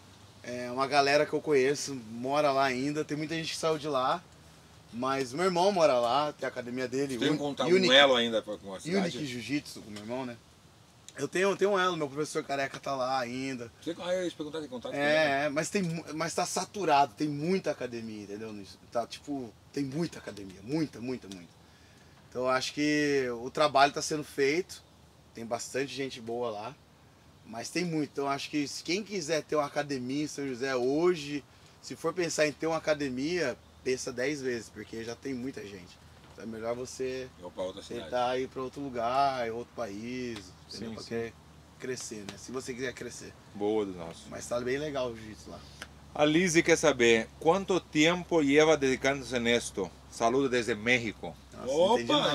Uma galera que eu conheço mora lá ainda. Tem muita gente que saiu de lá. Mas meu irmão mora lá, tem a academia dele. Tem um elo ainda com a cidade? Unique Jiu-Jitsu com meu irmão, né? Eu tenho um elo, meu professor careca tá lá ainda. Eu ia te perguntar, tem contato com ele? Mas tá saturado, tem muita academia, entendeu? Tá, tipo, tem muita academia, muita. Então eu acho que o trabalho tá sendo feito, tem bastante gente boa lá, mas tem muito. Então eu acho que quem quiser ter uma academia em São José hoje, se for pensar em ter uma academia, pensa 10 vezes, porque já tem muita gente. Então é melhor você tentar ir para outro lugar, outro país, para crescer, né? Se você quiser crescer. Boa do nosso. Mas tá bem legal o jiu-jitsu lá. A Lizzy quer saber, quanto tempo lleva dedicándose nisto? Saludo desde México. Nossa, Opa,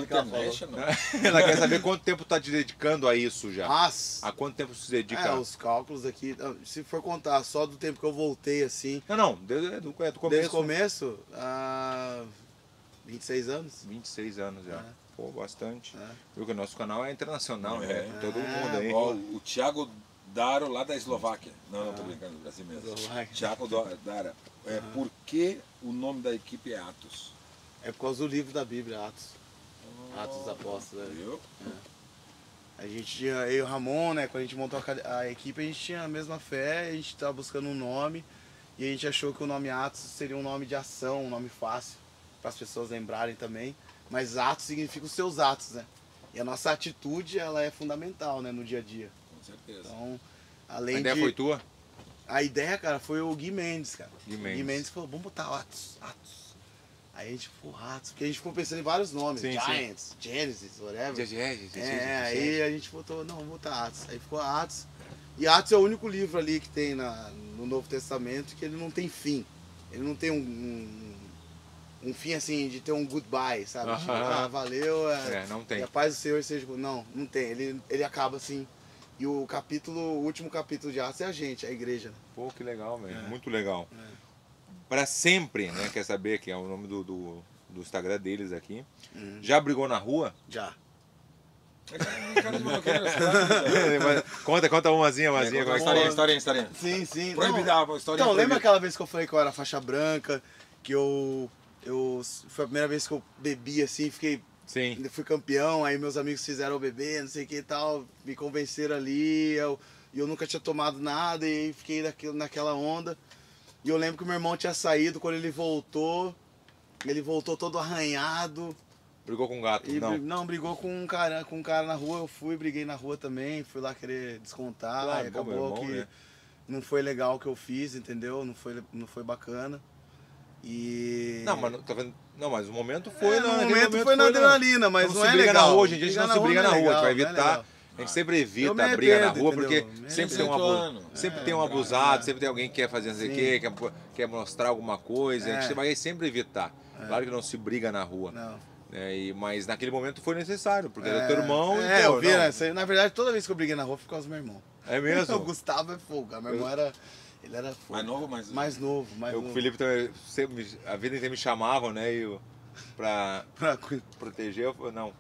Ela quer saber quanto tempo tá te dedicando a isso já. Nossa. Há quanto tempo se dedica? Os cálculos aqui, se for contar só do tempo que eu voltei assim... Não, desde o começo. Desde o começo, 26 anos. 26 anos já. Pô, bastante. Viu que o nosso canal é internacional, né? Todo mundo aí. O Thiago Daro, lá da Eslováquia. Não, tô brincando, do Brasil mesmo. Thiago Dara. Por que o nome da equipe é Atos? É por causa do livro da Bíblia, Atos. Atos dos Apóstolos. Viu? A gente tinha, eu e o Ramon, né? Quando a gente montou a equipe, a gente tinha a mesma fé, a gente estava buscando um nome e a gente achou que o nome Atos seria um nome de ação, um nome fácil, para as pessoas lembrarem também. Mas Atos significa os seus atos, né? E a nossa atitude, ela é fundamental, né, no dia a dia. Com certeza. Então, além a ideia foi tua? A ideia, cara, foi o Gui Mendes, cara. Gui Mendes falou, vamos botar Atos. Aí a gente ficou Atos, porque a gente ficou pensando em vários nomes. Giants, Genesis, whatever. Aí a gente botou, não, vamos botar Atos. Aí ficou Atos. E Atos é o único livro ali que tem no Novo Testamento que ele não tem fim. Ele não tem um fim assim de ter um goodbye, sabe? Tipo, valeu, não tem. E a paz do Senhor seja... Não tem. Ele acaba assim. E o último capítulo de Atos é a gente, a igreja. Né? Pô, que legal, velho. Muito legal. Para sempre, né? Quer saber que é o nome do Instagram deles aqui. Já brigou na rua? Já. Conta umazinha. Historinha. Sim. Proibida, história. Então, lembra aquela vez que eu falei que eu era faixa branca? Que foi a primeira vez que eu bebi assim, fui campeão, aí meus amigos fizeram eu beber, não sei o que e tal, me convenceram ali, eu nunca tinha tomado nada e fiquei naquela onda. E eu lembro que o meu irmão tinha saído, quando ele voltou todo arranhado. Brigou com um gato? Não, brigou com um cara na rua, briguei na rua também, fui lá querer descontar, claro, e acabou que né? Não foi legal o que eu fiz, entendeu? Não foi bacana. E... Não, mas tá vendo? Não, mas o momento foi... no momento foi na adrenalina, mas não é legal. Na rua, hoje em dia a gente não se briga na rua, a gente vai evitar... A gente sempre evita a briga na rua, porque sempre tem um abusado, sempre tem alguém que quer fazer não sei o quê, quer mostrar alguma coisa, a gente vai sempre evitar. Claro que não se briga na rua. Não. Mas naquele momento foi necessário, porque era teu irmão e eu vi, né? Na verdade, toda vez que eu briguei na rua foi por causa do meu irmão. É mesmo? O Gustavo é fogo, meu irmão era fogo. Mais novo ou mais novo? O Felipe também, a vida inteira me chamavam, né? Pra proteger, não.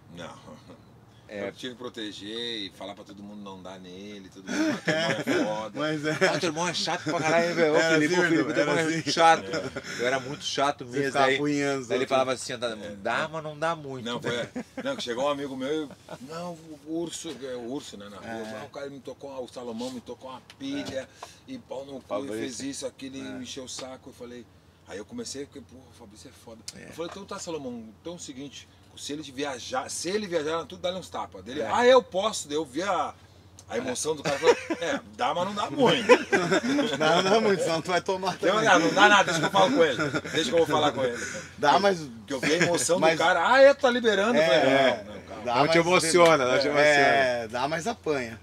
Eu tinha que proteger e falar pra todo mundo não dar nele, todo mundo teu irmão é foda. Mas teu irmão é chato pra caralho, velho. Felipe, teu irmão é chato. Eu era muito chato mesmo. Daí ele falava assim, dá, mas não dá muito. Não, que chegou um amigo meu e... Não, o urso, né, na rua. O cara o Salomão me tocou uma pilha e pau no cu, e fez isso, aquilo, e me encheu o saco. Eu falei... Aí eu comecei, porque, porra, o Fabrício é foda. Eu falei, então tá, Salomão, então é o seguinte... Se ele viajar, tudo dá-lhe uns tapas. Dele, eu posso. Daí eu vi a emoção do cara. Falou, dá, mas não dá muito. Não dá muito, senão tu vai tomar também. Não dá nada, deixa que eu falo com ele. Deixa que eu vou falar com ele. Dá, mas... Porque eu vi a emoção do cara. Tá liberando. Eu falei, não te emociona, dá, mas apanha.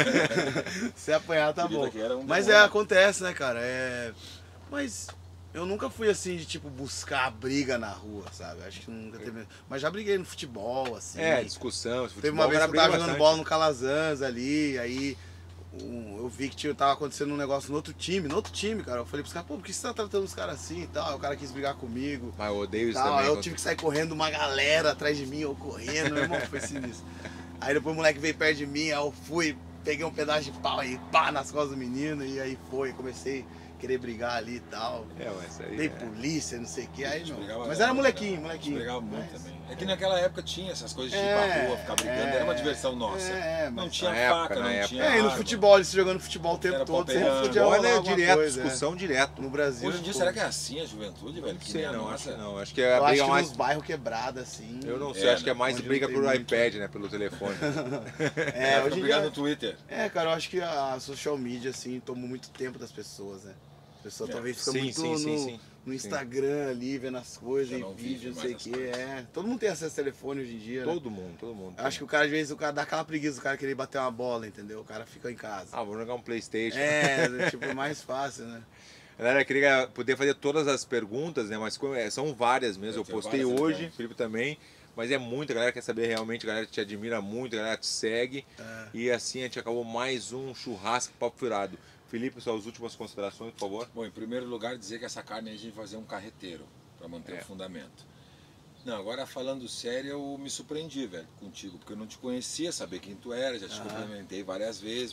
Se apanhar, tá bom. Mas acontece, né, cara? Mas... Eu nunca fui assim de tipo buscar briga na rua, sabe? Acho que nunca teve. Mas já briguei no futebol, assim. Discussão. Teve uma vez que eu tava jogando bola no Calazans ali, aí eu vi que tava acontecendo um negócio no outro time, cara. Eu falei pros caras, pô, por que você tá tratando os caras assim e tal? Aí o cara quis brigar comigo. Mas eu odeio isso tal. também. Aí eu tive que sair correndo, uma galera atrás de mim, eu correndo, meu irmão, foi sinistro. Aí depois o moleque veio perto de mim, aí eu fui, peguei um pedaço de pau e pá nas costas do menino, e aí comecei querer brigar ali e tal. Mas aí tem polícia, não sei o que. Aí não. Mas era molequinho. Brigava muito também. É que naquela época tinha essas coisas de ir pra rua, ficar brigando, era uma diversão nossa. Não tinha faca, não tinha. E no futebol, eles jogando futebol o tempo todo, sempre podia rolar direto, discussão direto. No Brasil. Hoje em dia, será que é assim a juventude, velho? Não sei, não. Acho que é a briga mais. Nos bairros quebrados, assim. Eu não sei, acho que é mais briga por iPad, né? Pelo telefone. Hoje em dia no Twitter. Cara, eu acho que a social media, assim, tomou muito tempo das pessoas, né? A pessoa talvez fica muito no Instagram ali, vendo as coisas, em vídeo, não sei o que. Todo mundo tem acesso ao telefone hoje em dia. Todo mundo. Acho que o cara, às vezes, dá aquela preguiça do cara querer bater uma bola, entendeu? O cara fica em casa. Vou jogar um PlayStation. Tipo, mais fácil, né? Galera, eu queria poder fazer todas as perguntas, né? Mas são várias mesmo. Eu postei hoje, Felipe também. Mas é muita, a galera quer saber realmente, a galera te admira muito, a galera te segue. E assim a gente acabou mais um churrasco papo furado. Felipe, suas últimas considerações, por favor. Bom, em primeiro lugar, dizer que essa carne a gente vai fazer um carreteiro, para manter o fundamento. Não, agora falando sério, eu me surpreendi, velho, contigo, porque eu não te conhecia, sabia quem tu era, já te cumprimentei várias vezes.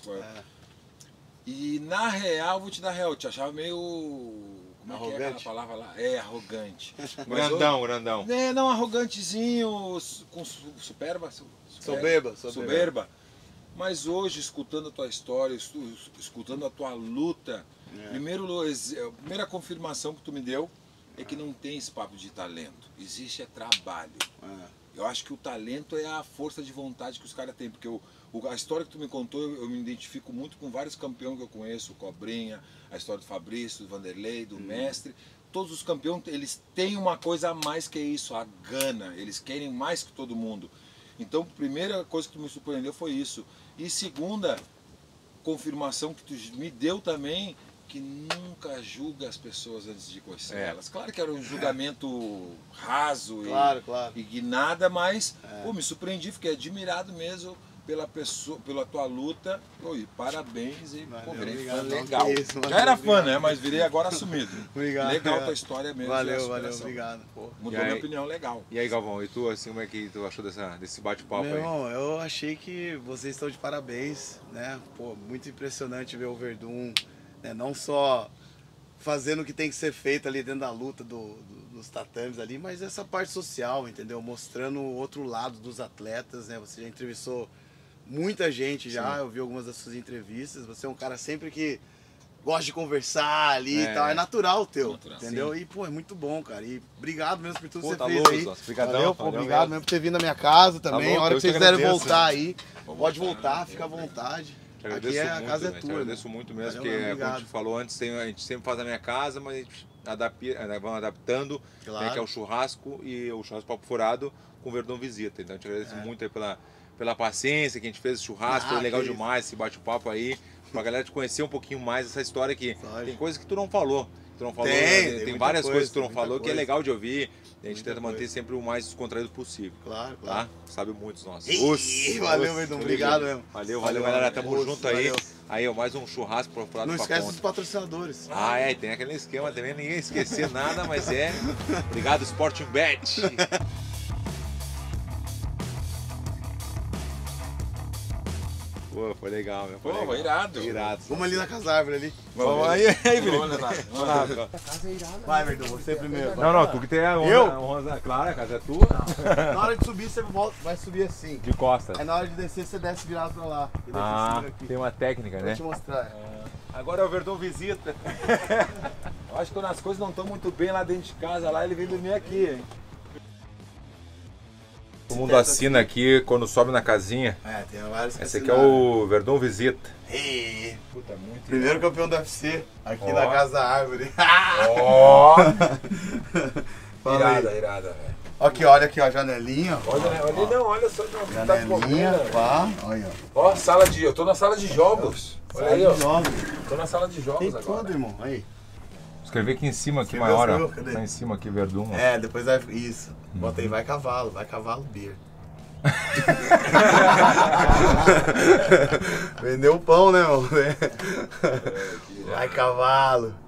E na real, vou te dar real, eu te achava meio... Como arrogante? É aquela palavra lá? Arrogante. Grandão. Não, arrogantezinho, com soberba. Mas hoje, escutando a tua história, escutando a tua luta, a primeira confirmação que tu me deu é que não tem esse papo de talento. Existe trabalho. Eu acho que o talento é a força de vontade que os caras têm. Porque a história que tu me contou, eu me identifico muito com vários campeões que eu conheço. O Cobrinha, a história do Fabrício, do Vanderlei, do Mestre. Todos os campeões, eles têm uma coisa a mais que isso, a gana. Eles querem mais que todo mundo. Então, a primeira coisa que me surpreendeu foi isso. E segunda, confirmação que tu me deu também, que nunca julga as pessoas antes de conhecer elas. Claro que era um julgamento raso e nada, mas pô, me surpreendi, fiquei admirado mesmo pela pessoa, pela tua luta. Pô, e parabéns e pô, virei fã legal. Isso, já era fã, né? Mas virei agora assumido. Obrigado. Legal tua história mesmo. Valeu, obrigado. Pô. Mudou minha opinião, legal. E aí, Galvão, e tu, assim, como é que tu achou desse bate-papo aí? Meu irmão, eu achei que vocês estão de parabéns, né? Pô, muito impressionante ver o Werdum, né? Não só fazendo o que tem que ser feito ali dentro da luta dos tatames ali, mas essa parte social, entendeu? Mostrando o outro lado dos atletas, né? Você já entrevistou muita gente já, eu vi algumas das suas entrevistas, você é um cara sempre que gosta de conversar ali e tal, é natural teu, entendeu? Sim. E pô, é muito bom, cara, e obrigado mesmo por tudo que você fez aí. Obrigadão, obrigado mesmo por ter vindo na minha casa também, a hora que vocês quiserem voltar aí, pode voltar, fica à vontade. Aqui a casa é tua. Te agradeço muito mesmo, porque como a gente falou antes, a gente sempre faz a minha casa, mas a gente vamos adaptando, né, que é o churrasco e o churrasco papo furado com o Werdum Visita. Então eu te agradeço muito aí pela paciência que a gente fez esse churrasco, foi legal demais esse bate-papo aí, pra galera te conhecer um pouquinho mais essa história aqui. Tem coisas que tu não falou. Tem várias coisas que tu não falou que é legal de ouvir. A gente tenta manter sempre o mais descontraído possível. Claro. Tá? Sabe muitos nossos. Valeu, Werdum. Obrigado mesmo. Valeu, galera. Tamo junto aí. Aí, mais um churrasco pro lado. Não esquece dos patrocinadores. Tem aquele esquema também, ninguém esquecer nada, mas Obrigado, Sporting Bet. Pô, foi legal, meu. Foi irado. Vamos ali na Casa Árvore ali. Vamos aí, Felipe. Vamos lá. Casa é irada. Vai, Werdum, você primeiro. Não, tu que tem a honra. Claro, a casa é tua. Na hora de subir, você vai subir assim. De costas. Aí na hora de descer, você desce virado pra lá. Tem uma técnica, né? Vou te mostrar. Agora é o Werdum Visita. Eu acho que quando as coisas não estão muito bem lá dentro de casa, lá ele vem dormir aqui, hein? Todo mundo assina aqui quando sobe na casinha. Tem vários. Esse aqui é o Werdum Visita. Puta, muito primeiro campeão do UFC aqui na Casa Árvore. Irada, velho. Olha aqui, ó, janelinha. Olha só. Janelinha, pá. Olha. Ó, eu tô na sala de jogos. Olha aí, ó. Tô na sala de jogos tem agora. tudo, irmão. Aí. Escrevi aqui em cima, aqui maior, ó. Tá em cima aqui, Werdum. Depois vai. Isso. Bota aí, vai cavalo beer. Vendeu o pão, né, irmão? Vai cavalo.